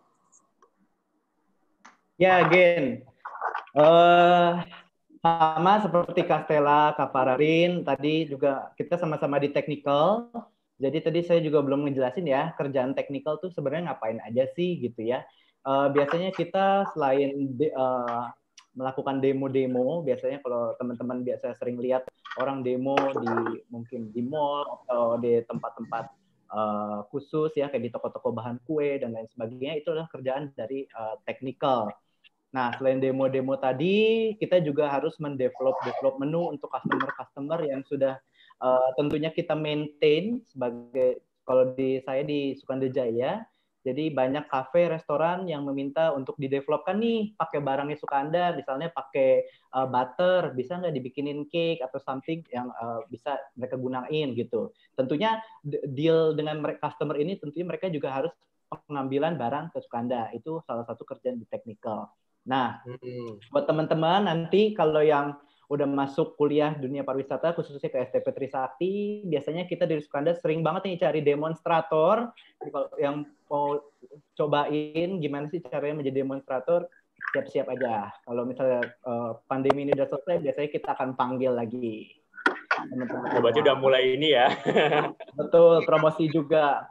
Ya, Gen. Eh, sama seperti Castella, Kak Fararin, tadi juga kita sama-sama di technical. Jadi tadi saya juga belum ngejelasin ya, kerjaan technical tuh sebenarnya ngapain aja sih gitu ya. Eh, biasanya kita selain de- eh, melakukan demo-demo, biasanya kalau teman-teman biasa sering lihat orang demo di mungkin di mall atau di tempat-tempat eh, khusus ya, kayak di toko-toko bahan kue dan lain sebagainya, itu adalah kerjaan dari eh, technical. Nah, selain demo-demo tadi, kita juga harus mendevelop develop menu untuk customer-customer yang sudah uh, tentunya kita maintain sebagai, kalau di saya di Sukanda Jaya, jadi banyak kafe, restoran yang meminta untuk didevelopkan nih, pakai barangnya Sukanda, misalnya pakai uh, butter, bisa nggak dibikinin cake atau something yang uh, bisa mereka gunain gitu. Tentunya deal dengan customer ini, tentunya mereka juga harus pengambilan barang ke Sukanda, itu salah satu kerjaan di technical. Nah, hmm. buat teman-teman nanti kalau yang udah masuk kuliah dunia pariwisata, khususnya ke S T P Trisakti, biasanya kita di Sukanda sering banget nih cari demonstrator. Jadi kalau yang mau cobain gimana sih caranya menjadi demonstrator, siap-siap aja. Kalau misalnya uh, pandemi ini udah selesai, biasanya kita akan panggil lagi. Teman-teman. Oh, berarti udah mulai ini ya. Betul, promosi juga.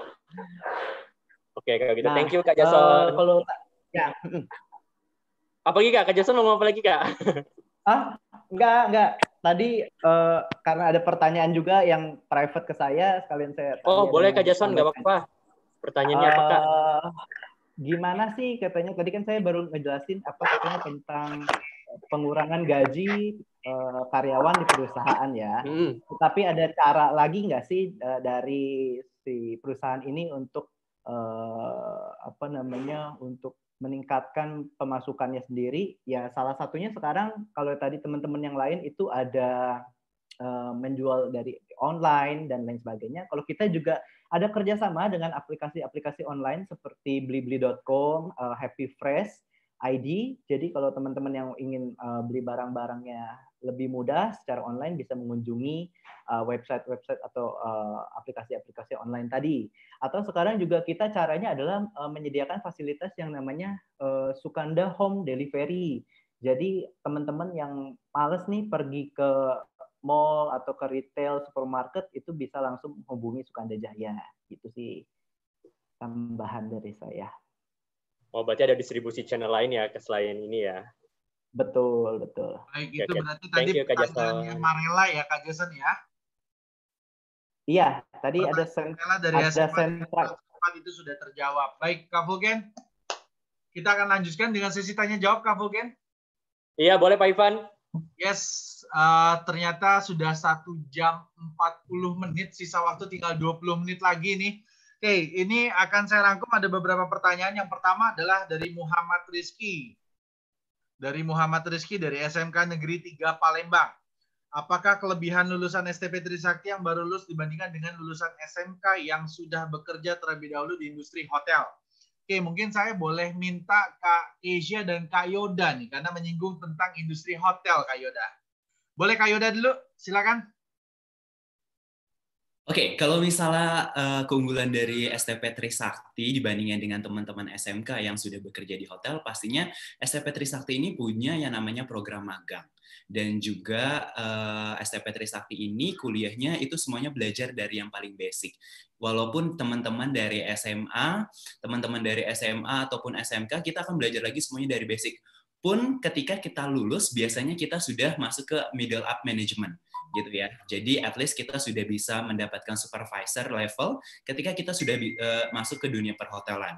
Oke, kalau gitu. Nah, thank you Kak Jason. Uh, kalau ya. Apa lagi Kak? Kak Jason mau ngomong apa lagi Kak? Ah, enggak, enggak. Tadi uh, karena ada pertanyaan juga yang private ke saya, sekalian saya tanya. Oh, boleh Kak Jason, nggak apa-apa. Pertanyaannya uh, apa Kak? Gimana sih katanya, tadi kan saya baru ngejelasin apa katanya tentang pengurangan gaji uh, karyawan di perusahaan ya. Hmm. Tapi ada cara lagi nggak sih uh, dari si perusahaan ini untuk uh, apa namanya, untuk meningkatkan pemasukannya sendiri? Ya salah satunya sekarang kalau tadi teman-teman yang lain itu ada uh, menjual dari online dan lain sebagainya. Kalau kita juga ada kerjasama dengan aplikasi-aplikasi online seperti blibli dot com, uh, Happy Fresh I D. Jadi kalau teman-teman yang ingin uh, beli barang-barangnya lebih mudah secara online bisa mengunjungi uh, website-website atau uh, aplikasi-aplikasi online tadi. Atau sekarang juga kita caranya adalah uh, menyediakan fasilitas yang namanya uh, Sukanda Home Delivery. Jadi teman-teman yang males nih pergi ke mall atau ke retail supermarket itu bisa langsung menghubungi Sukanda Jaya. Gitu sih tambahan dari saya. Oh, berarti ada distribusi channel lain ya selain ini ya? Betul, betul. Baik, itu okay. berarti Thank tadi you, pertanyaannya Marela ya Kak Jason ya? Iya, tadi ada sentra dari ada sentra itu sudah terjawab. Baik, Kak Fulgen, kita akan lanjutkan dengan sesi tanya jawab, Kak Fulgen. Iya, boleh Pak Ivan. Yes, uh, ternyata sudah satu jam empat puluh menit, sisa waktu tinggal dua puluh menit lagi nih. Oke, okay, ini akan saya rangkum, ada beberapa pertanyaan. Yang pertama adalah dari Muhammad Rizky. Dari Muhammad Rizky dari S M K Negeri tiga Palembang. apakah kelebihan lulusan S T P Trisakti yang baru lulus dibandingkan dengan lulusan S M K yang sudah bekerja terlebih dahulu di industri hotel? Oke, mungkin saya boleh minta Kak Asia dan Kak Yoda nih, karena menyinggung tentang industri hotel, Kak Yoda. Boleh Kak Yoda dulu, silakan. Oke, okay, kalau misalnya uh, keunggulan dari S T P Trisakti dibandingkan dengan teman-teman S M K yang sudah bekerja di hotel, pastinya S T P Trisakti ini punya yang namanya program magang. Dan juga uh, S T P Trisakti ini kuliahnya itu semuanya belajar dari yang paling basic. Walaupun teman-teman dari S M A, teman-teman dari S M A ataupun S M K, kita akan belajar lagi semuanya dari basic. Pun ketika kita lulus, biasanya kita sudah masuk ke middle up management. Gitu ya. Jadi at least kita sudah bisa mendapatkan supervisor level ketika kita sudah uh, masuk ke dunia perhotelan.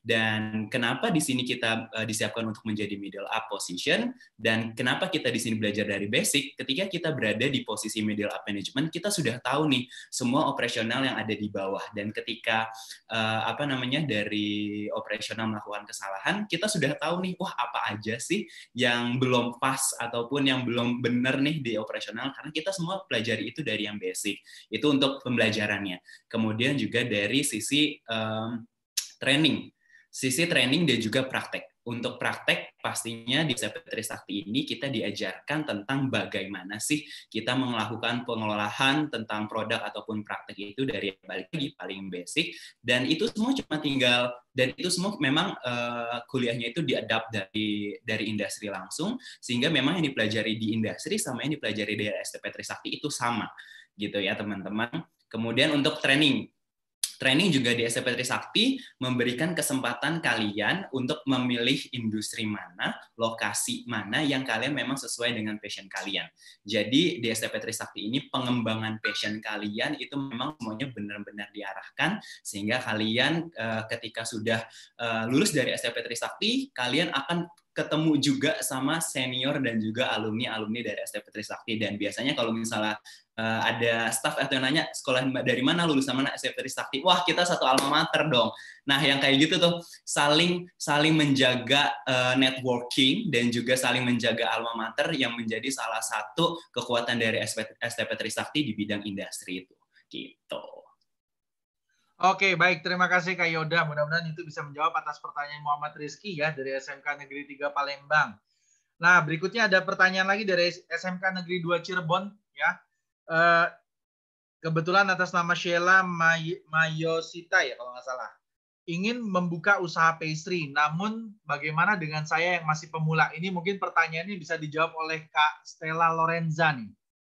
Dan kenapa di sini kita uh, disiapkan untuk menjadi middle up position, dan kenapa kita di sini belajar dari basic? Ketika kita berada di posisi middle up management, kita sudah tahu nih semua operasional yang ada di bawah. Dan ketika uh, apa namanya dari operasional melakukan kesalahan, kita sudah tahu nih, wah apa aja sih yang belum pas ataupun yang belum benar nih di operasional, karena kita semua pelajari itu dari yang basic. Itu untuk pembelajarannya. Kemudian juga dari sisi um, training. Sisi training dan juga praktek. Untuk praktek, pastinya di S T P Trisakti ini kita diajarkan tentang bagaimana sih kita melakukan pengelolaan tentang produk ataupun praktek itu dari balik lagi paling basic, dan itu semua cuma tinggal, dan itu semua memang uh, kuliahnya itu diadapt dari dari industri langsung, sehingga memang yang dipelajari di industri sama yang dipelajari dari S T P Trisakti itu sama, gitu ya teman-teman. Kemudian untuk training, Training juga di S T P Trisakti memberikan kesempatan kalian untuk memilih industri mana, lokasi mana yang kalian memang sesuai dengan passion kalian. Jadi di S T P Trisakti ini pengembangan passion kalian itu memang semuanya benar-benar diarahkan, sehingga kalian ketika sudah lulus dari S T P Trisakti, kalian akan ketemu juga sama senior dan juga alumni-alumni dari S T P Trisakti. Dan biasanya kalau misalnya uh, ada staff atau yang nanya sekolah dari mana, lulusan mana S T P Trisakti, wah kita satu alma mater dong. Nah yang kayak gitu tuh saling saling menjaga uh, networking dan juga saling menjaga alma mater yang menjadi salah satu kekuatan dari S T P Trisakti di bidang industri itu. Gitu. Oke, baik. Terima kasih Kak Yoda. Mudah-mudahan itu bisa menjawab atas pertanyaan Muhammad Rizky ya dari S M K Negeri tiga Palembang. Nah, berikutnya ada pertanyaan lagi dari S M K Negeri dua Cirebon ya. Kebetulan atas nama Sheila May Mayosita ya kalau nggak salah. Ingin membuka usaha pastry, namun bagaimana dengan saya yang masih pemula? Ini mungkin pertanyaannya bisa dijawab oleh Kak Stella Lorenza nih.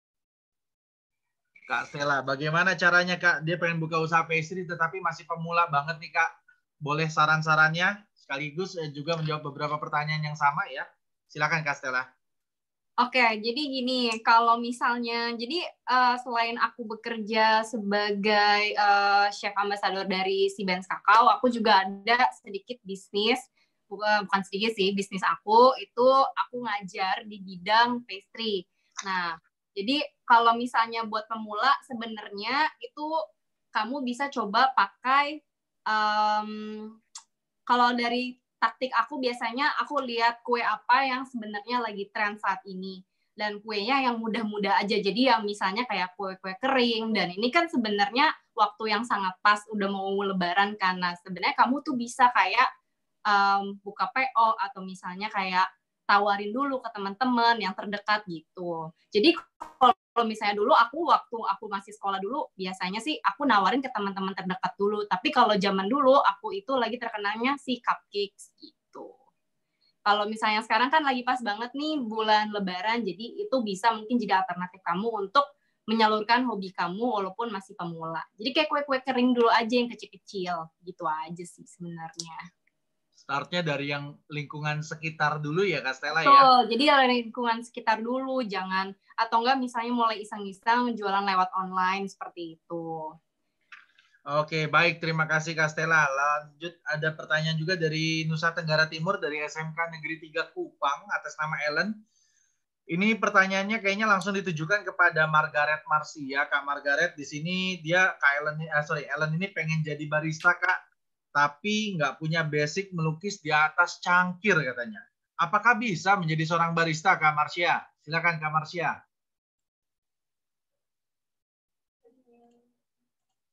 Kak Stella, bagaimana caranya Kak? Dia pengen buka usaha pastry tetapi masih pemula banget nih Kak. Boleh saran-sarannya? Sekaligus juga menjawab beberapa pertanyaan yang sama ya. Silakan Kak Stella. Oke, jadi gini, kalau misalnya, jadi uh, selain aku bekerja sebagai uh, chef ambassador dari Si Benz Kakao, aku juga ada sedikit bisnis, bukan, bukan sedikit sih, bisnis aku itu aku ngajar di bidang pastry. Nah, jadi kalau misalnya buat pemula sebenarnya itu kamu bisa coba pakai um, kalau dari taktik aku biasanya aku lihat kue apa yang sebenarnya lagi tren saat ini, dan kuenya yang mudah-mudah aja, jadi yang misalnya kayak kue-kue kering, dan ini kan sebenarnya waktu yang sangat pas udah mau lebaran karena sebenarnya kamu tuh bisa kayak um, buka P O atau misalnya kayak tawarin dulu ke teman-teman yang terdekat gitu. Jadi kalau misalnya dulu aku waktu aku masih sekolah dulu biasanya sih aku nawarin ke teman-teman terdekat dulu. Tapi kalau zaman dulu aku itu lagi terkenalnya si cupcakes gitu. Kalau misalnya sekarang kan lagi pas banget nih bulan Lebaran, jadi itu bisa mungkin jadi alternatif kamu untuk menyalurkan hobi kamu walaupun masih pemula. Jadi kayak kue-kue kering dulu aja yang kecil-kecil gitu aja sih sebenarnya. Startnya dari yang lingkungan sekitar dulu ya Kak Stella ya? Betul, jadi dari lingkungan sekitar dulu, jangan, atau enggak misalnya mulai iseng-iseng jualan lewat online seperti itu. Oke, baik. Terima kasih Kak Stella. Lanjut, ada pertanyaan juga dari Nusa Tenggara Timur, dari S M K Negeri tiga Kupang, atas nama Ellen. Ini pertanyaannya kayaknya langsung ditujukan kepada Margaret Marsia. Kak Margaret, di sini dia, Kak Ellen, eh, sorry, Ellen ini pengen jadi barista Kak, tapi nggak punya basic melukis di atas cangkir katanya. Apakah bisa menjadi seorang barista, Kak Marsia? Silakan Kak Marsia.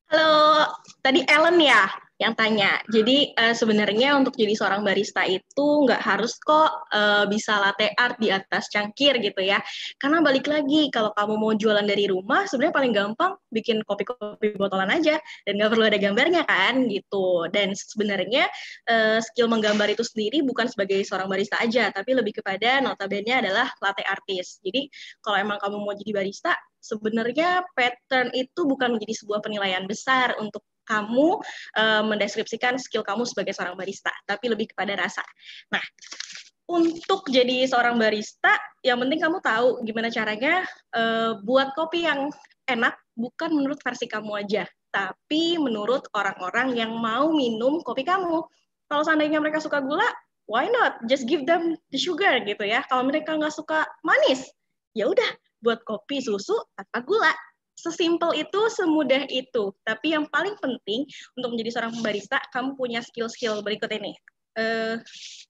Halo, tadi Ellen ya yang tanya. Jadi uh, sebenarnya untuk jadi seorang barista itu nggak harus kok uh, bisa latte art di atas cangkir gitu ya. Karena balik lagi, kalau kamu mau jualan dari rumah, sebenarnya paling gampang bikin kopi-kopi botolan aja. Dan nggak perlu ada gambarnya kan gitu. Dan sebenarnya uh, skill menggambar itu sendiri bukan sebagai seorang barista aja, tapi lebih kepada notabene adalah latte artist. Jadi kalau emang kamu mau jadi barista, sebenarnya pattern itu bukan menjadi sebuah penilaian besar untuk kamu uh, mendeskripsikan skill kamu sebagai seorang barista, tapi lebih kepada rasa. Nah, untuk jadi seorang barista, yang penting kamu tahu gimana caranya uh, buat kopi yang enak, bukan menurut versi kamu aja, tapi menurut orang-orang yang mau minum kopi kamu. Kalau seandainya mereka suka gula, why not? Just give them the sugar gitu ya. Kalau mereka nggak suka manis, ya udah buat kopi susu tanpa gula. Sesimpel itu, semudah itu. Tapi yang paling penting untuk menjadi seorang barista, kamu punya skill-skill berikut ini. Uh,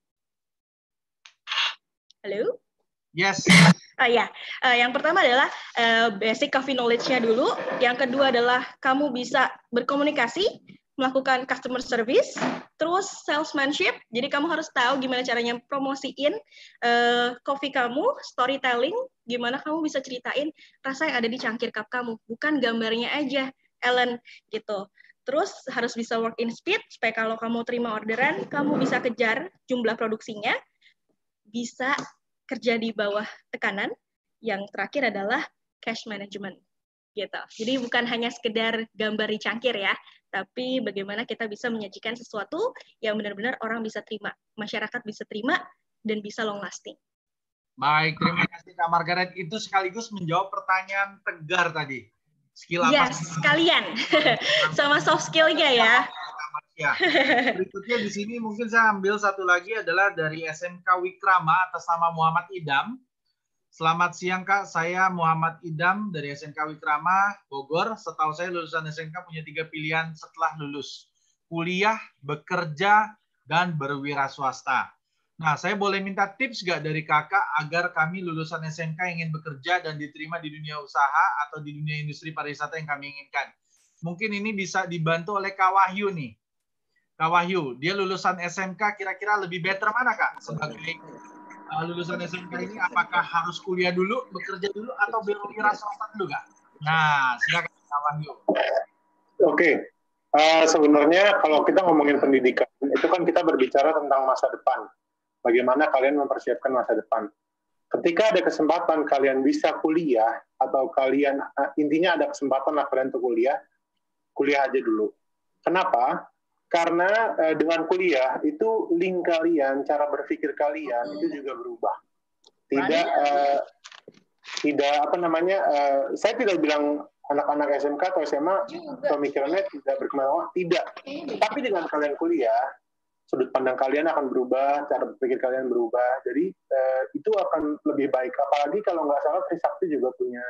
halo? Yes. Uh, ya, uh, yang pertama adalah uh, basic coffee knowledge-nya dulu. Yang kedua adalah kamu bisa berkomunikasi, melakukan customer service, terus salesmanship. Jadi kamu harus tahu gimana caranya promosiin uh, kopi kamu, storytelling, gimana kamu bisa ceritain rasa yang ada di cangkir cup kamu, bukan gambarnya aja, Ellen, gitu. Terus harus bisa work in speed, supaya kalau kamu terima orderan, kamu bisa kejar jumlah produksinya, bisa kerja di bawah tekanan. Yang terakhir adalah cash management. Gitu. Jadi bukan hanya sekedar gambar di cangkir ya, tapi bagaimana kita bisa menyajikan sesuatu yang benar-benar orang bisa terima, masyarakat bisa terima, dan bisa long lasting. Baik, terima kasih Kak Margaret. Itu sekaligus menjawab pertanyaan Tegar tadi. Skill apa? Yes, sekalian. Sama soft skill-nya ya. Ya. Berikutnya di sini mungkin saya ambil satu lagi adalah dari S M K Wikrama atas nama Muhammad Idam. Selamat siang Kak, saya Muhammad Idam dari S M K Wikrama, Bogor. Setahu saya lulusan S M K punya tiga pilihan setelah lulus. Kuliah, bekerja, dan berwira swasta. Nah, saya boleh minta tips nggak dari kakak agar kami lulusan S M K ingin bekerja dan diterima di dunia usaha atau di dunia industri pariwisata yang kami inginkan. Mungkin ini bisa dibantu oleh Kak Wahyu nih. Kak Wahyu, dia lulusan S M K kira-kira lebih better mana Kak? Sebagai uh, lulusan S M K ini apakah harus kuliah dulu, bekerja dulu, atau berwira swasta dulu Kak? Nah, silakan Kak Wahyu. Oke, okay. uh, sebenarnya kalau kita ngomongin pendidikan, itu kan kita berbicara tentang masa depan. Bagaimana kalian mempersiapkan masa depan. Ketika ada kesempatan kalian bisa kuliah, atau kalian, uh, intinya ada kesempatan lah kalian untuk kuliah, kuliah aja dulu. Kenapa? Karena uh, dengan kuliah, itu link kalian, cara berpikir kalian, itu juga berubah. Tidak, uh, tidak apa namanya, uh, saya tidak bilang anak-anak S M K atau S M A pemikirannya tidak berkembang, tidak. Tapi dengan kalian kuliah, sudut pandang kalian akan berubah, cara berpikir kalian berubah. Jadi uh, itu akan lebih baik. Apalagi kalau nggak salah Trisakti juga punya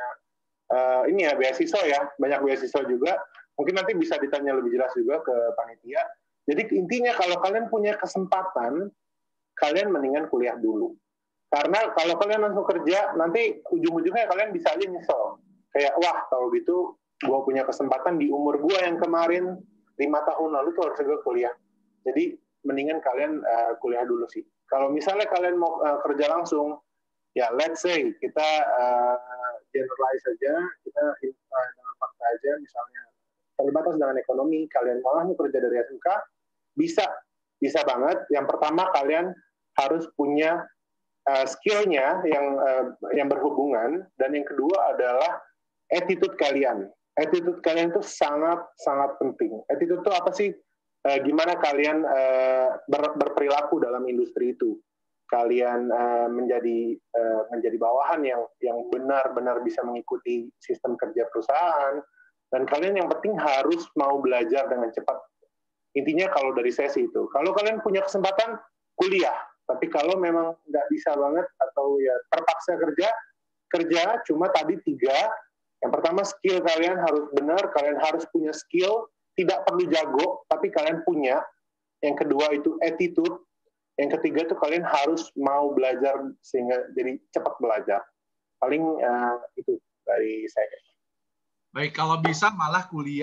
uh, ini ya beasiswa ya, banyak beasiswa juga. Mungkin nanti bisa ditanya lebih jelas juga ke panitia. Jadi intinya kalau kalian punya kesempatan, kalian mendingan kuliah dulu. Karena kalau kalian langsung kerja, nanti ujung-ujungnya kalian bisa aja nyesel. Kayak wah kalau gitu, gue punya kesempatan di umur gue yang kemarin lima tahun lalu tuh harus gue kuliah. Jadi mendingan kalian uh, kuliah dulu sih. Kalau misalnya kalian mau uh, kerja langsung, ya let's say kita uh, generalize saja, kita uh, dengan fakta aja, misalnya terbatas dengan ekonomi, kalian malah mau kerja dari S M K, bisa, bisa banget. Yang pertama kalian harus punya uh, skill-nya yang uh, yang berhubungan, dan yang kedua adalah attitude kalian. Attitude kalian itu sangat sangat penting. Attitude itu apa sih? Uh, gimana kalian uh, ber, berperilaku dalam industri itu, kalian uh, menjadi uh, menjadi bawahan yang yang benar-benar bisa mengikuti sistem kerja perusahaan, dan kalian yang penting harus mau belajar dengan cepat. Intinya kalau dari sesi itu, kalau kalian punya kesempatan kuliah, tapi kalau memang nggak bisa banget atau ya terpaksa kerja, kerja cuma tadi tiga. Yang pertama skill kalian harus benar, kalian harus punya skill. Tidak perlu jago, tapi kalian punya. Yang kedua itu attitude. Yang ketiga itu kalian harus mau belajar sehingga jadi cepat belajar. Paling uh, itu dari saya. Baik, kalau bisa malah kuliah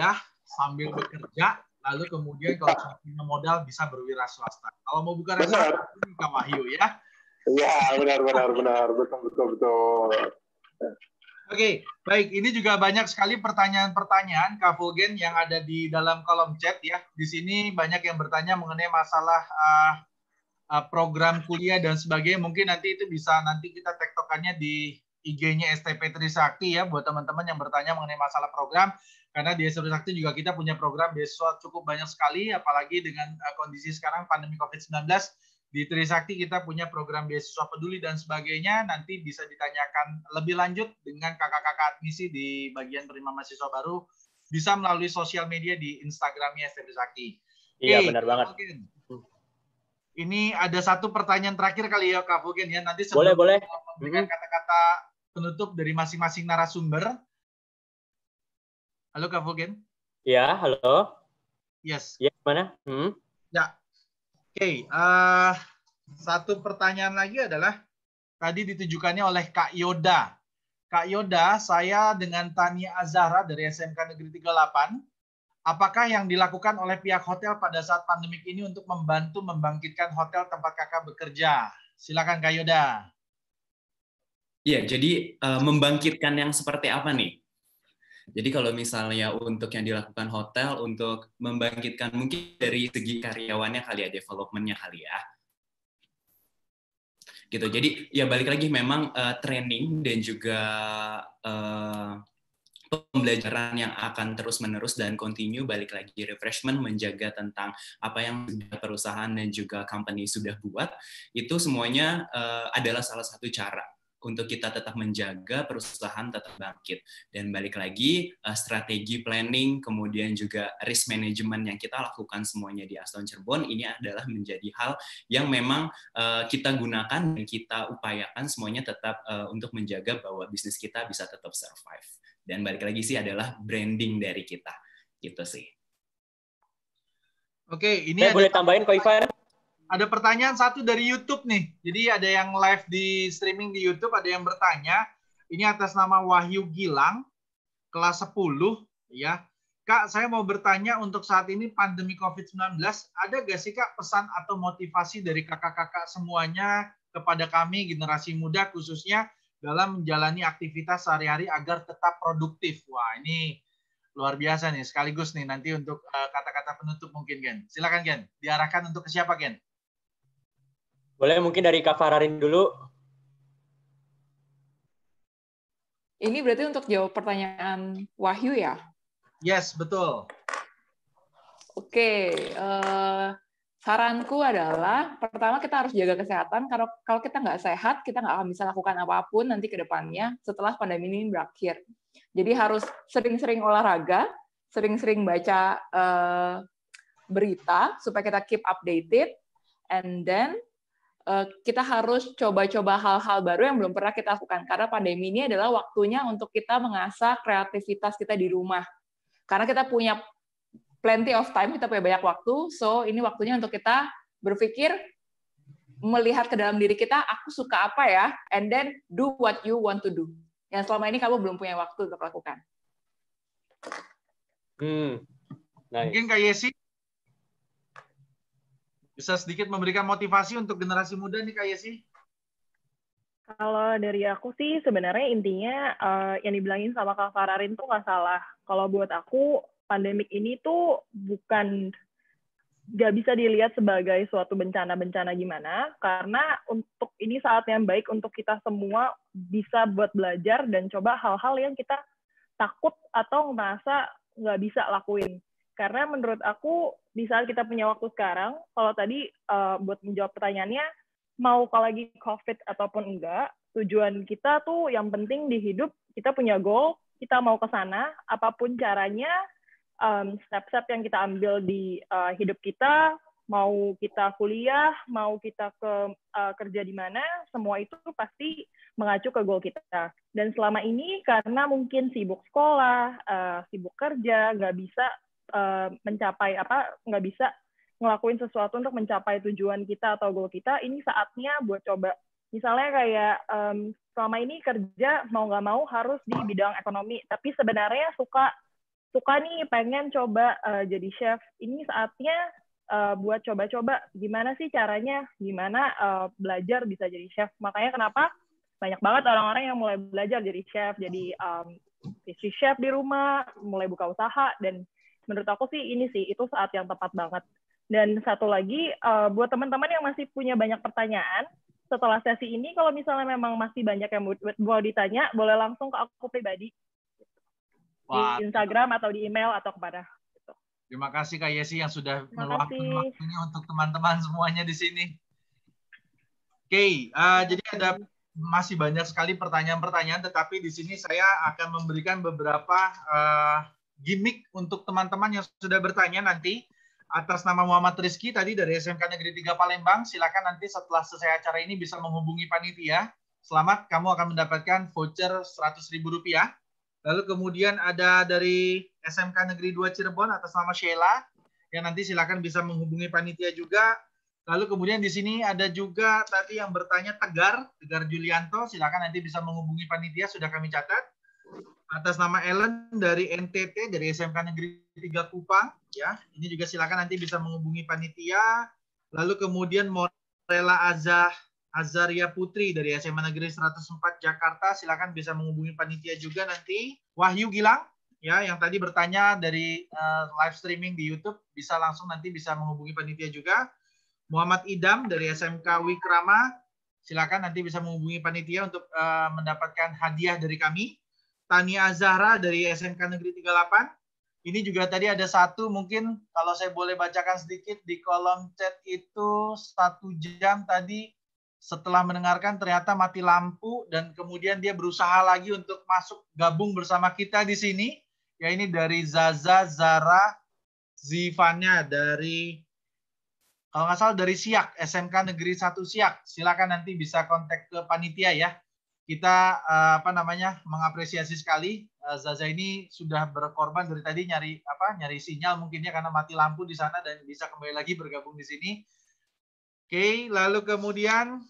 sambil bekerja, lalu kemudian kalau sudah punya modal bisa berwira swasta. Kalau mau buka restoran, ini Kak Wahyu ya. Iya, benar, benar, benar. Betul, betul, betul. Oke, baik. Ini juga banyak sekali pertanyaan-pertanyaan, Kak Fulgen, yang ada di dalam kolom chat ya. Di sini banyak yang bertanya mengenai masalah uh, uh, program kuliah dan sebagainya. Mungkin nanti itu bisa nanti kita tektokannya di I G-nya S T P Trisakti ya, buat teman-teman yang bertanya mengenai masalah program. Karena di S T P Trisakti juga kita punya program beasiswa cukup banyak sekali, apalagi dengan uh, kondisi sekarang pandemi covid sembilan belas. Di Trisakti kita punya program beasiswa peduli dan sebagainya. Nanti bisa ditanyakan lebih lanjut dengan kakak-kakak admisi di bagian terima mahasiswa baru. Bisa melalui sosial media di Instagramnya S T P Trisakti. Iya, hey, benar banget. Fulgen. Ini ada satu pertanyaan terakhir kali ya, Kak Fulgen ya. Nanti sebelum boleh, boleh. memberikan kata-kata penutup dari masing-masing narasumber. Halo, Kak Fulgen. Ya, halo. Yes. Ya, mana? Hmm. Ya. Oke, okay, uh, satu pertanyaan lagi adalah tadi ditujukannya oleh Kak Yoda. Kak Yoda, saya dengan Tania Azhara dari S M K Negeri tiga puluh delapan, apakah yang dilakukan oleh pihak hotel pada saat pandemik ini untuk membantu membangkitkan hotel tempat kakak bekerja? Silakan Kak Yoda. Iya, jadi uh, membangkitkan yang seperti apa nih? Jadi kalau misalnya untuk yang dilakukan hotel untuk membangkitkan mungkin dari segi karyawannya kali ya, development-nya kali ya. Gitu. Jadi ya balik lagi memang uh, training dan juga uh, pembelajaran yang akan terus-menerus dan continue, balik lagi refreshment, menjaga tentang apa yang perusahaan dan juga company sudah buat, itu semuanya uh, adalah salah satu cara untuk kita tetap menjaga perusahaan tetap bangkit. Dan balik lagi, uh, strategi planning, kemudian juga risk management yang kita lakukan semuanya di Aston Cirebon, ini adalah menjadi hal yang memang uh, kita gunakan dan kita upayakan semuanya tetap uh, untuk menjaga bahwa bisnis kita bisa tetap survive. Dan balik lagi sih adalah branding dari kita. Gitu sih. Oke, ini Saya ada... boleh tambahin, Ko Ivan? Ada pertanyaan satu dari YouTube nih. Jadi ada yang live di streaming di YouTube, ada yang bertanya. Ini atas nama Wahyu Gilang, kelas sepuluh. Ya, Kak, saya mau bertanya untuk saat ini pandemi covid sembilan belas, ada gak sih Kak pesan atau motivasi dari kakak-kakak semuanya kepada kami, generasi muda khususnya, dalam menjalani aktivitas sehari-hari agar tetap produktif? Wah, ini luar biasa nih. Sekaligus nih nanti untuk kata-kata penutup mungkin, Gen. Silakan, Gen. Diarahkan untuk ke siapa, Gen? Boleh mungkin dari Kak Fararin dulu. Ini berarti untuk jawab pertanyaan Wahyu ya? Yes, betul. Oke, uh, saranku adalah pertama kita harus jaga kesehatan. Kalau kalau kita nggak sehat, kita nggak akan bisa lakukan apapun nanti ke depannya setelah pandemi ini berakhir. Jadi harus sering-sering olahraga, sering-sering baca uh, berita supaya kita keep updated, and then kita harus coba-coba hal-hal baru yang belum pernah kita lakukan. Karena pandemi ini adalah waktunya untuk kita mengasah kreativitas kita di rumah. Karena kita punya plenty of time, kita punya banyak waktu, so ini waktunya untuk kita berpikir, melihat ke dalam diri kita, aku suka apa ya, and then do what you want to do. Yang selama ini kamu belum punya waktu untuk lakukan. Hmm. Nice. Mungkin Kak Yesi bisa sedikit memberikan motivasi untuk generasi muda nih Kak Yesi? Kalau dari aku sih sebenarnya intinya uh, yang dibilangin sama Kak Fararin tuh nggak salah. Kalau buat aku pandemik ini tuh bukan nggak bisa dilihat sebagai suatu bencana-bencana gimana, karena untuk ini saat yang baik untuk kita semua bisa buat belajar dan coba hal-hal yang kita takut atau merasa nggak bisa lakuin. Karena menurut aku, di saat kita punya waktu sekarang, kalau tadi uh, buat menjawab pertanyaannya, mau kalau lagi COVID ataupun enggak, tujuan kita tuh yang penting di hidup, kita punya goal, kita mau ke sana, apapun caranya, um, step-step yang kita ambil di uh, hidup kita, mau kita kuliah, mau kita ke uh, kerja di mana, semua itu pasti mengacu ke goal kita. Dan selama ini, karena mungkin sibuk sekolah, uh, sibuk kerja, nggak bisa Uh, mencapai apa nggak bisa ngelakuin sesuatu untuk mencapai tujuan kita atau goal kita, ini saatnya buat coba. Misalnya kayak um, selama ini kerja mau nggak mau harus di bidang ekonomi, tapi sebenarnya suka suka nih pengen coba uh, jadi chef, ini saatnya uh, buat coba-coba gimana sih caranya, gimana uh, belajar bisa jadi chef. Makanya kenapa banyak banget orang-orang yang mulai belajar jadi chef, jadi um, pastry chef di rumah, mulai buka usaha, dan menurut aku sih ini sih, itu saat yang tepat banget. Dan satu lagi, uh, buat teman-teman yang masih punya banyak pertanyaan, setelah sesi ini, kalau misalnya memang masih banyak yang mau ditanya, boleh langsung ke aku pribadi. Wah. Di Instagram atau di email atau kepada. Gitu. Terima kasih Kak Yesi yang sudah meluangkan waktunya untuk teman-teman semuanya di sini. Oke, okay, uh, jadi ada masih banyak sekali pertanyaan-pertanyaan, tetapi di sini saya akan memberikan beberapa uh, gimmick untuk teman-teman yang sudah bertanya nanti. Atas nama Muhammad Rizky tadi dari S M K Negeri tiga Palembang, silakan nanti setelah selesai acara ini bisa menghubungi panitia. Selamat, kamu akan mendapatkan voucher seratus ribu rupiah. Lalu kemudian ada dari S M K Negeri dua Cirebon atas nama Sheila, yang nanti silakan bisa menghubungi panitia juga. Lalu kemudian di sini ada juga tadi yang bertanya Tegar, Tegar Julianto, silakan nanti bisa menghubungi panitia, sudah kami catat. Atas nama Ellen dari N T T, dari S M K Negeri tiga Kupang, ya, ini juga silakan nanti bisa menghubungi panitia. Lalu kemudian Morella Azah Azaria Putri dari S M A Negeri seratus empat Jakarta, silakan bisa menghubungi panitia juga nanti. Wahyu Gilang, ya, yang tadi bertanya dari uh, live streaming di YouTube, bisa langsung nanti bisa menghubungi panitia juga. Muhammad Idam dari S M K Wikrama, silakan nanti bisa menghubungi panitia untuk uh, mendapatkan hadiah dari kami. Tania Zahra dari S M K Negeri tiga puluh delapan. Ini juga tadi ada satu, mungkin kalau saya boleh bacakan sedikit di kolom chat itu, satu jam tadi setelah mendengarkan ternyata mati lampu dan kemudian dia berusaha lagi untuk masuk gabung bersama kita di sini. Ya, ini dari Zaza Zara Zivanya dari, kalau nggak salah dari Siak, S M K Negeri satu Siak. Silakan nanti bisa kontak ke panitia ya. Kita uh, apa namanya mengapresiasi sekali uh, Zaza ini sudah berkorban dari tadi nyari apa nyari sinyal mungkinnya karena mati lampu di sana dan bisa kembali lagi bergabung di sini. Oke, okay, lalu kemudian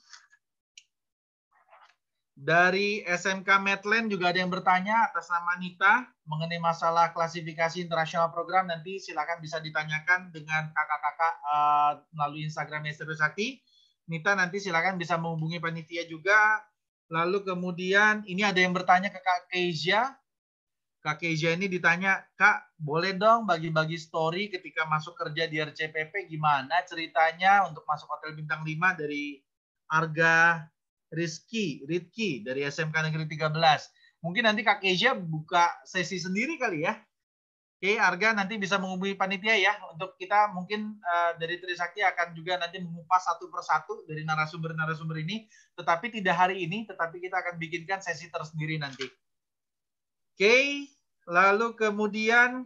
dari S M K Medland juga ada yang bertanya atas nama Nita mengenai masalah klasifikasi internasional program, nanti silakan bisa ditanyakan dengan kakak-kakak uh, melalui Instagram S T P Trisakti. Nita nanti silakan bisa menghubungi panitia juga. Lalu kemudian ini ada yang bertanya ke Kak Kezia. Kak Kezia ini ditanya, Kak, boleh dong bagi-bagi story ketika masuk kerja di R C P P, gimana ceritanya untuk masuk hotel bintang lima dari Arga Rizky, Rizky dari S M K Negeri tiga belas. Mungkin nanti Kak Kezia buka sesi sendiri kali ya. Oke, Arga nanti bisa menghubungi panitia ya. Untuk kita mungkin uh, dari Trisakti akan juga nanti mengupas satu persatu dari narasumber-narasumber ini. Tetapi tidak hari ini, tetapi kita akan bikinkan sesi tersendiri nanti. Oke, lalu kemudian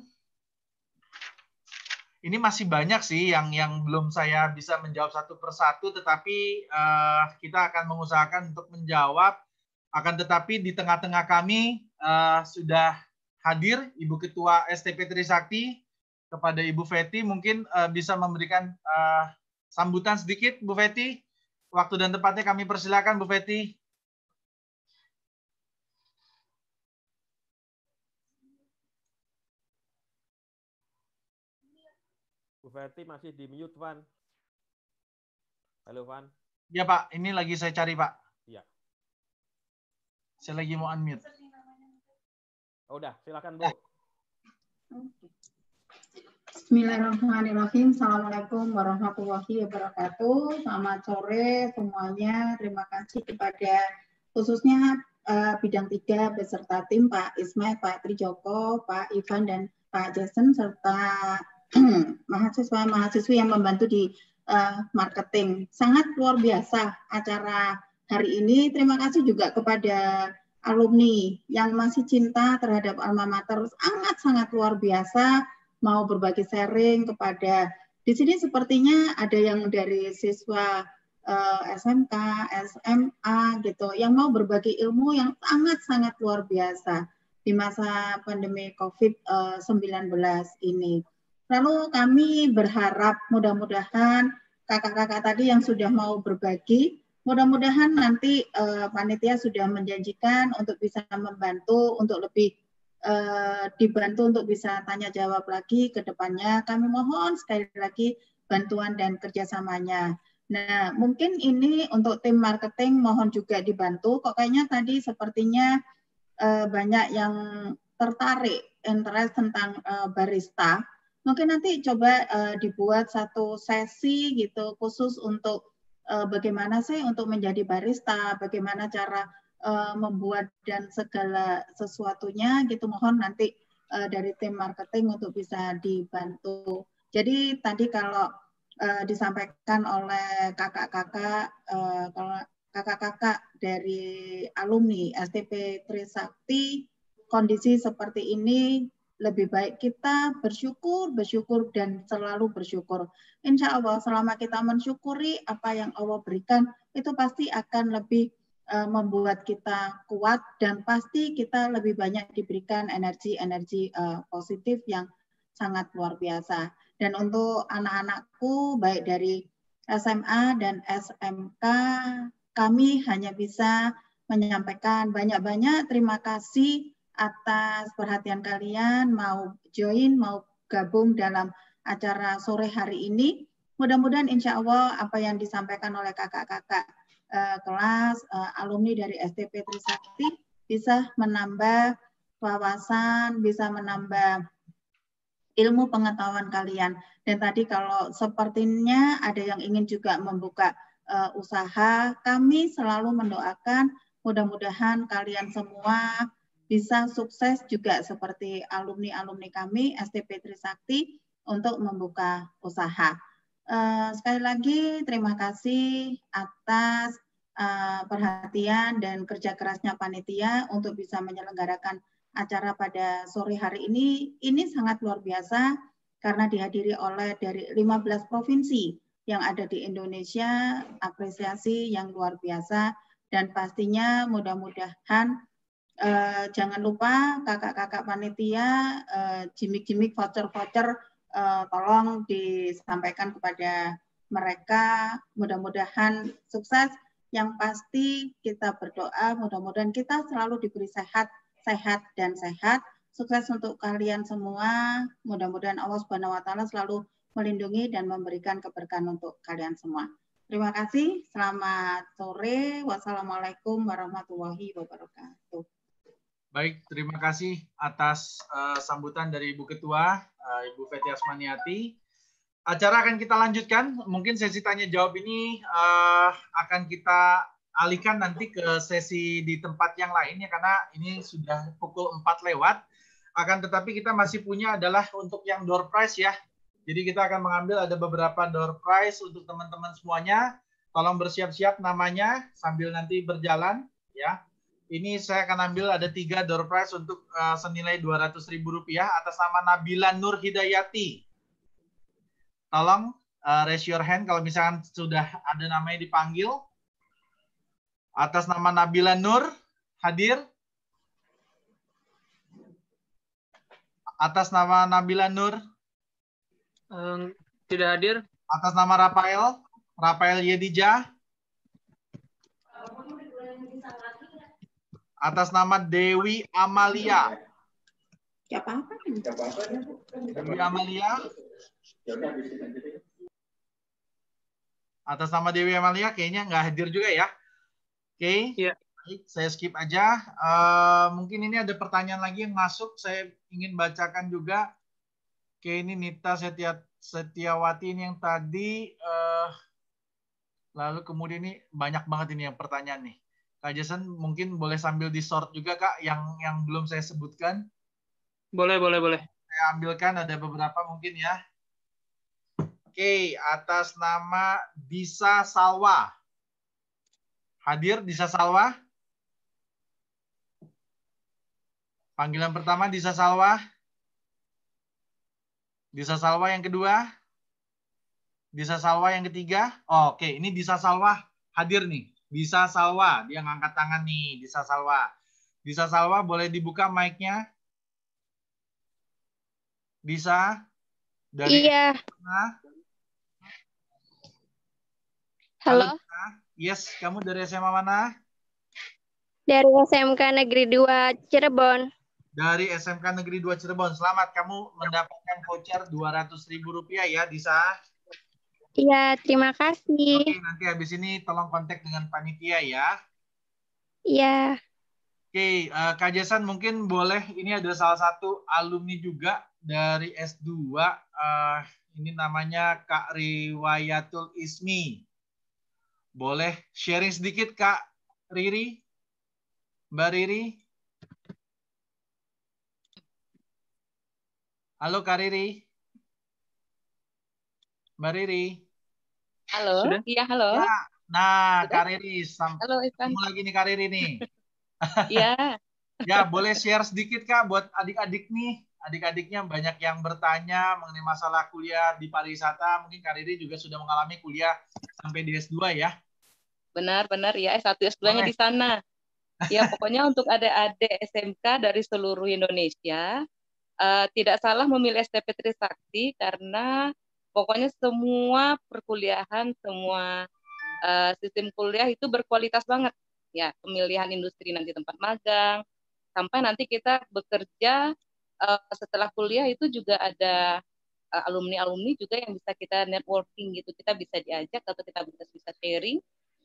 ini masih banyak sih yang yang belum saya bisa menjawab satu persatu, tetapi uh, kita akan mengusahakan untuk menjawab. Akan tetapi di tengah-tengah kami uh, sudah hadir Ibu Ketua S T P Trisakti, kepada Ibu Feti mungkin uh, bisa memberikan uh, sambutan sedikit, Bu Feti. Waktu dan tempatnya kami persilakan, Bu Feti. Bu Feti masih di mute, Van. Halo, Van. Ya, Pak. Ini lagi saya cari, Pak. Iya. Saya lagi mau unmute. Oh, udah, silakan Bu. Bismillahirrahmanirrahim. Assalamualaikum warahmatullahi wabarakatuh. Selamat sore semuanya. Terima kasih kepada khususnya uh, bidang tiga beserta tim Pak Ismail, Pak Trijoko, Pak Ivan dan Pak Jason serta mahasiswa-mahasiswi yang membantu di uh, marketing. Sangat luar biasa acara hari ini. Terima kasih juga kepada alumni yang masih cinta terhadap alma mater, sangat-sangat luar biasa, mau berbagi sharing kepada, di sini sepertinya ada yang dari siswa uh, S M K, S M A gitu, yang mau berbagi ilmu yang sangat-sangat luar biasa di masa pandemi COVID sembilan belas ini. Lalu kami berharap mudah-mudahan kakak-kakak tadi yang sudah mau berbagi, mudah-mudahan nanti uh, panitia sudah menjanjikan untuk bisa membantu untuk lebih eh, dibantu untuk bisa tanya jawab lagi ke depannya. Kami mohon sekali lagi bantuan dan kerjasamanya. Nah, mungkin ini untuk tim marketing mohon juga dibantu. Kok kayaknya tadi sepertinya eh, banyak yang tertarik, interest tentang eh, barista. Mungkin nanti coba eh, dibuat satu sesi gitu khusus untuk eh, bagaimana sih untuk menjadi barista, bagaimana cara uh, membuat dan segala sesuatunya gitu, mohon nanti uh, dari tim marketing untuk bisa dibantu. Jadi tadi kalau uh, disampaikan oleh kakak-kakak, uh, kalau kakak-kakak dari alumni S T P Trisakti, kondisi seperti ini lebih baik kita bersyukur, bersyukur dan selalu bersyukur. Insya Allah selama kita mensyukuri apa yang Allah berikan, itu pasti akan lebih membuat kita kuat dan pasti kita lebih banyak diberikan energi-energi uh, positif yang sangat luar biasa. Dan untuk anak-anakku baik dari S M A dan S M K, kami hanya bisa menyampaikan banyak-banyak terima kasih atas perhatian kalian mau join, mau gabung dalam acara sore hari ini. Mudah-mudahan insya Allah apa yang disampaikan oleh kakak-kakak Uh, kelas uh, alumni dari S T P Trisakti bisa menambah wawasan, bisa menambah ilmu pengetahuan kalian. Dan tadi kalau sepertinya ada yang ingin juga membuka uh, usaha, kami selalu mendoakan mudah-mudahan kalian semua bisa sukses juga seperti alumni-alumni kami S T P Trisakti untuk membuka usaha. Uh, sekali lagi terima kasih atas uh, perhatian dan kerja kerasnya panitia untuk bisa menyelenggarakan acara pada sore hari ini. Ini sangat luar biasa karena dihadiri oleh dari lima belas provinsi yang ada di Indonesia, apresiasi yang luar biasa dan pastinya mudah-mudahan uh, jangan lupa kakak-kakak panitia uh, jimik-jimik voucher-voucher Uh, tolong disampaikan kepada mereka, mudah-mudahan sukses. Yang pasti kita berdoa, mudah-mudahan kita selalu diberi sehat, sehat dan sehat. Sukses untuk kalian semua. Mudah-mudahan Allah Subhanahu wa taala selalu melindungi dan memberikan keberkahan untuk kalian semua. Terima kasih. Selamat sore. Wassalamualaikum warahmatullahi wabarakatuh. Baik, terima kasih atas uh, sambutan dari Ibu Ketua, uh, Ibu Fety Asmaniati. Acara akan kita lanjutkan. Mungkin sesi tanya jawab ini uh, akan kita alihkan nanti ke sesi di tempat yang lain ya, karena ini sudah pukul empat lewat. Akan tetapi kita masih punya adalah untuk yang door prize ya. Jadi kita akan mengambil ada beberapa door prize untuk teman-teman semuanya. Tolong bersiap-siap namanya sambil nanti berjalan ya. Ini saya akan ambil ada tiga door prize untuk uh, senilai dua ratus ribu rupiah atas nama Nabila Nur Hidayati. Tolong uh, raise your hand kalau misalkan sudah ada namanya dipanggil. Atas nama Nabila Nur, hadir. Atas nama Nabila Nur. Um, tidak hadir. Atas nama Rafael, Rafael Yedija. Atas nama Dewi Amalia. Siapa? Dewi Amalia. Atas nama Dewi Amalia kayaknya nggak hadir juga ya. Oke, okay. Yeah. Baik, saya skip aja. Uh, mungkin ini ada pertanyaan lagi yang masuk. Saya ingin bacakan juga. Oke, okay, ini Nita Setia, Setiawati ini yang tadi. Uh, lalu kemudian ini banyak banget ini yang pertanyaan nih. Kak Jason mungkin boleh sambil di sort juga Kak yang yang belum saya sebutkan. Boleh, boleh, boleh. Saya ambilkan ada beberapa mungkin ya. Oke, atas nama Disa Salwa. Hadir Disa Salwa? Panggilan pertama Disa Salwa. Disa Salwa yang kedua. Disa Salwa yang ketiga. Oh, oke, ini Disa Salwa hadir nih. Disa Salwa, dia ngangkat tangan nih, Disa Salwa. Disa Salwa, boleh dibuka mic-nya? Disa? Dari iya. Mana? Halo. Halo. Yes, kamu dari S M A mana? Dari S M K Negeri dua Cirebon. dari S M K Negeri dua Cirebon. Selamat, kamu mendapatkan voucher dua ratus ribu rupiah ya, Disa. Iya, terima kasih. Oke, nanti habis ini tolong kontak dengan panitia ya. Iya. Oke, uh, Kak Jason mungkin boleh, ini ada salah satu alumni juga dari S dua, uh, ini namanya Kak Riwayatul Ismi. Boleh sharing sedikit Kak Riri? Mbak Riri? Halo Kak Riri? Mbak Riri? Halo, Sudah? iya halo. Ya. Nah, Sudah? Kak Riri, sampai Halo Ivan. ketemu lagi nih Kak Riri nih. Iya. Ya, boleh share sedikit Kak buat adik-adik nih. Adik-adiknya banyak yang bertanya mengenai masalah kuliah di pariwisata. Mungkin Kak Riri juga sudah mengalami kuliah sampai di S dua ya. Benar-benar ya, S satu S dua-nya di sana. Ya, pokoknya untuk adik-adik S M K dari seluruh Indonesia, uh, tidak salah memilih S T P Trisakti karena pokoknya semua perkuliahan, semua uh, sistem kuliah itu berkualitas banget. Ya, pemilihan industri nanti tempat magang, sampai nanti kita bekerja uh, setelah kuliah itu juga ada uh, alumni-alumni juga yang bisa kita networking gitu. Kita bisa diajak atau kita bisa bisa sharing.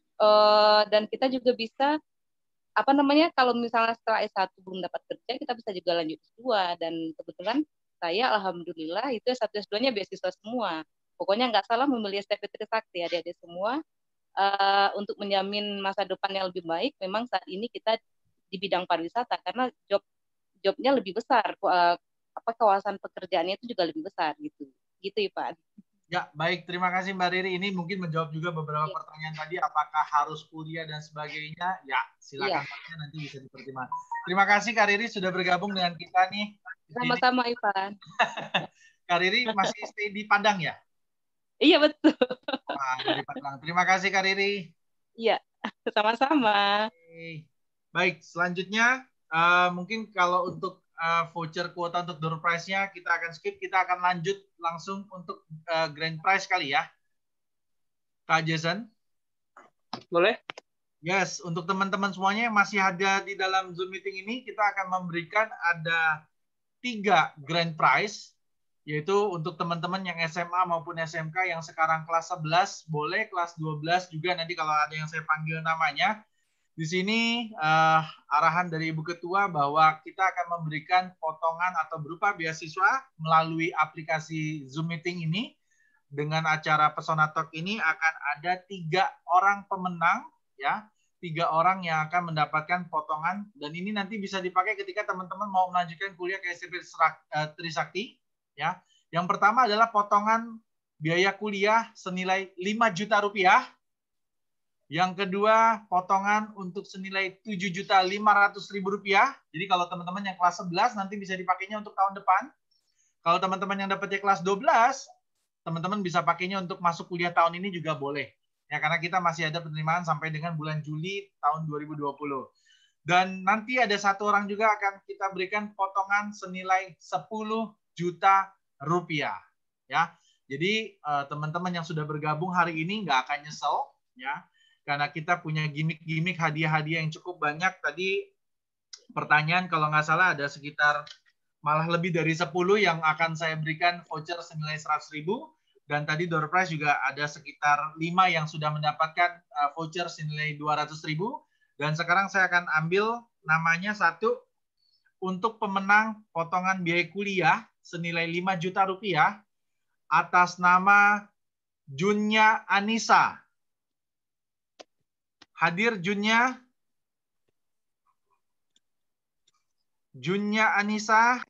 Uh, dan kita juga bisa apa namanya kalau misalnya setelah S satu belum dapat kerja kita bisa juga lanjut S dua dan kebetulan saya alhamdulillah itu S satu S dua-nya beasiswa semua. Pokoknya nggak salah memilih S T P Trisakti adik-adik semua uh, untuk menjamin masa depan yang lebih baik. Memang saat ini kita di bidang pariwisata karena job jobnya lebih besar, uh, apa kawasan pekerjaannya itu juga lebih besar gitu. Gitu Ivan. Ya, baik. Terima kasih Mbak Riri. Ini mungkin menjawab juga beberapa ya. pertanyaan tadi. Apakah harus kuliah dan sebagainya? Ya, silakan ya. Nanti bisa dipertimbangkan. Terima kasih Kak Riri sudah bergabung dengan kita nih. Sama-sama Ivan. Kak Riri masih stay di Padang ya? Iya, betul. Wah, dari Padang. Terima kasih Kak Riri. Iya, sama-sama. Baik, selanjutnya uh, mungkin kalau untuk Uh, voucher kuota untuk door prize-nya kita akan skip, kita akan lanjut langsung untuk uh, grand prize kali ya. Kak Jason? Boleh? Yes, untuk teman-teman semuanya yang masih ada di dalam Zoom meeting ini, kita akan memberikan ada tiga grand prize, yaitu untuk teman-teman yang S M A maupun S M K yang sekarang kelas sebelas, boleh kelas dua belas juga nanti kalau ada yang saya panggil namanya. Di sini uh, arahan dari Ibu Ketua bahwa kita akan memberikan potongan atau berupa beasiswa melalui aplikasi Zoom Meeting ini. Dengan acara Pesona Talk ini akan ada tiga orang pemenang, ya, tiga orang yang akan mendapatkan potongan. Dan ini nanti bisa dipakai ketika teman-teman mau melanjutkan kuliah ke S T P Trisakti. Ya, yang pertama adalah potongan biaya kuliah senilai lima juta rupiah. Yang kedua, potongan untuk senilai tujuh juta lima ratus ribu rupiah. Jadi kalau teman-teman yang kelas sebelas nanti bisa dipakainya untuk tahun depan. Kalau teman-teman yang dapatnya kelas dua belas, teman-teman bisa pakainya untuk masuk kuliah tahun ini juga boleh. Ya, karena kita masih ada penerimaan sampai dengan bulan Juli tahun dua ribu dua puluh. Dan nanti ada satu orang juga akan kita berikan potongan senilai sepuluh juta rupiah. Ya, jadi teman-teman yang sudah bergabung hari ini nggak akan nyesel, ya. Karena kita punya gimmick-gimmick hadiah-hadiah yang cukup banyak. Tadi pertanyaan kalau nggak salah ada sekitar malah lebih dari sepuluh yang akan saya berikan voucher senilai seratus ribu. Dan tadi door prize juga ada sekitar lima yang sudah mendapatkan voucher senilai dua ratus ribu. Dan sekarang saya akan ambil namanya satu untuk pemenang potongan biaya kuliah senilai lima juta rupiah atas nama Junya Anissa. Hadir Junya? Junya Anissa?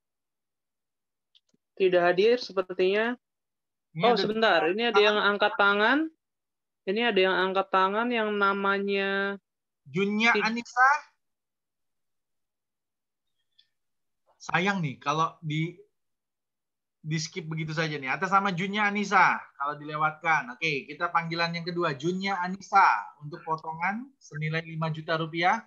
Tidak hadir sepertinya. Ini oh, sebentar. Ini ada yang angkat tangan. Ini ada yang angkat tangan yang namanya Junya Anissa. Sayang nih kalau di di skip begitu saja nih. Atas nama Junya Anissa kalau dilewatkan. Oke, kita panggilan yang kedua Junya Anissa untuk potongan senilai lima juta rupiah.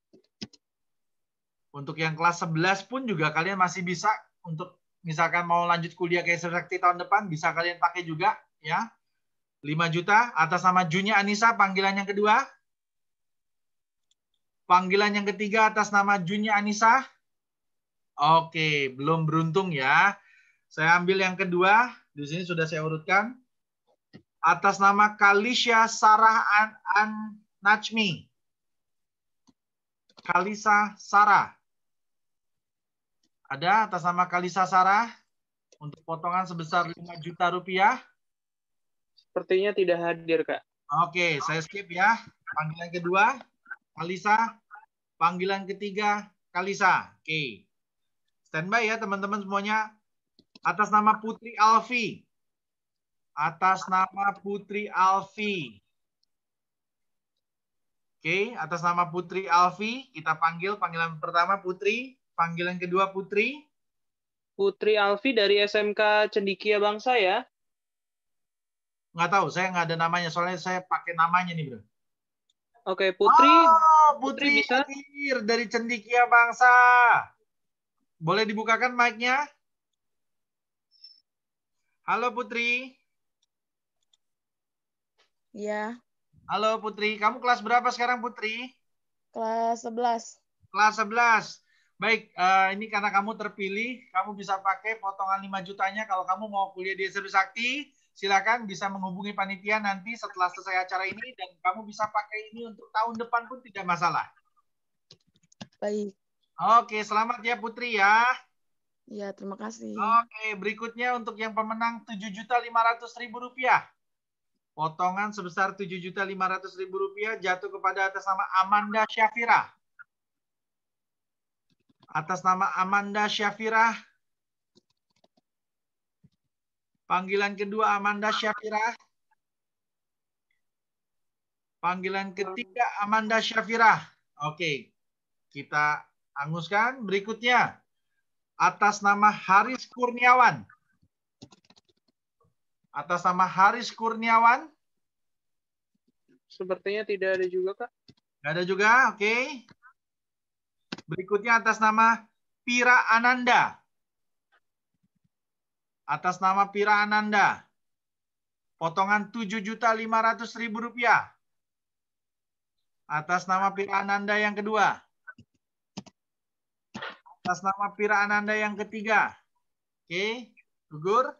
Untuk yang kelas sebelas pun juga kalian masih bisa untuk misalkan mau lanjut kuliah ke S M K tahun depan bisa kalian pakai juga ya. lima juta atas nama Junya Anissa panggilan yang kedua. Panggilan yang ketiga atas nama Junya Anissa. Oke, belum beruntung ya. Saya ambil yang kedua. Di sini sudah saya urutkan. Atas nama Kalisha Sarah An, An Najmi. Kalisa Sarah. Ada atas nama Kalisa Sarah untuk potongan sebesar lima juta rupiah. Sepertinya tidak hadir, Kak. Oke, saya skip ya. Panggilan kedua, Kalisa. Panggilan ketiga, Kalisa. Oke. Standby ya teman-teman semuanya. Atas nama Putri Alfi. Atas nama Putri Alfi. Oke, atas nama Putri Alfi, kita panggil panggilan pertama Putri, panggilan kedua Putri. Putri Alfi dari S M K Cendikia Bangsa ya? Nggak tahu, saya nggak ada namanya, soalnya saya pakai namanya nih, bro. Oke, Putri. Oh, Putri, Putri bisa? hadir dari Cendikia Bangsa. Boleh dibukakan mic-nya? Halo Putri. Iya, Halo Putri, kamu kelas berapa sekarang Putri? kelas sebelas. Kelas sebelas. Baik, eh, ini karena kamu terpilih, kamu bisa pakai potongan lima jutanya kalau kamu mau kuliah di S M P Trisakti. Silakan bisa menghubungi panitia nanti setelah selesai acara ini dan kamu bisa pakai ini untuk tahun depan pun tidak masalah. Baik. Oke, selamat ya Putri ya. Iya, terima kasih. Oke, berikutnya untuk yang pemenang tujuh juta lima ratus ribu rupiah. Potongan sebesar tujuh juta lima ratus ribu rupiah jatuh kepada atas nama Amanda Syafira. Atas nama Amanda Syafira. Panggilan kedua Amanda Syafira. Panggilan ketiga Amanda Syafira. Oke, kita anguskan. Berikutnya, atas nama Haris Kurniawan. Atas nama Haris Kurniawan. Sepertinya tidak ada juga, Kak. Tidak ada juga, oke. Berikutnya atas nama Pira Ananda. Atas nama Pira Ananda. Potongan tujuh juta lima ratus ribu rupiah. Atas nama Pira Ananda yang kedua. Atas nama Pira Ananda yang ketiga. Oke, gugur.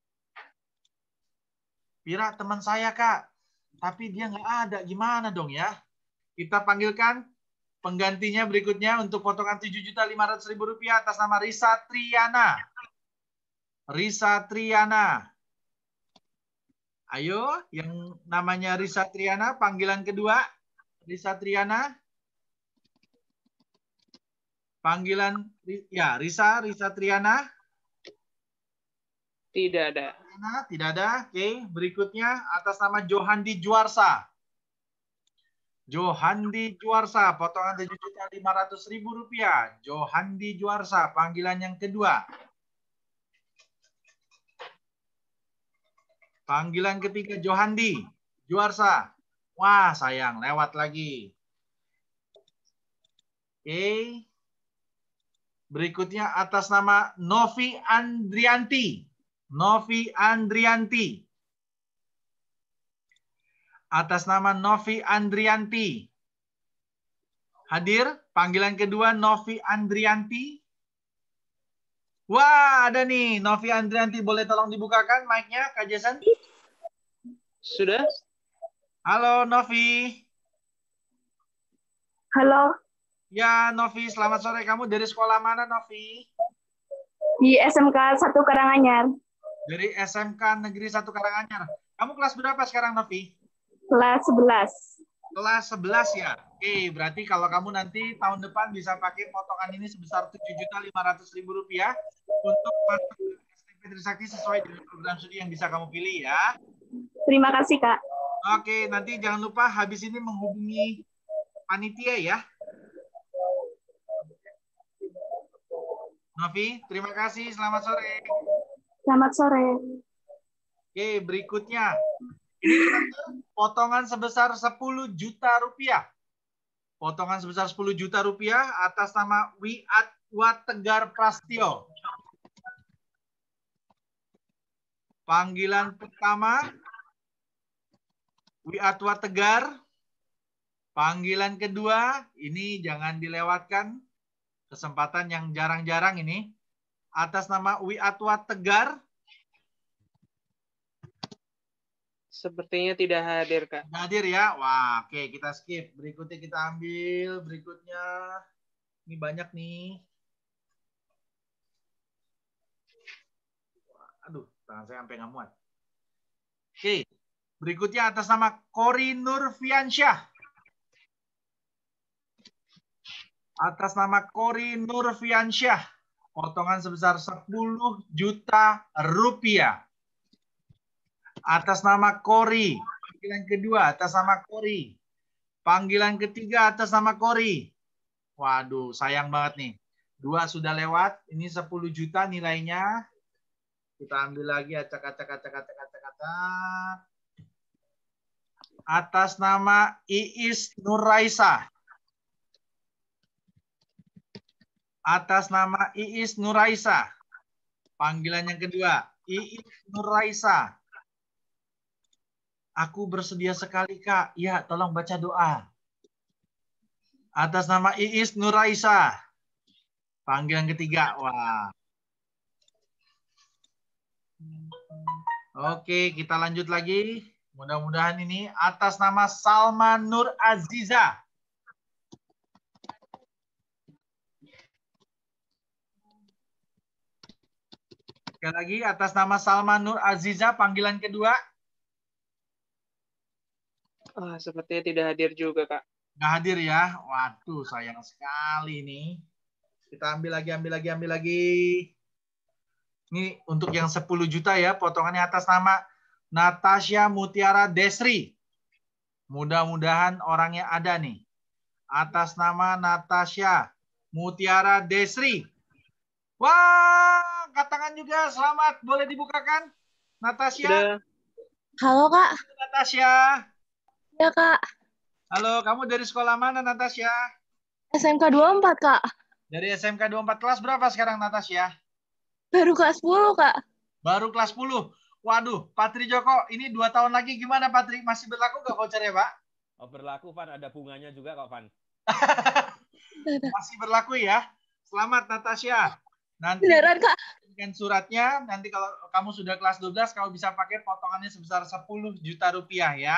Pira teman saya Kak, tapi dia nggak ada. Gimana dong ya? Kita panggilkan penggantinya berikutnya untuk potongan tujuh juta lima ratus ribu rupiah atas nama Risa Triana. Risa Triana. Ayo, yang namanya Risa Triana, panggilan kedua. Risa Triana. Panggilan, ya Risa, Risa Triana. Tidak ada. Tidak ada. Oke, berikutnya atas nama Johandi Juarsa. Johandi Juarsa, potongan tujuh juta lima ratus ribu rupiah. Johandi Juarsa, panggilan yang kedua. Panggilan ketiga Johandi Juarsa. Wah, sayang, lewat lagi. Oke. Berikutnya atas nama Novi Andrianti. Novi Andrianti. Atas nama Novi Andrianti. Hadir, panggilan kedua Novi Andrianti. Wah, ada nih Novi Andrianti. Boleh tolong dibukakan mic-nya, Kak Jason? Sudah? Halo, Novi. Halo, Ya, Novi, selamat sore. Kamu dari sekolah mana, Novi? di S M K satu Karanganyar, Dari S M K Negeri satu Karanganyar. Kamu kelas berapa sekarang, Novi? kelas sebelas. Kelas sebelas ya. Oke, berarti kalau kamu nanti tahun depan bisa pakai potongan ini sebesar tujuh juta lima ratus ribu rupiah untuk masuk ke S T P Trisakti sesuai dengan program studi yang bisa kamu pilih ya. Terima kasih, Kak. Oke, nanti jangan lupa habis ini menghubungi panitia ya. Novi, terima kasih. Selamat sore. Selamat sore. Oke, berikutnya. Ini potongan sebesar sepuluh juta rupiah. Potongan sebesar sepuluh juta rupiah atas nama Wiatwa Tegar Prastio. Panggilan pertama, Wiatwa Tegar. Panggilan kedua, ini jangan dilewatkan. Kesempatan yang jarang-jarang ini. Atas nama Wiatwa Tegar. Sepertinya tidak hadir, Kak. Tidak hadir ya? Wah, oke, kita skip. Berikutnya kita ambil. Berikutnya. Ini banyak nih. Aduh, tangan saya sampai nggak muat. Oke, berikutnya atas nama Kori Nurfiansyah. Atas nama Kori Nurfiansyah, potongan sebesar sepuluh juta rupiah. Atas nama Kori, panggilan kedua atas nama Kori. Panggilan ketiga atas nama Kori. Waduh, sayang banget nih. Dua sudah lewat, ini sepuluh juta nilainya. Kita ambil lagi, acak, acak, acak, acak, acak, acak. Atas nama Iis Nuraisa. Atas nama Iis Nuraisa. Panggilan yang kedua, Iis Nuraisa. Aku bersedia sekali, Kak. Ya, tolong baca doa. Atas nama Iis Nuraisa. Panggilan ketiga, wah. Oke, kita lanjut lagi. Mudah-mudahan ini atas nama Salma Nur Aziza. Sekali lagi atas nama Salma Nur Aziza, panggilan kedua. Oh, sepertinya tidak hadir juga, Kak. Nggak hadir ya. Waduh, sayang sekali nih. Kita ambil lagi, ambil lagi, ambil lagi. Ini untuk yang sepuluh juta ya, potongannya atas nama Natasha Mutiara Desri. Mudah-mudahan orangnya ada nih. Atas nama Natasha Mutiara Desri. Wah, angkat tangan juga. Selamat. Boleh dibukakan, Natasha? Sudah. Halo, Kak. Natasha. Ya, Kak. Halo, kamu dari sekolah mana, Natasha? S M K dua puluh empat, Kak. Dari S M K dua puluh empat. Kelas berapa sekarang, Natasha? Baru kelas sepuluh, Kak. Baru kelas sepuluh. Waduh, Patri Joko, ini dua tahun lagi gimana, Patri? Masih berlaku nggak vouchernya, Pak? Oh, berlaku, Van. Ada bunganya juga kok, Van. Masih berlaku ya. Selamat, Natasha. Nanti beneran, Kak? dengan suratnya, nanti kalau kamu sudah kelas dua belas, kamu bisa pakai potongannya sebesar sepuluh juta rupiah ya.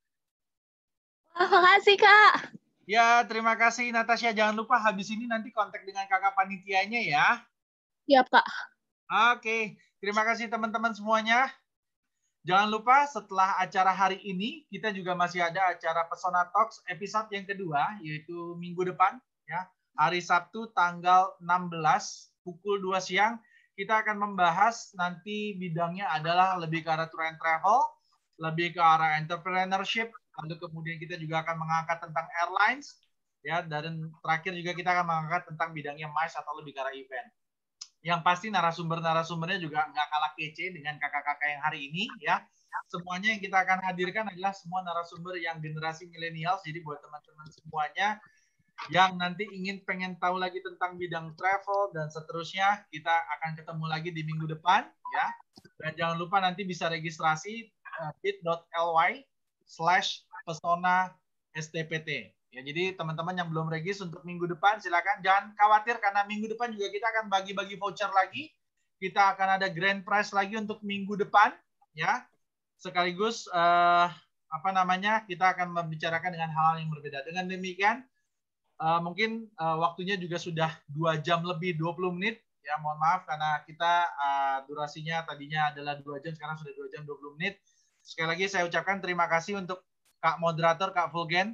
Wah, makasih, Kak. Ya, terima kasih, Natasha. Jangan lupa habis ini nanti kontak dengan kakak panitianya ya. Siap, Kak. Oke, terima kasih teman-teman semuanya. Jangan lupa setelah acara hari ini, kita juga masih ada acara Pesona Talks episode yang kedua, yaitu minggu depan. Ya, hari Sabtu tanggal enam belas, pukul dua siang. Kita akan membahas nanti bidangnya adalah lebih ke arah tour and travel, lebih ke arah entrepreneurship, lalu kemudian kita juga akan mengangkat tentang airlines, ya, dan terakhir juga kita akan mengangkat tentang bidangnya M I C E atau lebih ke arah event. Yang pasti narasumber-narasumbernya juga nggak kalah kece dengan kakak-kakak yang hari ini ya. Semuanya yang kita akan hadirkan adalah semua narasumber yang generasi milenial. Jadi buat teman-teman semuanya yang nanti ingin pengen tahu lagi tentang bidang travel dan seterusnya, kita akan ketemu lagi di minggu depan ya. Dan jangan lupa nanti bisa registrasi uh, bit.ly slash pesona stpt. Ya, jadi teman-teman yang belum regis untuk minggu depan, silakan. Jangan khawatir karena minggu depan juga kita akan bagi-bagi voucher lagi. Kita akan ada grand prize lagi untuk minggu depan, ya. Sekaligus uh, apa namanya? Kita akan membicarakan dengan hal yang berbeda. Dengan demikian, uh, mungkin uh, waktunya juga sudah dua jam lebih dua puluh menit. Ya, mohon maaf karena kita uh, durasinya tadinya adalah dua jam, sekarang sudah dua jam dua puluh menit. Sekali lagi saya ucapkan terima kasih untuk Kak Moderator, Kak Fulgen.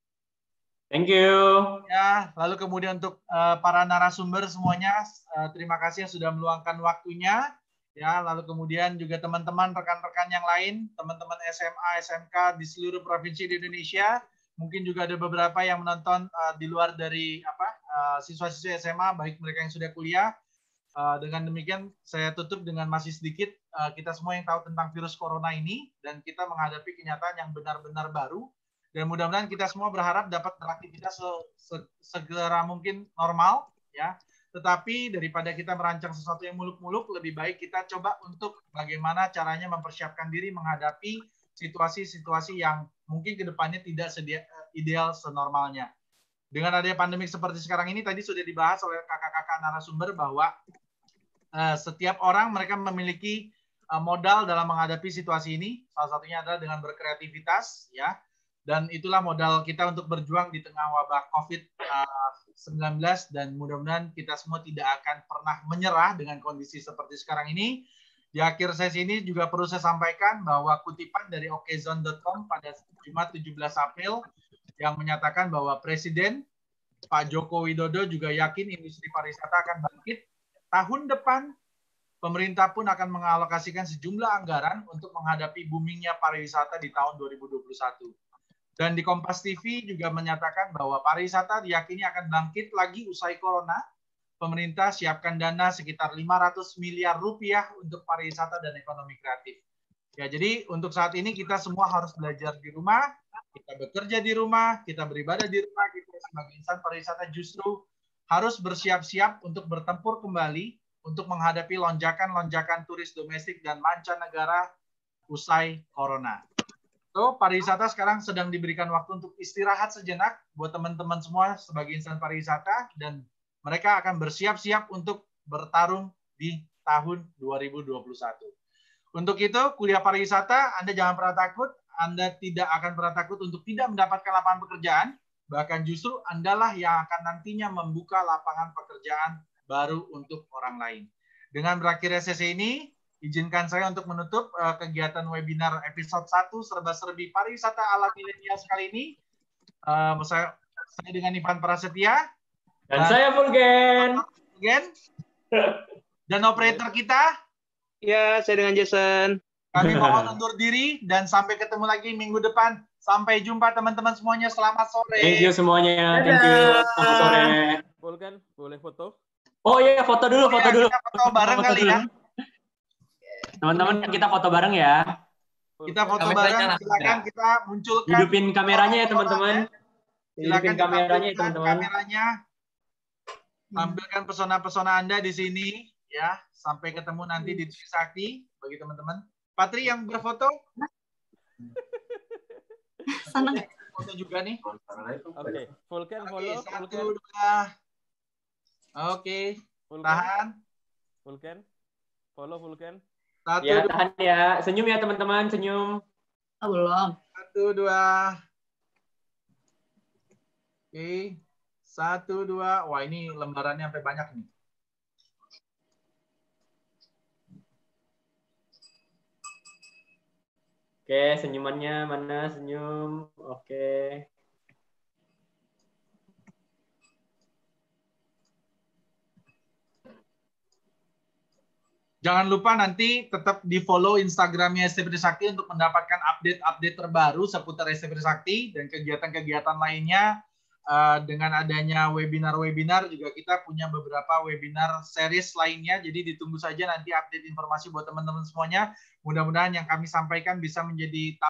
Thank you. Ya, lalu kemudian untuk uh, para narasumber semuanya, uh, terima kasih yang sudah meluangkan waktunya. Ya, lalu kemudian juga teman-teman, rekan-rekan yang lain, teman-teman S M A, S M K di seluruh provinsi di Indonesia. Mungkin juga ada beberapa yang menonton uh, di luar dari apa uh, siswa-siswa S M A, baik mereka yang sudah kuliah. Uh, dengan demikian, saya tutup dengan masih sedikit uh, kita semua yang tahu tentang virus corona ini dan kita menghadapi kenyataan yang benar-benar baru. Dan mudah-mudahan kita semua berharap dapat beraktivitas segera mungkin normal, ya. Tetapi daripada kita merancang sesuatu yang muluk-muluk, lebih baik kita coba untuk bagaimana caranya mempersiapkan diri menghadapi situasi-situasi yang mungkin ke depannya tidak sedia, ideal senormalnya. dengan adanya pandemik seperti sekarang ini, tadi sudah dibahas oleh kakak-kakak narasumber bahwa uh, setiap orang mereka memiliki uh, modal dalam menghadapi situasi ini. Salah satunya adalah dengan berkreativitas, ya. Dan itulah modal kita untuk berjuang di tengah wabah COVID sembilan belas, dan mudah-mudahan kita semua tidak akan pernah menyerah dengan kondisi seperti sekarang ini. Di akhir sesi ini juga perlu saya sampaikan bahwa kutipan dari okezone dot com pada Jumat tujuh belas April yang menyatakan bahwa Presiden Pak Joko Widodo juga yakin industri pariwisata akan bangkit. Tahun depan, pemerintah pun akan mengalokasikan sejumlah anggaran untuk menghadapi boomingnya pariwisata di tahun dua ribu dua puluh satu. Dan di Kompas T V juga menyatakan bahwa pariwisata diyakini akan bangkit lagi usai corona. Pemerintah siapkan dana sekitar lima ratus miliar rupiah untuk pariwisata dan ekonomi kreatif. Ya, jadi untuk saat ini kita semua harus belajar di rumah, kita bekerja di rumah, kita beribadah di rumah, kita sebagai insan pariwisata justru harus bersiap-siap untuk bertempur kembali untuk menghadapi lonjakan-lonjakan turis domestik dan mancanegara usai corona. So, pariwisata sekarang sedang diberikan waktu untuk istirahat sejenak buat teman-teman semua sebagai insan pariwisata, dan mereka akan bersiap-siap untuk bertarung di tahun dua ribu dua puluh satu. Untuk itu, kuliah pariwisata, Anda jangan pernah takut, Anda tidak akan pernah takut untuk tidak mendapatkan lapangan pekerjaan, bahkan justru Andalah yang akan nantinya membuka lapangan pekerjaan baru untuk orang lain. Dengan berakhirnya sesi ini, izinkan saya untuk menutup uh, kegiatan webinar episode satu serba-serbi pariwisata ala milenial kali ini. Uh, saya, saya dengan Ivan Prasetya. Dan, dan saya Fulgen. Fulgen. Dan operator kita. Ya, saya dengan Jason. Kami mohon undur diri dan sampai ketemu lagi minggu depan. Sampai jumpa teman-teman semuanya. Selamat sore. Thank you semuanya. Thank you. Selamat sore. Fulgen, boleh foto? Oh iya, foto dulu, foto ya, dulu. Kita foto bareng foto kali dulu. Ya. Teman-teman, kita foto bareng ya. Kita foto bareng, silakan kita munculkan. Hidupin kameranya ya teman-teman. Hidupin kameranya ya teman-teman. Kameranya. Tampilkan pesona-pesona Anda di sini ya. Sampai ketemu nanti di Trisakti bagi teman-teman. Patri yang berfoto. Sana. Foto juga nih. Oke, Fulgen follow. Satu, dua. Oke. Tahan. Fulgen. Follow Fulgen. Satu, ya, tahan ya. Senyum ya teman-teman, senyum. Oh, belum. Satu, dua. Oke. Satu, dua. Wah, ini lembarannya sampai banyak nih. Oke, senyumannya mana? Senyum. Oke. Jangan lupa nanti tetap di-follow Instagramnya S T P Trisakti untuk mendapatkan update-update terbaru seputar S T P Trisakti dan kegiatan-kegiatan lainnya. Uh, dengan adanya webinar-webinar juga kita punya beberapa webinar series lainnya. Jadi ditunggu saja nanti update informasi buat teman-teman semuanya. Mudah-mudahan yang kami sampaikan bisa menjadi